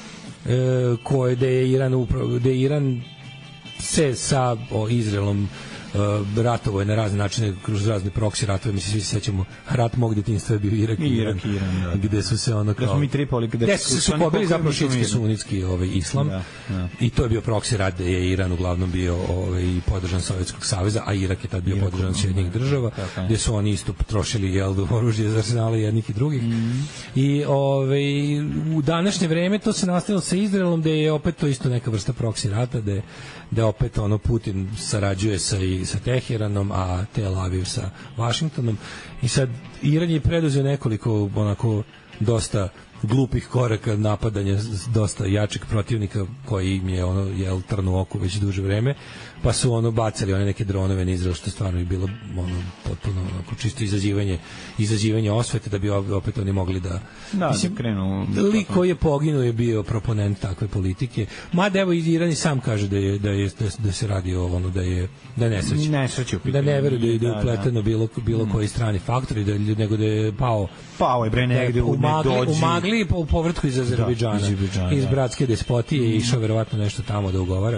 koje da je Iran upravo da je Iran se sa o, Izraelom uh, ratovo je na razne načine kroz razne proksi ratove, mi se svi sećamo rat mog detinjstva je bio Irak i Iran, Irak, Iran da, gde su se ono kao da smo mi Tripoli gde su se pobili zapravo šiitski sunitski ovaj islam da, da. I to je bio proksi rat da je Iran uglavnom bio ovaj podržan Sovjetskog saveza, a Irak je tad bio Irak, podržan Sjedinjenih država, gde su oni isto trošili jel oružje za arsenale jednih i drugih mm. i ovaj u današnje vreme to se nastavilo sa Izraelom, gde je opet to isto neka vrsta proksi rata, da da opet ono Putin sarađuje sa i sa Teheranom, a Tel Aviv sa Vašingtonom i sad Iran je preduzeo nekoliko onako dosta glupih koraka napadanja dosta jačeg protivnika koji im je ono jel trn u oku već duže vreme, pa su ono bacali one neke dronove na Izrael, što stvarno je bilo ono potpuno onako čisto izazivanje izazivanje osvete da bi opet oni mogli da, da mislim, krenu lik koji je poginuo je bio proponent takve politike, mada evo Iran i sam kaže da je da je da, da se radi o ono da je da ne nesreće da ne veruje da je upleteno bilo bilo koji strani faktor i da nego da je pao pao je bre negde u dođi u magli po povratku iz Azerbejdžana da, iz bratske despotije mm. išao verovatno nešto tamo da ugovara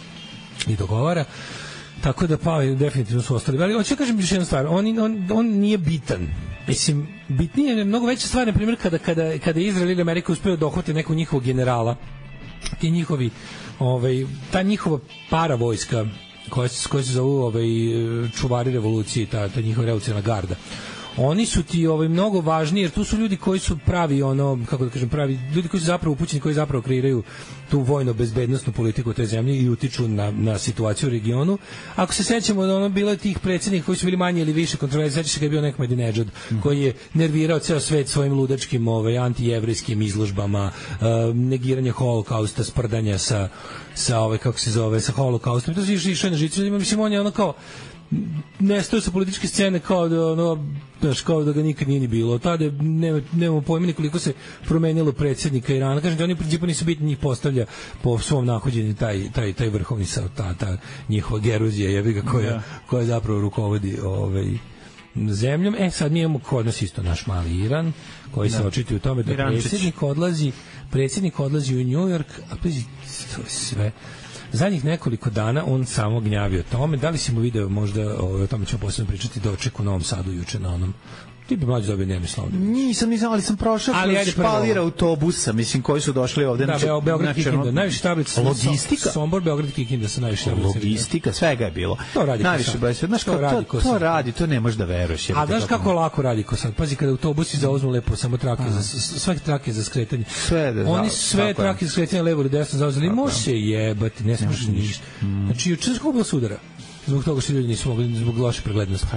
i dogovara. Tako da pa definitivno su ostali. Ali hoću da kažem još jednu stvar, on, on, on nije bitan. Mislim, bitnije je mnogo veća stvar, na primjer, kada, kada, kada Izrael ili Amerika uspeo da ohvate nekog njihovog generala, ti njihovi, ovaj, ta njihova para vojska, koja, koja se zovu ovaj, čuvari revolucije, ta, ta njihova revolucionarna garda, oni su ti ovaj mnogo važniji, jer tu su ljudi koji su pravi ono kako da kažem pravi ljudi koji su zapravo upućeni, koji zapravo kreiraju tu vojno bezbednosnu politiku te zemlje i utiču na na situaciju u regionu. Ako se sećamo da ono bilo tih predsjednika koji su bili manje ili više kontroverzni, sećaš se kad je bio neki Ahmadinejad mm. koji je nervirao ceo svet svojim ludačkim ovaj antijevrejskim izložbama, uh, negiranje holokausta, sprdanja sa sa ovaj kako se zove sa holokaustom. To je išlo na žicu, mislim on je ono kao nestao sa političke scene kao da ono znaš, kao da ga nikad nije ni bilo. Tada nema, nemamo pojma koliko se promenilo predsjednika Irana. Kažem da oni u principu nisu bitni, njih postavlja po svom nahođenju taj, taj, taj vrhovni sa ta, ta njihova geruzija jebiga koja, ja. koja zapravo rukovodi ovaj, zemljom. E sad mi imamo kod nas isto naš mali Iran koji da. se očiti u tome da Irančić. predsjednik odlazi predsjednik odlazi u New York, a pazi, to je sve zadnjih nekoliko dana on samo gnjavi o tome. Da li si mu video možda, o tome ćemo posebno pričati, doček u Novom Sadu juče na onom. Ti bi mlađi dobio dnevni slovnik. Nisam, nisam, ali sam prošao kroz špalir autobusa, mislim, koji su došli ovde. Da, Beo, Beograd, Kikinda, najviše tablica. Logistika. Sombor, Beograd, Kikinda su najviše tablice. Logistika, svega je bilo. To radi najviše ko sad. Znaš, to, radi, to, to radi, to ne možeš da veruješ. A znaš kako lako radi ko sad? Pazi, kada autobusi zauzmu lepo samo trake, za, sve trake za skretanje. Sve da Oni sve trake za skretanje levo ili desno zauzeli. Može se jebati, ne smiješ ništa. Znači, juče skoro bilo sudara. Zbog toga što ljudi nisu mogli, zbog loše preglednosti. Pa da.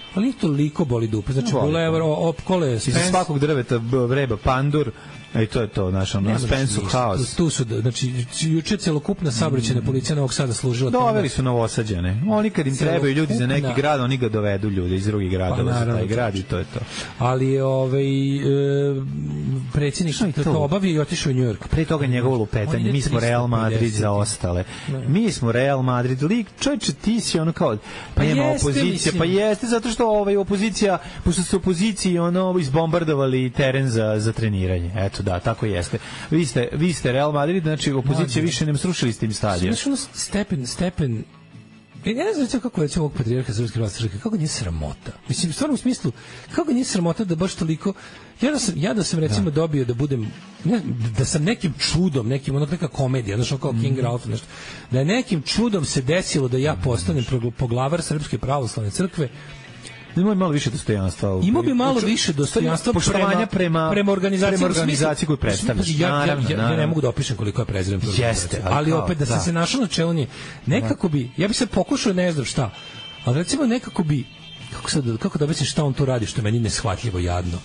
ali nije toliko boli dupe. Znači, bulevar, opkole, Spence. Iza svakog drveta vreba pandur, i to je to, naš ono, Spensu haos. Tu su, znači, juče celokupna saobraćajna policija Novog Sada služila. Doveli su Novosađane. Oni kad im trebaju ljudi za neki grad, oni ga dovedu ljudi iz drugih gradova za taj grad i to je to. Ali ovaj e, predsjednik to, to obavio i otišao u New York. Pre toga njegovo lupetanje, mi smo Real Madrid za ostale. Mi smo Real Madrid, lik, čovječe, ti si ono kao, pa nema opozicija, pa jeste, zato što ovaj opozicija, pošto su opoziciji ono izbombardovali teren za, za treniranje. Eto, da, tako jeste. Vi ste, vi ste Real Madrid, znači opozicija više ne srušili s tim stadion. Znači, ono stepen, stepen, ja ne znam kako je ovog patrijarha Srpske pravoslavne crkve, kako nije sramota. Mislim, stvarno u smislu, kako nije sramota da baš toliko, ja da sam, ja da sam recimo da. dobio da budem, ne, da sam nekim čudom, nekim, ono neka komedija, znaš, kao mm. King Ralph, nešto, da je nekim čudom se desilo da ja postanem poglavar Srpske pravoslavne crkve. Imao bi malo više dostojanstva. Imao bi malo više dostojanstva poštovanja prema, prema organizaciji, prema organizaciji koju predstavljaš. Ja, ja, ja, ja ne mogu da opišem koliko je prezirem. Jeste, ali, ali opet da, da. sam se našao na čelu nje, nekako bi, ja bi se pokušao, ne znam šta, ali recimo nekako bi, kako, sad, kako da objasnim šta on to radi, što je meni neshvatljivo jadno.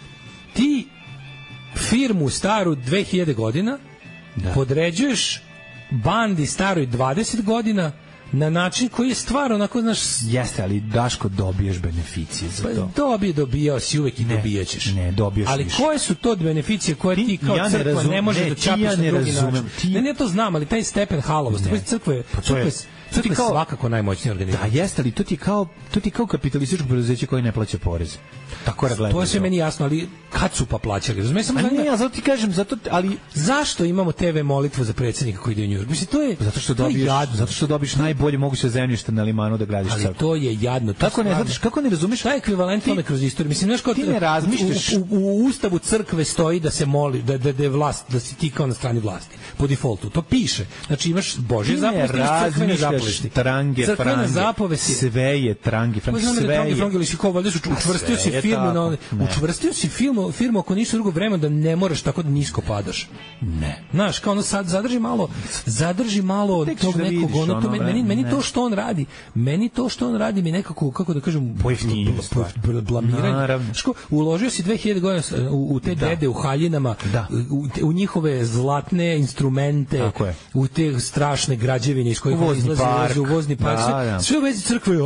Ti firmu staru dve hiljade godina da. podređuješ bandi staroj dvadeset godina na način koji je stvar onako, znaš... Jeste, ali Daško dobiješ beneficije za to. Pa dobije, dobijao si uvek i ne, dobijaćeš. Ne, dobiješ ali više. koje su to beneficije koje ti, ti kao ja crkva ne, razum, ne možeš ne, da čapiš ja na drugi razumem, način? Ti... Ne, ne, to znam, ali taj stepen halovosti. Crkve, pa to je... To ti kao svakako najmoćnija organizacija. Da, jeste, ali to ti kao to ti kao kapitalističko preduzeće koje ne plaća porez. Tako je gledano. To je sve meni jasno, ali kad su pa plaćali? Razumeš, samo ne, ja zato ti kažem, zato ali zašto imamo te ve molitvu za predsjednika koji ide u New York? Mislim, to je zato što dobiješ, zato što dobiš najbolje moguće zemljište na limanu da gradiš crkvu. Ali to je jadno. To kako ne znaš, kako ne razumeš? Taj ekvivalent tome kroz istoriju. Mislim, znaš kako ti ne razmišljaš. U, u, u ustavu crkve stoji da se moli da da da vlast, da si ti kao na strani vlasti. Po defaultu to piše. Znači imaš Božje zapovesti, crkvene zapovesti. Crkvene zapovesti. Sve je trangi, frangi, sve je. Frangi, si kao valjda učvrstio si firmu na učvrstio si firmu, firmu ako nisu drugo vreme da ne moraš tako da nisko padaš. Ne. Znaš, kao ono sad zadrži malo, zadrži malo od tog da nekog, ono, to meni, meni to što on radi, meni to što on radi mi nekako, kako da kažem, pojeftinjenje, blamiranje. Ško, uložio si dve hiljade godina u, u te da. dede u haljinama, da. u, u njihove zlatne instrumente, u te strašne građevine iz kojih izlazi u vozni park. Da, da. Sve u vezi crkve,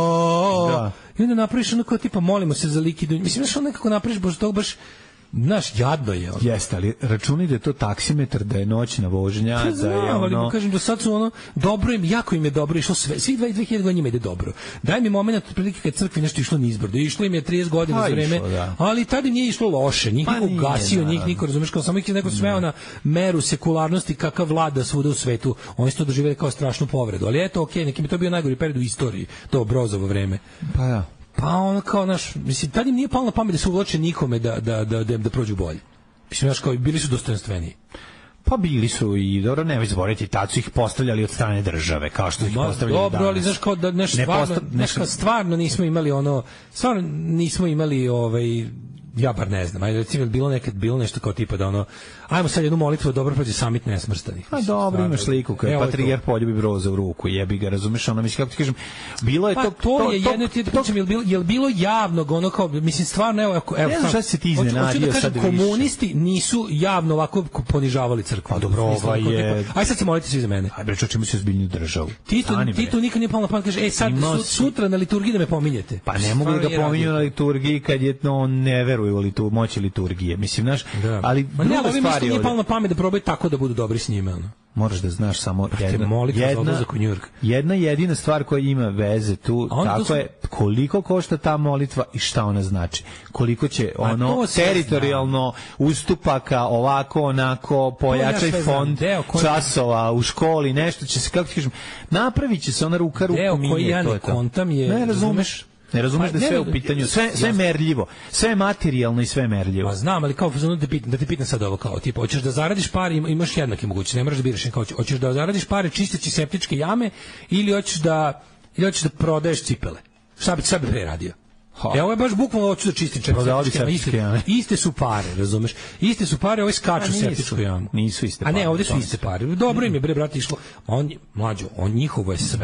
o, i onda napraviš ono kao tipa molimo se za likidu. Mislim, znaš, ono nekako napraviš, bože, to baš, znaš, jadno je. Ono. Jeste, ali računi da je to taksimetar, da je noćna vožnja, pa, da je ono... ali mu kažem, do sad su ono, dobro im, jako im je dobro išlo sve, svih dve hiljade godina njima ide dobro. Daj mi moment, otprilike kad crkvi nešto išlo nizbrdo, išlo im je trideset godina za vreme, da. ali tad im nije išlo loše, njih pa niko gasio, njih niko, razumeš, kao samo ih je neko smeo na meru sekularnosti kakav vlada svuda u svetu, oni su to doživjeli kao strašnu povredu, ali eto, okej, okay, neki mi to bio najgori period u istoriji, to Brozovo vreme. Pa ja. Pa ono kao naš, mislim, tad im nije palo na pamet da se uvlače nikome da, da, da, da, da prođu bolje. Mislim, znaš, kao, bili su dostojanstveniji. Pa bili su i, dobro, nemoj zaboraviti, tad su ih postavljali od strane države, kao što ih postavljali danas. Dobro, ali znaš, kao da neš, ne stvarno, postav, neš, neš, stvarno nismo imali ono, stvarno nismo imali ovaj, ja bar ne znam, ajde recimo bilo nekad bilo nešto kao tipa da ono ajmo sad jednu molitvu dobro prođe samit nesmrstanih. Pa dobro, imaš sliku kad patrijarh poljubi Broza u ruku, jebi ga, razumeš, ono mislim kako ti kažem, bilo je pa, to to, to je to, jedno ti pričam, jel bilo jel bilo javnog ono kao mislim stvarno evo evo ne znam šta se ti iznenadio da sad komunisti više. Nisu javno ovako ponižavali crkvu. Pa dobro, ovaj je aj sad se molite svi za mene. Aj bre, čemu se ozbiljnu državu. Tito Tito nikad nije palo na pamet kaže ej sad sutra na liturgiji da me pominjete. Pa ne mogu da pominju na liturgiji kad je on ne veruje u liturgiju, moći liturgije. Mislim, znaš, ali druga stvar je nije palo na pamet da probaju tako da budu dobri s njima, ono. Moraš da znaš samo jedna, jedna, jedna jedina stvar koja ima veze tu, tako su... je koliko košta ta molitva i šta ona znači. Koliko će ono teritorijalno ustupaka, ovako, onako, pojačaj ja fond časova u školi, nešto će se, kako ti kažem, napravit će se ona ruka ruku deo minje. Koji ja ne kontam je... Ne razumeš? Ne razumeš pa, da sve u pitanju, sve sve merljivo, sve materijalno i sve merljivo. Pa znam, ali kao da te pitam, da te pitam sad ovo kao, tipa, hoćeš da zaradiš pare, imaš jednake mogućnosti, ne moraš da biraš, kao hoćeš da zaradiš pare čisteći septičke jame ili hoćeš da ili hoćeš da prodaješ cipele. Šta bi šta bi pre radio? E, ovo je baš bukvalno hoću da čistim septičke jame. Iste su pare, razumeš? Iste su pare, ovo skaču septičku jamu. Nisu iste pare. A ne, ovde su iste pare. Dobro im je, bre, brate, išlo. On, mlađo, on njihovo je sve.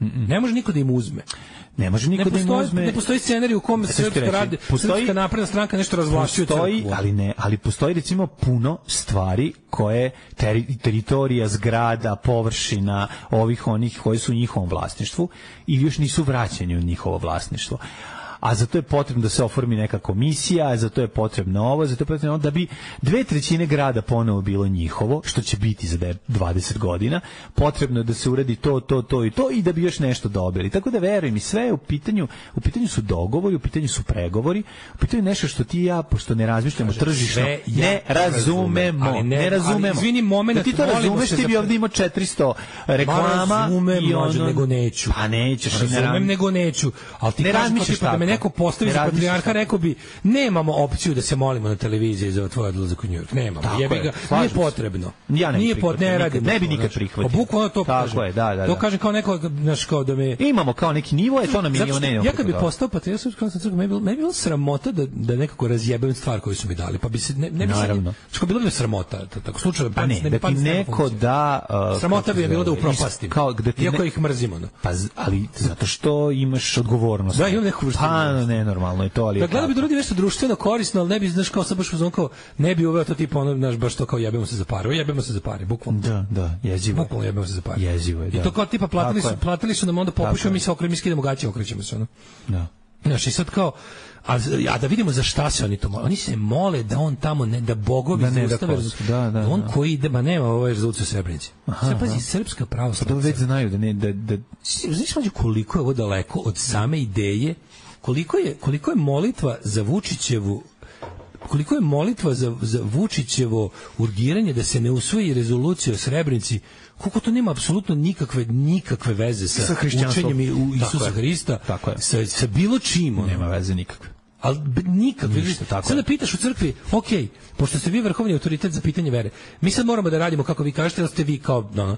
Ne može niko da im uzme. Ne može niko da im uzme. Ne postoji scenarij u kome Srpska radi, Srpska napredna stranka nešto razvlašćuje crkvu. Ali ne, ali postoji recimo puno stvari koje teri, teritorija, zgrada, površina, ovih onih koji su u njihovom vlasništvu ili još nisu vraćeni u njihovo vlasništvo. A za to je potrebno da se oformi neka komisija, za to je potrebno ovo, za to je potrebno da bi dve trećine grada ponovo bilo njihovo, što će biti za dvadeset godina, potrebno je da se uredi to, to, to i to i da bi još nešto dobili. Tako da verujem, i sve je u pitanju, u pitanju su dogovori, u pitanju su pregovori, u pitanju nešto što ti i ja, pošto ne razmišljamo tržišno, ne razumemo, ali ne, ne razumemo. Ali izvini moment, da ti to razumeš, ti bi ovdje imao četiristo reklama razumem, i ono... nego neću. Pa nećeš. Razumem, nego neću. Ali ti kažeš da me neko postavi za patrijarha, rekao bi, nemamo opciju da se molimo na televiziji za tvoj odlazak u New York. Nemamo. Jebi ga, nije potrebno. Ja ne nije potrebno, ne radimo. Ne bi nikad prihvatio. Bukvalno to kaže. Je, da, da, to kaže kao neko, znaš, kao da me... Imamo kao neki nivo, je to na milione. Ja kad bi postao patrijarh, me bi bilo sramota da, da nekako razjebem stvar koju su mi dali. Pa bi se, ne, ne bi Naravno. Se, što bi bilo bi sramota, tako slučajno. Pa ne, da ti neko da... Uh, sramota bi je bilo da upropastim. Kao, da ti iako ne... ih mrzimo. No. Pa, ali zato što imaš odgovornost. Da, imam neku vrstu. Pa, ne, normalno je to, ali... Da, gledao bi da radi nešto društveno korisno, ali ne bi, znaš, kao sad baš uzmano kao, ne bi uveo to tipa, ono, znaš, baš to kao jebemo se za pare. Jebemo se za pare, bukvalno. Da, da, jezivo. Bukvalno jebemo se za pare. Jezivo je, da. I to kao tipa, platili su, platili su nam, onda popušamo, mi se okrećemo, mi skidamo gaće, okrećemo se, ono. Da. Znaš, i sad kao, a, a da vidimo za šta se oni to mole. Oni se mole da on tamo, ne, da bogovi da ne, zaustave, da, da, da, on da. koji ide, ma nema ovo je rezolucija u Srebrenici. Sad pazi, srpska pravoslavna. Pa to već znaju da ne, da, da... Znaš mađu koliko je ovo daleko od same ideje, koliko je, koliko je molitva za Vučićevu, koliko je molitva za, za Vučićevo urgiranje da se ne usvoji rezolucija o Srebrenici, koliko to nema apsolutno nikakve nikakve veze sa, sa učenjem u Isusa Hrista, sa, sa bilo čim. Nema veze nikakve. Ali nikakve. Sad da pitaš u crkvi, ok, pošto ste vi vrhovni autoritet za pitanje vere, mi sad moramo da radimo kako vi kažete, ali ste vi kao, no,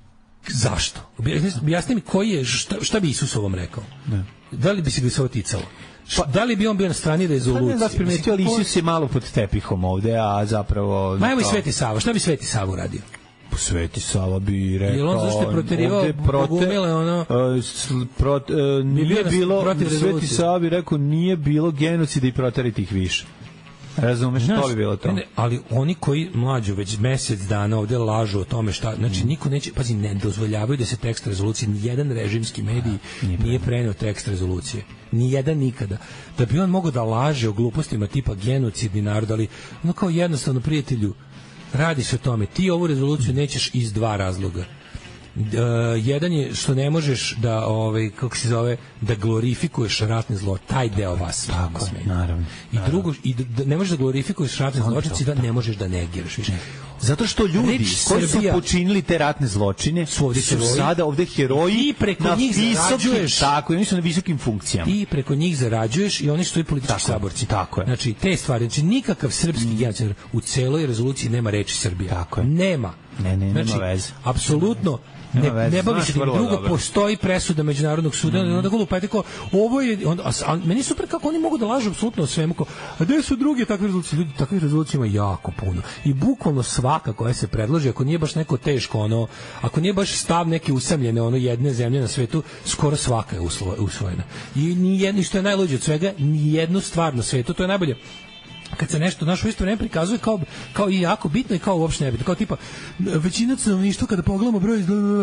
zašto? Jasni mi koji je, šta, šta bi Isus ovom rekao? Ne. Da li bi se ga sve oticalo? Pa, da li bi on bio na strani rezolucije? Pa ne da se primetio, ali Isus je malo pod tepihom ovde, a zapravo... Ma evo i Sveti Sava, šta bi Sveti Sava uradio? Sveti Sava bi rekao... Jel on zašto je proterivao bogumile, ono... Uh, prot, uh, nije bilo... Sveti Sava bi rekao, nije bilo genocida i proteriti ih više. Razumeš, znaš, to bi bilo to. Ne, ali oni koji mlađu već mjesec dana ovdje lažu o tome šta, znači mm. niko neće, pazi, ne dozvoljavaju da se tekst rezolucije, ni jedan režimski medij ja, nije, nije preneo tekst rezolucije. Ni jedan nikada. Da bi on mogao da laže o glupostima tipa genocidni narod, ali ono kao jednostavno, prijatelju, radi se o tome, ti ovu rezoluciju nećeš iz dva razloga. Uh, jedan je što ne možeš da ovaj kako se zove da glorifikuješ ratni zlo, taj deo vas tako, naravno. I naravno. drugo, i da ne možeš da glorifikuješ ratne zločine, da ne možeš da negiraš više. Zato što ljudi koji su počinili te ratne zločine su, su sada ovde heroji i preko na njih zarađuješ, tako, oni su na visokim funkcijama. I preko njih zarađuješ i oni su i politički saborci. Tako je. Znači, te stvari, znači nikakav srpski mm. genocid u celoj rezoluciji nema reči Srbija. Tako je. Nema. Ne, ne, znači, nema veze. Apsolutno ne, ne bavi se tim. Drugo, dobro. Postoji presuda Međunarodnog suda, mm. onda glupa, tako, ovo je, on, a, a, meni super kako oni mogu da lažu apsolutno o svemu, kao, a gde su druge takve rezolucije? Ljudi, takve rezolucije ima jako puno. I bukvalno svaka koja se predloži, ako nije baš neko teško, ono, ako nije baš stav neke usamljene, ono, jedne zemlje na svetu, skoro svaka je usvojena. I ni jedno, što je najluđe od svega, ni jednu stvar na svetu, to je najbolje. Kad se nešto našu isto ne prikazuje kao, kao i jako bitno i kao uopšte nebitno, kao tipa većina stanovništva, kada pogledamo broj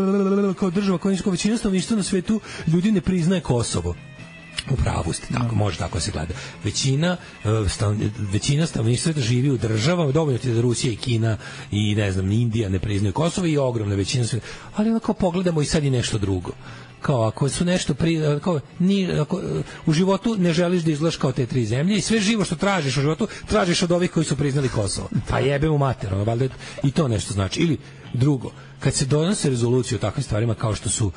kao država koja je većina stanovništva na svetu ljudi ne priznaje Kosovo. U pravu ste, tako, može tako se gleda. Većina, stav, većina stanovništva živi u državama, dovoljno ti da Rusija i Kina i ne znam, Indija ne priznaju Kosovo i ogromna većina sveta. Ali onako pogledamo i sad i nešto drugo. Kao ako su nešto pri, kao, ni, ako, u životu ne želiš da izgledaš kao te tri zemlje i sve živo što tražiš u životu tražiš od ovih koji su priznali Kosovo. Pa jebe mu mater, ono, valjda i to nešto znači. Ili drugo, kad se donose rezolucije o takvim stvarima kao što su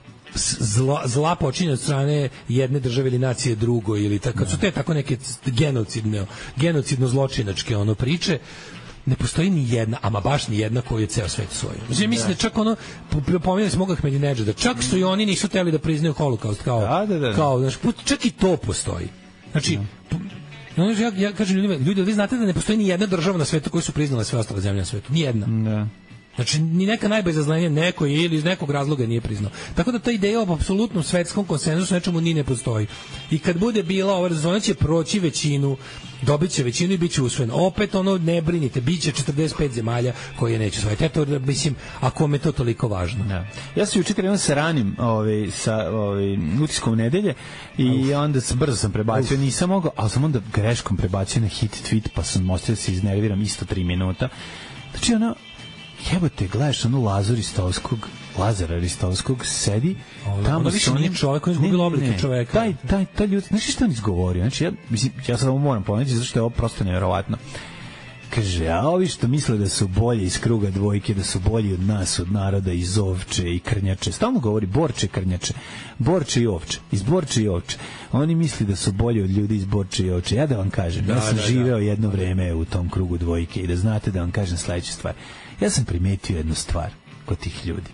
zla, zla počinje od strane jedne države ili nacije drugo ili tako, kad su te tako neke genocidne, genocidno zločinačke ono priče, ne postoji ni jedna, ama baš ni jedna koju je ceo svet usvojio. Mislim, mislim da čak ono, pominjali smo Mogah Medinedžada, čak su i oni nisu teli da priznaju holokaust kao, da, da, da. kao znaš, čak i to postoji. Znači, da. ja, ja kažem ljudima, ljudi, vi znate da ne postoji ni jedna država na svetu koju su priznale sve ostale zemlje na svetu. Ni jedna. Da. Znači, ni neka najbezazlenija neko je ili iz nekog razloga nije priznao. Tako da ta ideja o apsolutnom svetskom konsenzusu nečemu ni ne postoji. I kad bude bila ova rezona će proći većinu, dobit će većinu i bit će usvojen. Opet ono, ne brinite, bit će četrdeset pet zemalja koje neće usvojiti. Eto, mislim, ako me to toliko važno. Da. Ja sam juče krenuo sa ranim ovaj, sa ovaj, utiskom nedelje i Uf. onda sam, brzo sam prebacio, Uf. nisam mogao, ali sam onda greškom prebacio na hit tweet, pa sam ostao da se iznerviram isto tri minuta. Znači, ono, jebote, gledaš ono Lazar Ristovskog, Lazara Ristovskog sedi, ono, tamo ono više nije čovjek koji je izgubilo oblike čovjeka. Taj, taj, taj ljudi, znaš što on izgovorio? Znači, ja, mislim, ja sad ovo moram pomenuti, zato što je ovo prosto nevjerovatno. Kaže, a ovi što misle da su bolji iz kruga dvojke, da su bolji od nas, od naroda, iz Ovče i Krnjače. Stalno govori Borče i Krnjače. Borče i Ovče. Iz Borče i Ovče. Oni misli da su bolji od ljudi iz Borče i Ovče. Ja da vam kažem, da, ja sam da, živeo da. jedno vreme u tom krugu dvojke i da znate da vam kažem sledeću stvar. Ja sam primetio jednu stvar kod tih ljudi.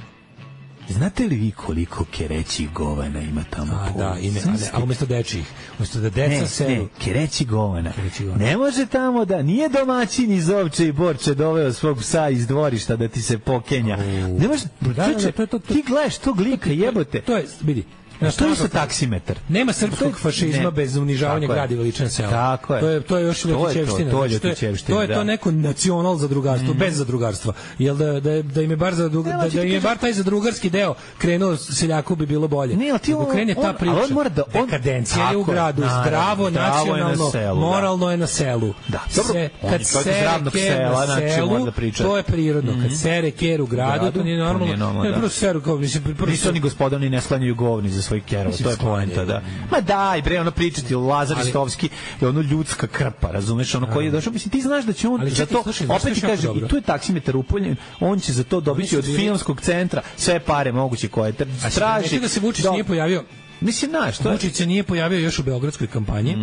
Znate li vi koliko kerećih govana ima tamo? A, da, ime, a, ne, a umjesto dečijih. Umjesto da deca ne, selu. Ne, kerećih govana. Ne može tamo da, nije domaćin iz Ovče i Borče doveo svog psa iz dvorišta da ti se pokenja. U, ne može, da, da, da, to, to, to, ti gledaš tog lika, jebote. To je, vidi. Na što je sa taksimetar? Nema srpskog fašizma ne. bez unižavanja grada i veličine sela. Tako je. To je to je još Ljotićevština. To, to, znači, to, je, to je to neko nacional zadrugarstvo mm. bez zadrugarstva. Jel da da da im je bar za da, da im je bar taj zadrugarski deo krenuo seljaku bi bilo bolje. Ne, ti on, krene ta priča. On mora da on kadencija je u gradu, naravno, zdravo, nacionalno, je selu, moralno da. je na selu. Da. Dobro, se, kad se sela, znači mora da priča. To je prirodno. Mm. Kad sere ker u gradu, to nije normalno. Ne, prvo seru kao mislim, prvo nisu oni gospodani ne sklanjaju govni za svoj kerov. To je poenta, da. Ma daj, bre, ono pričati o Lazar Ristovski je ono ljudska krpa, razumeš, ono koji je došao, mislim, ti znaš da će on za to, opet ti kaže, i tu je taksimetar upoljen, on će za to dobiti od filmskog centra sve pare moguće koje traži. A da se Vučić nije pojavio, mislim, znaš, to je... Vučić se nije pojavio još u beogradskoj kampanji,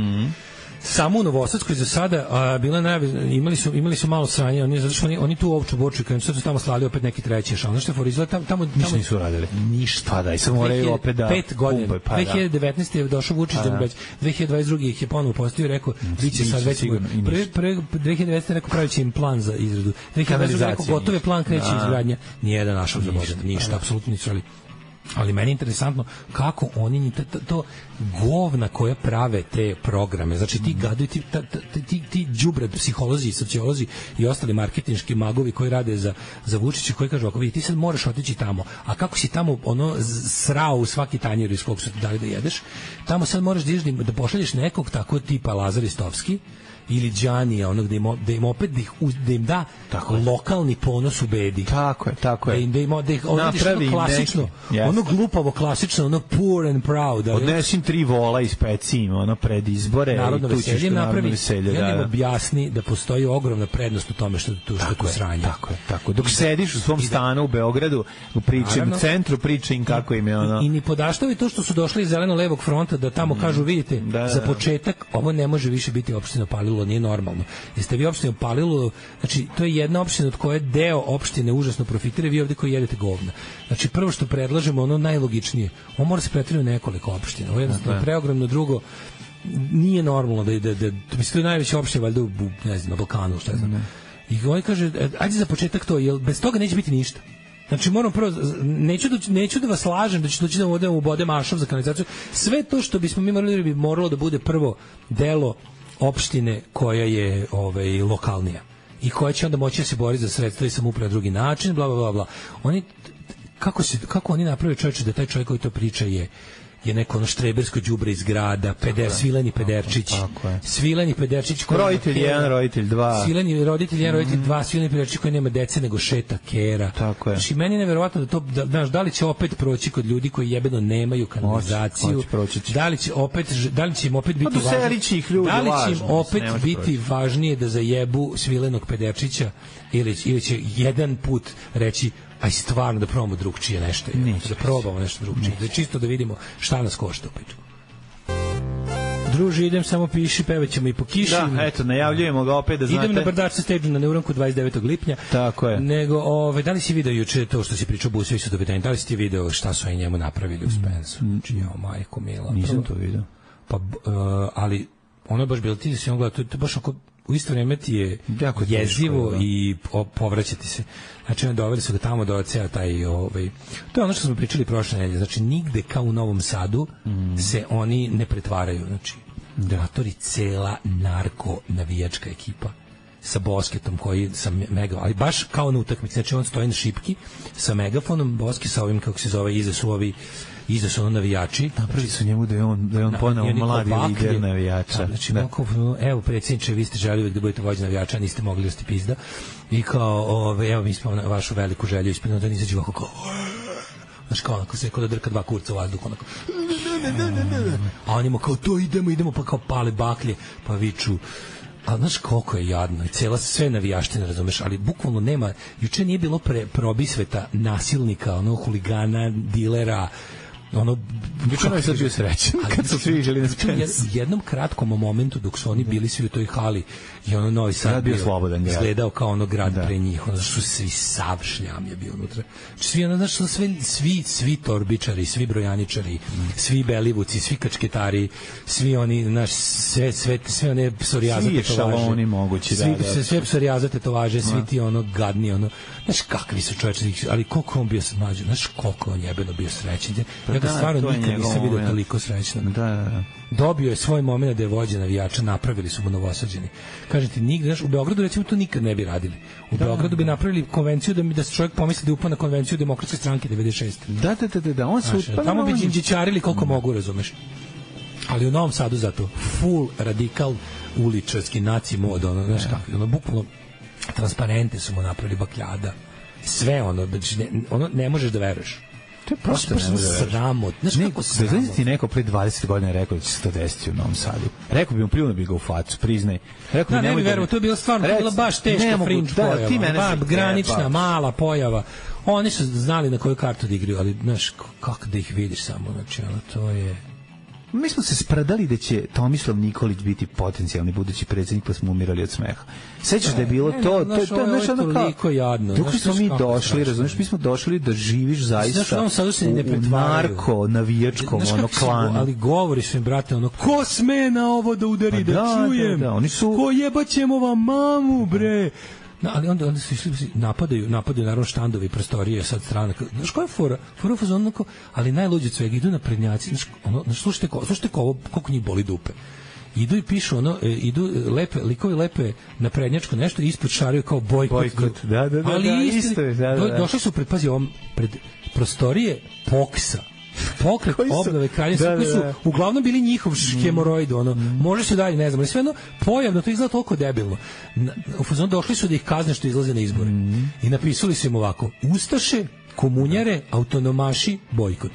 samo u Novosadskoj za sada a, bila najave, imali su imali su malo sranja, oni zato što oni oni tu Ovču Borču kad su tamo slali opet neki treći šal. Znači for izgleda tamo tamo ništa nisu radili. Ništa, pa daj, samo moraju opet da pet godina. Pa dve hiljade devetnaeste je došao Vučić da već dve hiljade dvadeset druge ih je ponovo postao i rekao biće sad već pre pre dve hiljade devetnaeste rekao praviće im plan za izradu. dve hiljade dvadeset rekao gotove plan kreće izgradnja. Nijedan našao za vodu, ništa, apsolutno nisu radili. Ali meni je interesantno kako oni to, to, to govna koje prave te programe, znači ti gadovi, ti, ti, ti đubre psiholozi, sociolozi i ostali marketinški magovi koji rade za, za Vučića, koji kažu, ako vidi, ti sad moraš otići tamo, a kako si tamo ono srao u svaki tanjir iz kog su ti dali da jedeš, tamo sad moraš da, da pošalješ nekog tako tipa Lazar Ristovski ili Đanija, onog da im, da im opet da, ih, da im da tako lokalni ponos u bedi. Tako je, tako je. Da im, da im, da ih, ono, ono klasično, neki, ono glupavo klasično, ono poor and proud. Odnesim tri vola iz pecima, ono pred izbore narodno i tu ćeš napravi, veselje. Ja da, objasni da postoji ogromna prednost u tome što tu što tu sranje. Tako je, tako je. Dok sediš u svom stanu u Beogradu, u pričem centru, priča im kako im je ono. I, i ni podaštavi to što su došli iz zeleno-levog fronta da tamo mm. kažu, vidite, da, za početak ovo ne može više biti opština Palilula, nije normalno. Jeste vi opštinu Palilulu, znači to je jedna opština od koje deo opštine užasno profitira, vi ovdje koji jedete govna. Znači prvo što predlažemo, ono najlogičnije, on mora se pretvoriti u nekoliko opština. Ovo je jednostavno preogromno, drugo nije normalno da da da, da mislim to je najveća opština valjda u, ne znam, na Balkanu, šta znam. Ne. I on kaže ajde za početak to, jer bez toga neće biti ništa. Znači moram prvo, neću da, neću da vas lažem da će doći da ovdje u bode mašov za kanalizaciju. Sve to što bismo mi morali bi moralo da bude prvo delo opštine koja je ovaj lokalnija i koja će onda moći da se bori za sredstva i samouprave na drugi način, bla bla bla bla. Oni kako se kako oni naprave čovječe da taj čovjek koji to priča je je neko ono štrebersko đubre iz grada, peder, svileni pederčić. Tako je. Svileni pederčić koji roditelj jedan, roditelj dva. Svileni roditelj jedan, roditelj mm. dva, svileni pederčić koji nema dece nego šeta kera. Tako je. Znači meni je neverovatno da to da, znaš, da li će opet proći kod ljudi koji jebeno nemaju kanalizaciju. Moć, moć da li će opet da li će im opet biti važnije? Ljudi, da li će im lažno, opet biti proći. Važnije da zajebu svilenog pederčića ili ili će jedan put reći aj stvarno da probamo drugčije nešto, da probamo nešto drugčije, da čisto da vidimo šta nas košta opet. Druži, idem, samo piši, pevaćemo i po kiši. Da, eto, najavljujemo ga opet da znate. Idem na Brdačce stage na Neuronku dvadeset devetog lipnja. Tako je. Nego, ove, da li si video juče to što si pričao Busovi su dovedeni, da li si ti video šta su oni njemu napravili u Spensu? Mm. Čio, majko mila. Nisam to video. Pa, uh, ali ono je baš bilo, ti si on gledao, to je baš oko u isto vreme ti je jako jezivo teško, i povraćati se. Znači, oni doveli su ga tamo do ceo taj, ovaj, to je ono što smo pričali prošle nedelje. Znači, nigde kao u Novom Sadu mm. se oni ne pretvaraju. Znači, Donatori cela narko navijačka ekipa sa Bosketom koji sa mega, ali baš kao na utakmici. Znači, on stoji na šipki sa megafonom, Boski sa ovim, kako se zove, iza su ovi iza su ono navijači. Napravi su njemu da je on, da je on ponao mladi lider navijača. Da, znači, da. Mako, evo, predsjedniče, vi ste želili da budete vođa navijača, niste mogli da ste pizda. I kao, ove, evo, mi smo vašu veliku želju ispunili, da nizađe ovako kao, znaš, kao onako se, kao da drka dva kurca u vazduhu, onako, a on ima kao, to idemo, idemo, pa kao pale baklje, pa viču. A znaš koliko je jadno, cela sve navijaštine, razumeš, ali bukvalno nema, juče nije bilo pre, probisveta nasilnika, ono, huligana, dilera, ono, juče je sad bio srećan kad su svi želi na Spence. Jednom kratkom momentu dok su oni bili svi u toj hali i ono Novi Sad bio slobodan, izgledao kao ono grad da. Pre njih, ono su svi sav šljam je bio unutra. Svi ono, znaš, svi, svi, svi torbičari, svi brojaničari, mm. svi belivuci, svi kačketari, svi oni, znaš, sve, sve, sve one psorijaze tetovaže. Mogući, svi, da, da. Sve psorijaze tetovaže, svi ti ono gadni, ono, znaš kakvi su čovječi, ali koliko on bio mlađi, znaš koliko on jebeno bio srećen. Ja ga stvarno nikad nisam vidio toliko srećnog. Da, da, da. Dobio je svoj moment da je vođa navijača, napravili su mu Novosađeni. Kažem ti, nigde, znaš, u Beogradu recimo to nikad ne bi radili. U da, Beogradu bi napravili konvenciju da mi da se čovjek pomisli da je upao na konvenciju Demokratske stranke devedeset šeste. Da, da, da, da, on se upao. Tamo bi đinđićarili koliko mogu, razumeš. Ali u Novom Sadu zato full radikal uličarski naci mod, ono, znaš kako, ono bukvalno transparente su mu napravili bakljada. Sve ono, ne, ono ne možeš da veruješ. To je prosto sramot. Znaš kako sramot? Da znaš ti neko pre dvadeset godina rekao da će se to desiti u Novom Sadu. Rekao bi mu, pljuno bi ga u facu, priznaj. Rekao da, ne bi verovao, to je bilo stvarno, to je bila baš teška fringe pojava. Ti mene ba, granična, mala pojava. Oni su znali na koju kartu da igraju, ali znaš, kako da ih vidiš samo, znači, ono, to je... Mi smo se spredali da će Tomislav Nikolić biti potencijalni budući predsjednik, pa smo umirali od smeha. Sećaš da je bilo to, to, to, to, znaš, ono kao, dok smo mi došli, razumiješ, mi smo došli da živiš zaista u narko, navijačkom, ono, klanu. Ali govori su im, brate, ono, ko sme na ovo da udari, da čujem, ko jebaćemo vam mamu, bre. No, ali onda, onda su išli, napadaju, napadaju naravno štandovi, prostorije, sad strana. Znaš koja je fora? Fora je onako, ali najluđe od svega, idu na prednjaci, znaš, ono, znaš, slušajte, ko, slušajte ko, koliko njih boli dupe. Idu i pišu, ono, e, idu lepe, likovi lepe na prednjačko nešto i ispod šaraju kao bojkot. Bojkot, da, da, da, ali da, isti, isto je, da, da, da. Došli su pred, pazi, ovom, pred prostorije Poksa. Pokret obnove kraljevstva koji su uglavnom bili njihov hemoroid, ono, može se dalje, ne znam, ali sve jedno pojavno, to izgleda toliko debilno. U fazonu došli su da ih kazne što izlaze na izbore. Mm. I napisali su im ovako: Ustaše, komunjare, autonomaši, bojkot.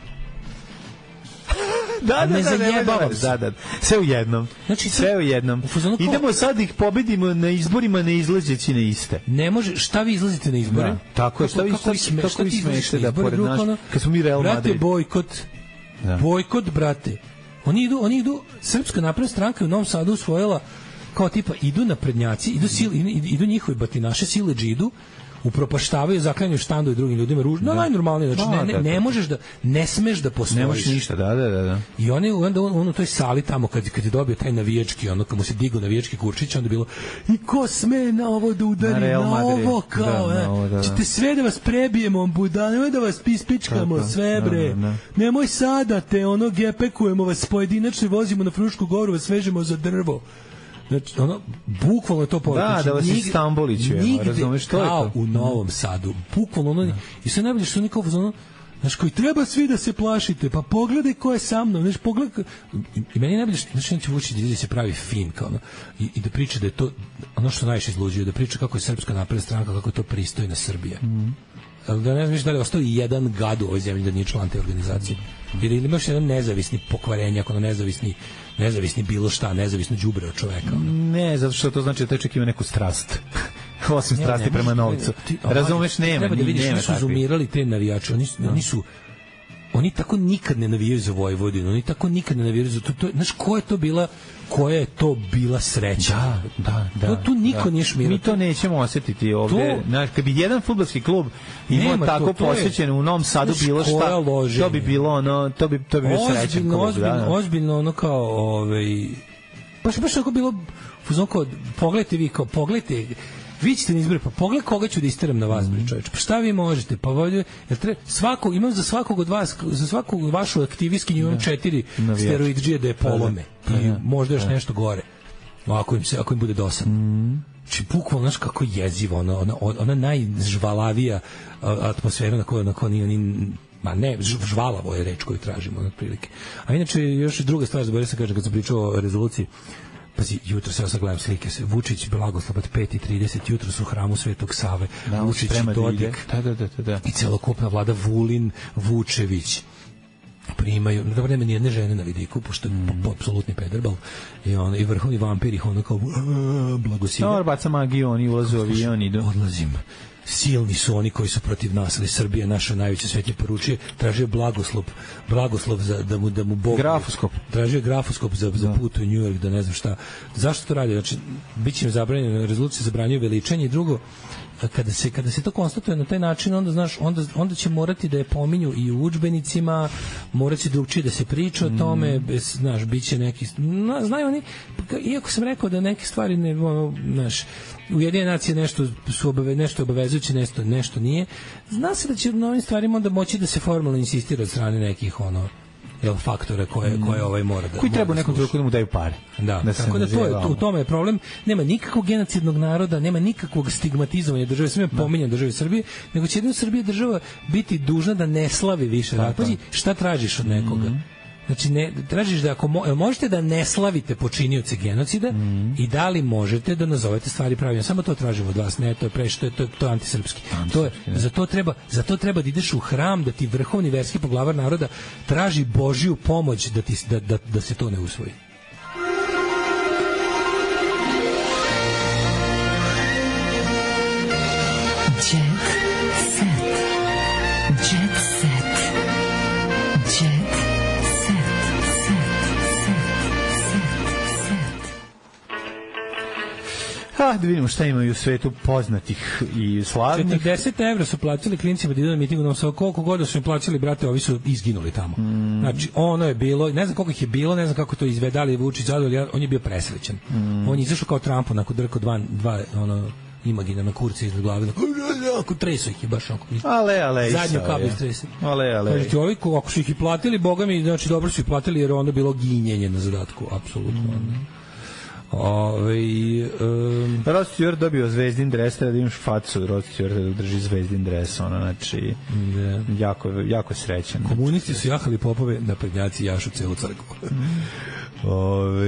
Da, da, da, da, da, sve u jednom. Znači, sve u jednom. U idemo sad ih pobedimo na izborima ne izlazeći na iste. Ne može, šta vi izlazite na izbore? Da, tako je, šta vi kako vi smešite da pored naš, kad smo mi Real Madrid. Brate, bojkot. Da. Bojkot, brate. Oni idu, oni idu, Srpska napredna stranka u Novom Sadu usvojila kao tipa idu na prednjaci, idu sil, idu njihovi batinaše, siledži idu, upropaštavaju, zaklanjaju štandu i drugim ljudima ružno, no, najnormalnije, znači ne, ne, ne možeš da, ne smeš da postojiš. Ne možeš ništa, da, da, da. I oni onda on, on u toj sali tamo, kad, kad je dobio taj navijački, ono, kad mu se digao navijački kurčić, onda bilo, i ko sme na ovo da udari, na, na ovo, kao, da, na, da, da. Ćete sve da vas prebijemo, buda, nemoj da vas pispičkamo, tako, sve, bre, da, da. Nemoj sada te, ono, gepekujemo vas pojedinačno, vozimo na Frušku goru, vas vežemo za drvo. Znači, ono, bukvalno je to poruka. Da, da vas i Stambolićujemo, razumeš, to je to. Kao u Novom Sadu, bukvalno ono, da. I sve najbolje što oni kao, ono, znaš, koji treba svi da se plašite, pa pogledaj ko je sa mnom, znaš, pogledaj, i, i meni najbolje što, znaš, neće vući da se pravi fin, kao ono, i, i da priča da je to, ono što najviše izluđuje, da priča kako je Srpska napredna stranka, kako je to pristojna Srbija. Mm. Da ne znaš da li ostao i jedan gad u ovoj zemlji da nije član te organizacije. Ili imaš jedan nezavisni pokvarenjak, ono nezavisni, nezavisni bilo šta, nezavisno đubre od čoveka. Ono. Ne, zato što to znači da taj čovjek ima neku strast. Osim strasti prema novcu. Razumeš, nema. Treba da vidiš, oni su zumirali te navijače, oni, no. oni su oni tako nikad ne navijaju za Vojvodinu, oni tako nikad ne navijaju za to, to, znaš, ko je to bila, koja je to bila sreća? Da, da, da. To, tu niko da. nije šmirao. Mi to nećemo osjetiti ovde. Znaš, kad bi jedan fudbalski klub imao tako posvećeno u Novom Sadu bilo šta, to bi bilo ono, to bi, to bi bio srećan klub. Ozbiljno, da, da. ozbiljno ono kao, ovaj, baš baš tako bilo fuzonko, pogledajte vi, kao, pogledajte, vi ćete na izbore, pa pogledaj koga ću da isteram na vas, mm. čovječ. Pa šta vi možete? Pa volju, jer treba, svakog, imam za svakog od vas, za svakog vašu aktivistkinju imam četiri steroidžije da je polome. I da, možda još da. nešto gore. Ako im, se, ako im bude dosadno. Mm. Znači, bukvalno, znaš kako jezivo, ona, ona, ona najžvalavija atmosfera na kojoj, na kojoj nije ni... Ma ne, žvalavo je reč koju tražimo, otprilike. A inače, još druga stvar, zaboravio sam kažem, kad sam pričao o rezoluciji, pazi, jutro se ja sad gledam slike, Vučić, Blagoslavat, pet i trideset, jutro su u hramu Svetog Save, da, Vučić i Dodik, da, da, da, da. i celokupna vlada Vulin, Vučević, primaju, dobro, nema nijedne žene na vidiku, pošto je mm. apsolutni pederbal, i, on, i vrhovni vampir ih ono kao blagosilja. Dobro, baca magiju, oni ulaze u avion, idu. Odlazim. Silni su oni koji su protiv nas, ali Srbija, naša najveća svetlje poručuje, tražio blagoslov, blagoslov za, da mu, da mu Bog... Grafoskop. Tražio grafoskop za, za put u New York, da ne znam šta. Zašto to radi? Znači, bit će im zabranjeno, rezolucije zabranjuju veličanje i drugo, kada se kada se to konstatuje na taj način, onda znaš, onda onda će morati da je pominju i u udžbenicima, moraće drugčije da se priča o tome, bez, znaš, biće neki, na, znaju oni, iako sam rekao da neke stvari ne, ono, znaš, Ujedinjene nacije nešto su obave, nešto obavezujuće, nešto nešto nije. Zna se da će na ovim stvarima onda moći da se formalno insistira od strane nekih ono jel faktora koje koje ovaj mora da koji treba u nekom trenutku da mu daju pare. Da, da tako da to je, u tome je problem. Nema nikakvog genocidnog naroda, nema nikakvog stigmatizovanja države, sve pominjem države Srbije, nego će jedino Srbija država biti dužna da ne slavi više rat. Pazi, šta tražiš od nekoga? Mm-hmm. Znači, ne, tražiš da ako mo, možete da ne slavite počinioce genocida mm. i da li možete da nazovete stvari pravilno. Samo to tražimo od vas, ne, to je preš, to je, to je, to je antisrpski. To je, za, to treba, za to treba da ideš u hram, da ti vrhovni verski poglavar naroda traži Božiju pomoć da, ti, da, da, da se to ne usvoji. Ah, da vidimo šta imaju u svetu poznatih i slavnih. četrdeset evra su platili klincima da idu na mitingu, no koliko god su im plaćali, brate, ovi su izginuli tamo. Mm. Znači, ono je bilo, ne znam koliko ih je bilo, ne znam kako to izvedali Vučić, ali on je bio presrećan. Mm. On je izašao kao Trump, onako drko dva, dva ono, imaginarna kurca iznad glave, ako tresu ih je baš onako. Ale, ale, zadnju kabu istresi. Ale, ale. Kažete, ovi, ako su ih i platili, boga mi, znači, dobro su ih platili, jer ono bilo ginjenje na zadatku, apsolutno. Mm. Ove, um, Rod Stewart dobio zvezdin dres, da imaš facu Rod Stewart drži zvezdin dres, ono, znači yeah. jako, jako srećan. Komunisti su jahali popove, naprednjaci jašu celu crkvu. Ove,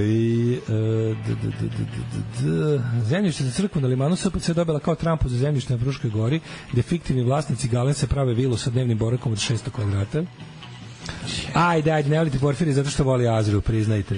zemljište za crkvu na Limanu S P C dobila kao Trumpu za zemljište na Fruškoj gori, gde fiktivni vlasnici Galense prave vilu sa dnevnim borakom od šesto kvadrata. Ajde, ajde, ne volite Porfirije zato što voli Azru, priznajte.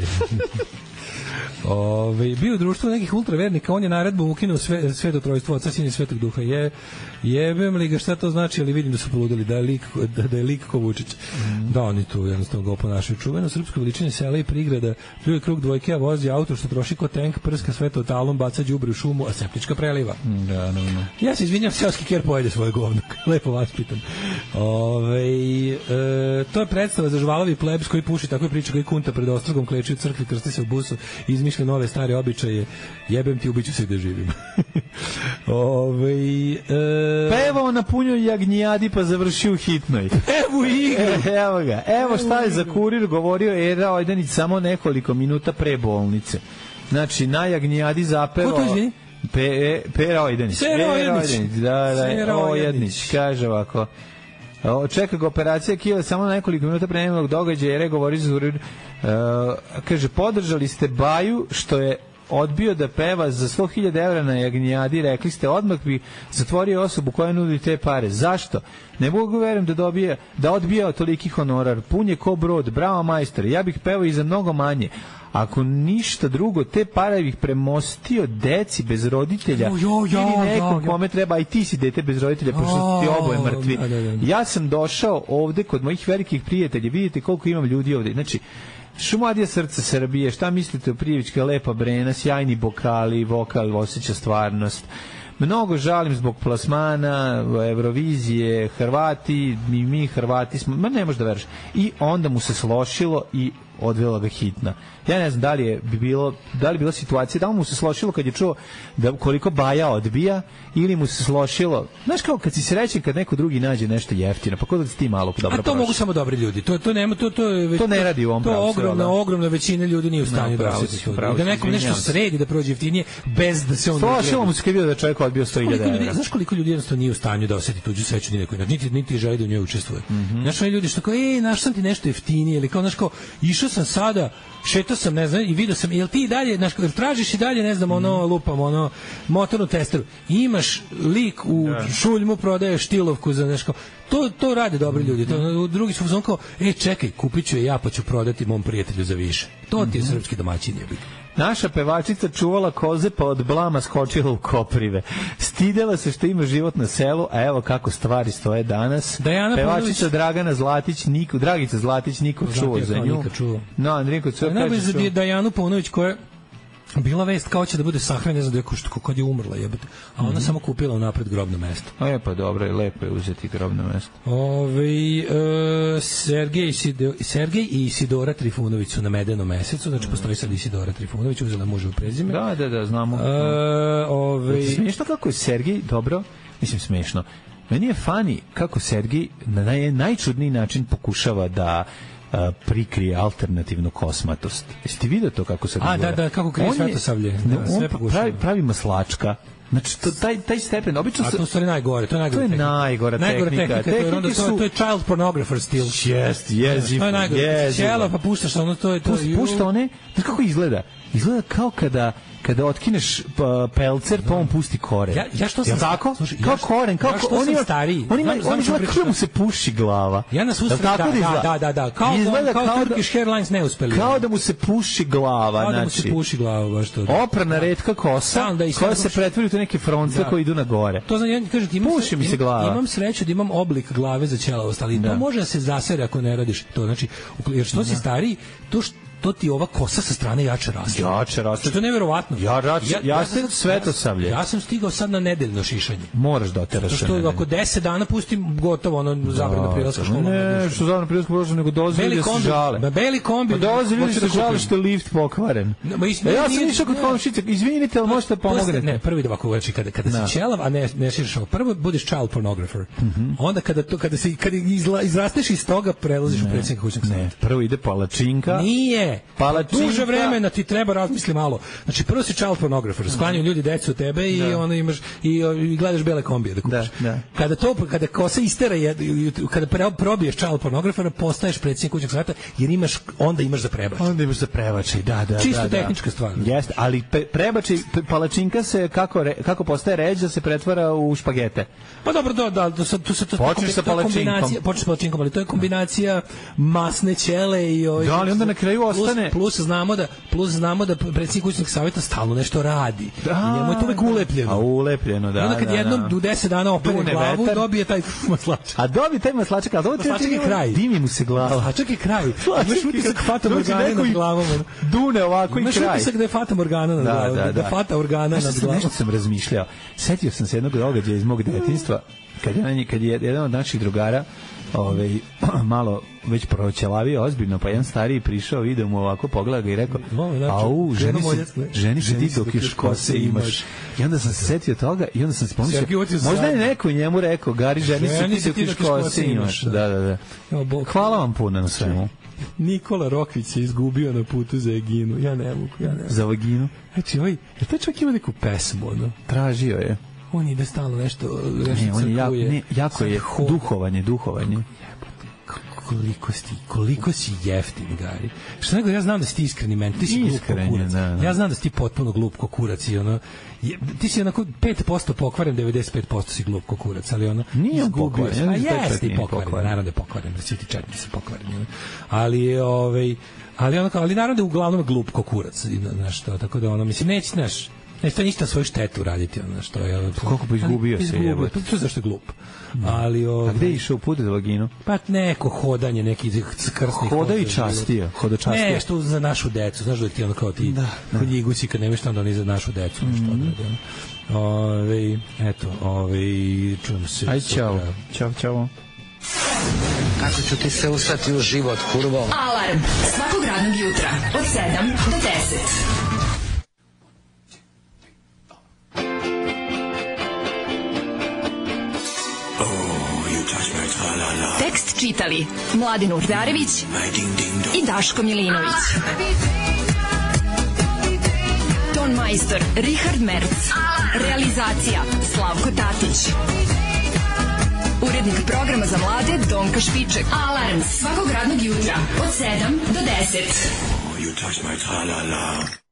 Ove, bio u društvu nekih ultravernika, on je naredbom ukinuo sve, sveto trojstvo Oca, Sina i Svetog Duha. Je, jebem li ga, šta to znači, ali vidim da su poludili, da je lik, da, da je lik ko Vučić. Mm. Da, oni tu jednostavno ga oponašaju. Čuveno srpsko veličine sela i prigrada, pljuje krug dvojke, a vozi auto što troši ko tank, prska sveto talom, baca đubre u šumu, a septička preliva. Da, no, no. Ja se izvinjam, seoski ker pojede svoje govno. Lepo vas pitam. Ove, e, to je predstava za žvalavi plebs koji puši takve priče koji kunta pred ostrogom, kleči u crkvi, krsti se u busu, izmišlja nove stare običaje, jebem ti, ubiću se gde živim. Ove, e... Pa evo on napunio jagnjadi pa završio u hitnoj. Evo igru. E, evo ga. Evo šta je za Kurir govorio Era Ojdanić samo nekoliko minuta pre bolnice. Znači, na jagnjadi zapevao... Ko to izvini? Pe, Pera Ojdanić. Sera Ojdanić. Da, da, Ojdanić. Kaže ovako... O, čeka ga operacija Kijeva samo nekoliko minuta pre njegovog događaja, jer je govorio za Kurir. Uh, kaže, podržali ste Baju što je odbio da peva za sto hiljada evra na jagnjadi, rekli ste odmah bi zatvorio osobu koja nudi te pare. Zašto? Ne mogu verujem da dobije, da odbija toliki honorar. Pun je ko brod, bravo majstor. Ja bih pevao i za mnogo manje. Ako ništa drugo, te pare bih premostio deci bez roditelja jo, jo, jo, ili nekom kome treba, i ti si dete bez roditelja, pošto su ti oboje mrtvi. Da, da, da. Ja sam došao ovde kod mojih velikih prijatelja, vidite koliko imam ljudi ovde. Znači, Šumadija srca Srbije, šta mislite o Prijevićka, lepa Brena, sjajni bokali, vokal osjeća stvarnost. Mnogo žalim zbog plasmana, Eurovizije, Hrvati, mi, mi Hrvati smo, ma ne možeš da veriš. I onda mu se slošilo i odvela ga hitna. Ja ne znam da li je bi bilo, da li je bila situacija, da li mu se slošilo kad je čuo da koliko Baja odbija, ili mu se slošilo, znaš kao kad si srećen kad neko drugi nađe nešto jeftino, pa kod da ti malo dobro prošlo. A to mogu samo dobri ljudi. To to nema to to je već, to ne radi u ovom to pravcu. To ogromna ogromna većina ljudi nije u stanju da osjeti. Da nekom nešto sredi da prođe jeftinije bez da se on slošilo mu se kad je da čovjek odbio sto hiljada evra. Znaš koliko ljudi jednostavno nije u stanju da osjeti tuđu sreću ni neko, niti niti želi da u njoj učestvuje. Mm-hmm. Znaš, oni ljudi što kao ej, našao sam ti nešto jeftinije ili kao znaš kao išao sam sada, šetao sam, ne znam, i video sam, jel ti dalje, znaš, tražiš i dalje, ne znam, ono, lupam, ono, motornu testeru. Imaš lik u yeah. šuljmu, prodaješ štilovku za nešto. To, to rade dobri ljudi. To, drugi su uzmano kao, e, čekaj, kupit ću je ja, pa ću prodati mom prijatelju za više. To ti je mm-hmm. srpski domaćin je biti. Naša pevačica čuvala koze, pa od blama skočila u koprive. Stidela se što ima život na selu, a evo kako stvari stoje danas. Dajana pevačica Paunović... Dragana Zlatić, Niko, Dragica Zlatić, niko čuo za nju. No, Andrijko Cvek kaže za Dajanu Paunović koja bila vest kao će da bude sahranjena, ne znam da je ko, kad je umrla, jebote. A ona mm-hmm. samo kupila unapred grobno mesto. A je pa dobro, je lepo je uzeti grobno mesto. Ove, e, Sergej, Sido, Sergej i Isidora Trifunović su na medenom mesecu, znači postoji sad Isidora Trifunović, uzela muževo prezime. Da, da, da, znamo. E, ove... Smiješno kako je Sergej, dobro, mislim smiješno. Meni je fani kako Sergej na naj, najčudniji način pokušava da Uh, prikrije alternativnu kosmatost. Jeste vidio to kako se A, da, da, kako krije svetosavlje. Da, sve pravi, pravi maslačka. Znači, to, taj, taj stepen, obično se... A to stvari najgore, to je najgore to je najgora tehnika. Najgora tehnika, to je, onda, su... to je child pornographer stil. Jest, jezivo, to je najgore. Sjelo, pa puštaš ono, to je... To je pušta one, znaš kako izgleda? Izgleda kao kada kada otkineš pa, pelcer, pa on pusti koren. Ja, ja što sam... Ja tako? Slušaj, kao ja koren, kao... Ja što oni, sam stariji. Oni, oni, oni izgleda kao mu se puši glava. Ja na susret, da, da, da, da, da. Kao, kao, kao Turkish Airlines neuspeli. Kao da mu se puši glava, kao znači. da mu se puši glava, baš to. Oprana retka kosa, koja se pretvori u te neke fronce koji idu na gore. To znači, ja kažem ti, imam, puši mi se glava. Imam sreću da imam oblik glave za ćelavost, ali to može da se zasere ako ne radiš to. Znači, jer što si stariji, to što to ti ova kosa sa strane jače raste. Jače raste. Što je neverovatno. Ja, rače, ja, ja, ja sam svetosavlje. Ja sam stigao sad na nedeljno šišanje. Moraš da oteraš. Što ako deset dana pustim gotovo ono zabrana prilaska školom. Ne, što zabrana prilaska školom, nego dozvoli da se žale. Na beli kombi. Pa dozvoli da se žale što je lift pokvaren. No, ja sam išao kod komšice. Izvinite, ali možete pomognete. Ne, prvi da ovako znači kada kada si ćelav, a ne ne šišaš. Prvo budeš child pornographer. Onda kada to kada se kada izrasteš iz toga prelaziš u predsjednika kućnog saveta. Ne, prvo ide palačinka. Nije. Palačinka. Duže vremena ti treba razmisli malo. Znači prvo si child pornographer, sklanjaju ljudi decu od tebe i onda imaš i, i gledaš bele kombije da kupiš. Da, da. Kada to kada kosa istera kada probiješ child pornographera, postaješ predsjednik kućnog saveta jer imaš onda imaš za prebačaj. Onda imaš za prebačaj, da, da. Čisto da, tehnička da. stvar. Jeste, ali pe, prebačaj palačinka se kako re, kako postaje ređa se pretvara u špagete. Pa dobro, da, da, to sad tu se to počneš sa palačinkom. Počneš sa palačinkom, ali to je kombinacija masne ćele i ovaj. Da, ali onda na kraju ostane plus znamo da plus znamo da predsjednik kućnog saveta stalno nešto radi. Da, njemu je to uvek ulepljeno. A ulepljeno, da. I onda kad da, jednom da. u deset dana opere glavu, vetar. Dobije taj maslačak. A dobije taj maslačak, a to je kraj. Dimi mu se glava. Maslačak je kraj. Imaš utisak Fata Morgana nad glavom. Dune ovako i kraj. Imaš utisak da je Fata Morgana nad glavom. Da, da, da. Fata Morgana nad glavom. Nešto sam razmišljao. Setio sam se jednog događaja iz mog detinjstva, kad je, kad je jedan od naših drugara Ove, malo već proćelavio ozbiljno, pa jedan stariji prišao, video mu ovako, pogleda ga i rekao, au, ženi se, ženi se ti dok još kose imaš. I onda sam se setio toga i onda sam se pomislio, možda je neko njemu rekao, Gari, ženi se ti dok još kose imaš. Da, da, da. Hvala vam puno na svemu. Nikola Rokvić se izgubio na putu za Eginu. Ja ne mogu, ja ne mogu. Za vaginu? Znači, ovaj, je taj čovjek ima neku pesmu, ono? Tražio je. On ide stalno nešto, nešto ne, on je jako, ne, jako je duhovanje, duhovanje. Koliko si, koliko si jeftin, Gari. Što nego, ja znam da si ti iskreni men, ti si glup ko kurac. Da, da. Ja znam da si ti potpuno glup ko kurac i ono, je, ti si onako pet posto pokvaren, devedeset pet posto si glup ko kurac, ali ono, nije on pokvaren. A jeste i pokvaren, naravno da je pokvaren, svi ti četiri su pokvareni. Ali, ovaj, ali, ono, ali naravno da je uglavnom glup ko kurac, znaš to, tako da ono, mislim, neći, znaš, ne to ništa svoju štetu raditi, ono što je. Koliko bi izgubio se je. To je zašto je glup. Ali ovaj, a gde je išao put za vaginu? Pa neko hodanje, neki krsnih. Hoda i častio, hodočastio. Ne, što za našu decu, znaš da ti ono kao ti. Kod Ljigusi kad nemaš tamo da oni za našu decu nešto odrade. Ovaj, eto, ovaj čujemo se. Aj čao. Ćao, čao. Kako ću ti se usrati u život, kurvo? Alarm svakog radnog jutra od sedam do deset. Tekst čitali Mladin Urdarević i Daško Milinović. Ton majstor Richard Merc. Realizacija Slavko Tatić. Urednik programa za mlade Donka Špiček. Alarm svakog radnog jutra od sedam do deset.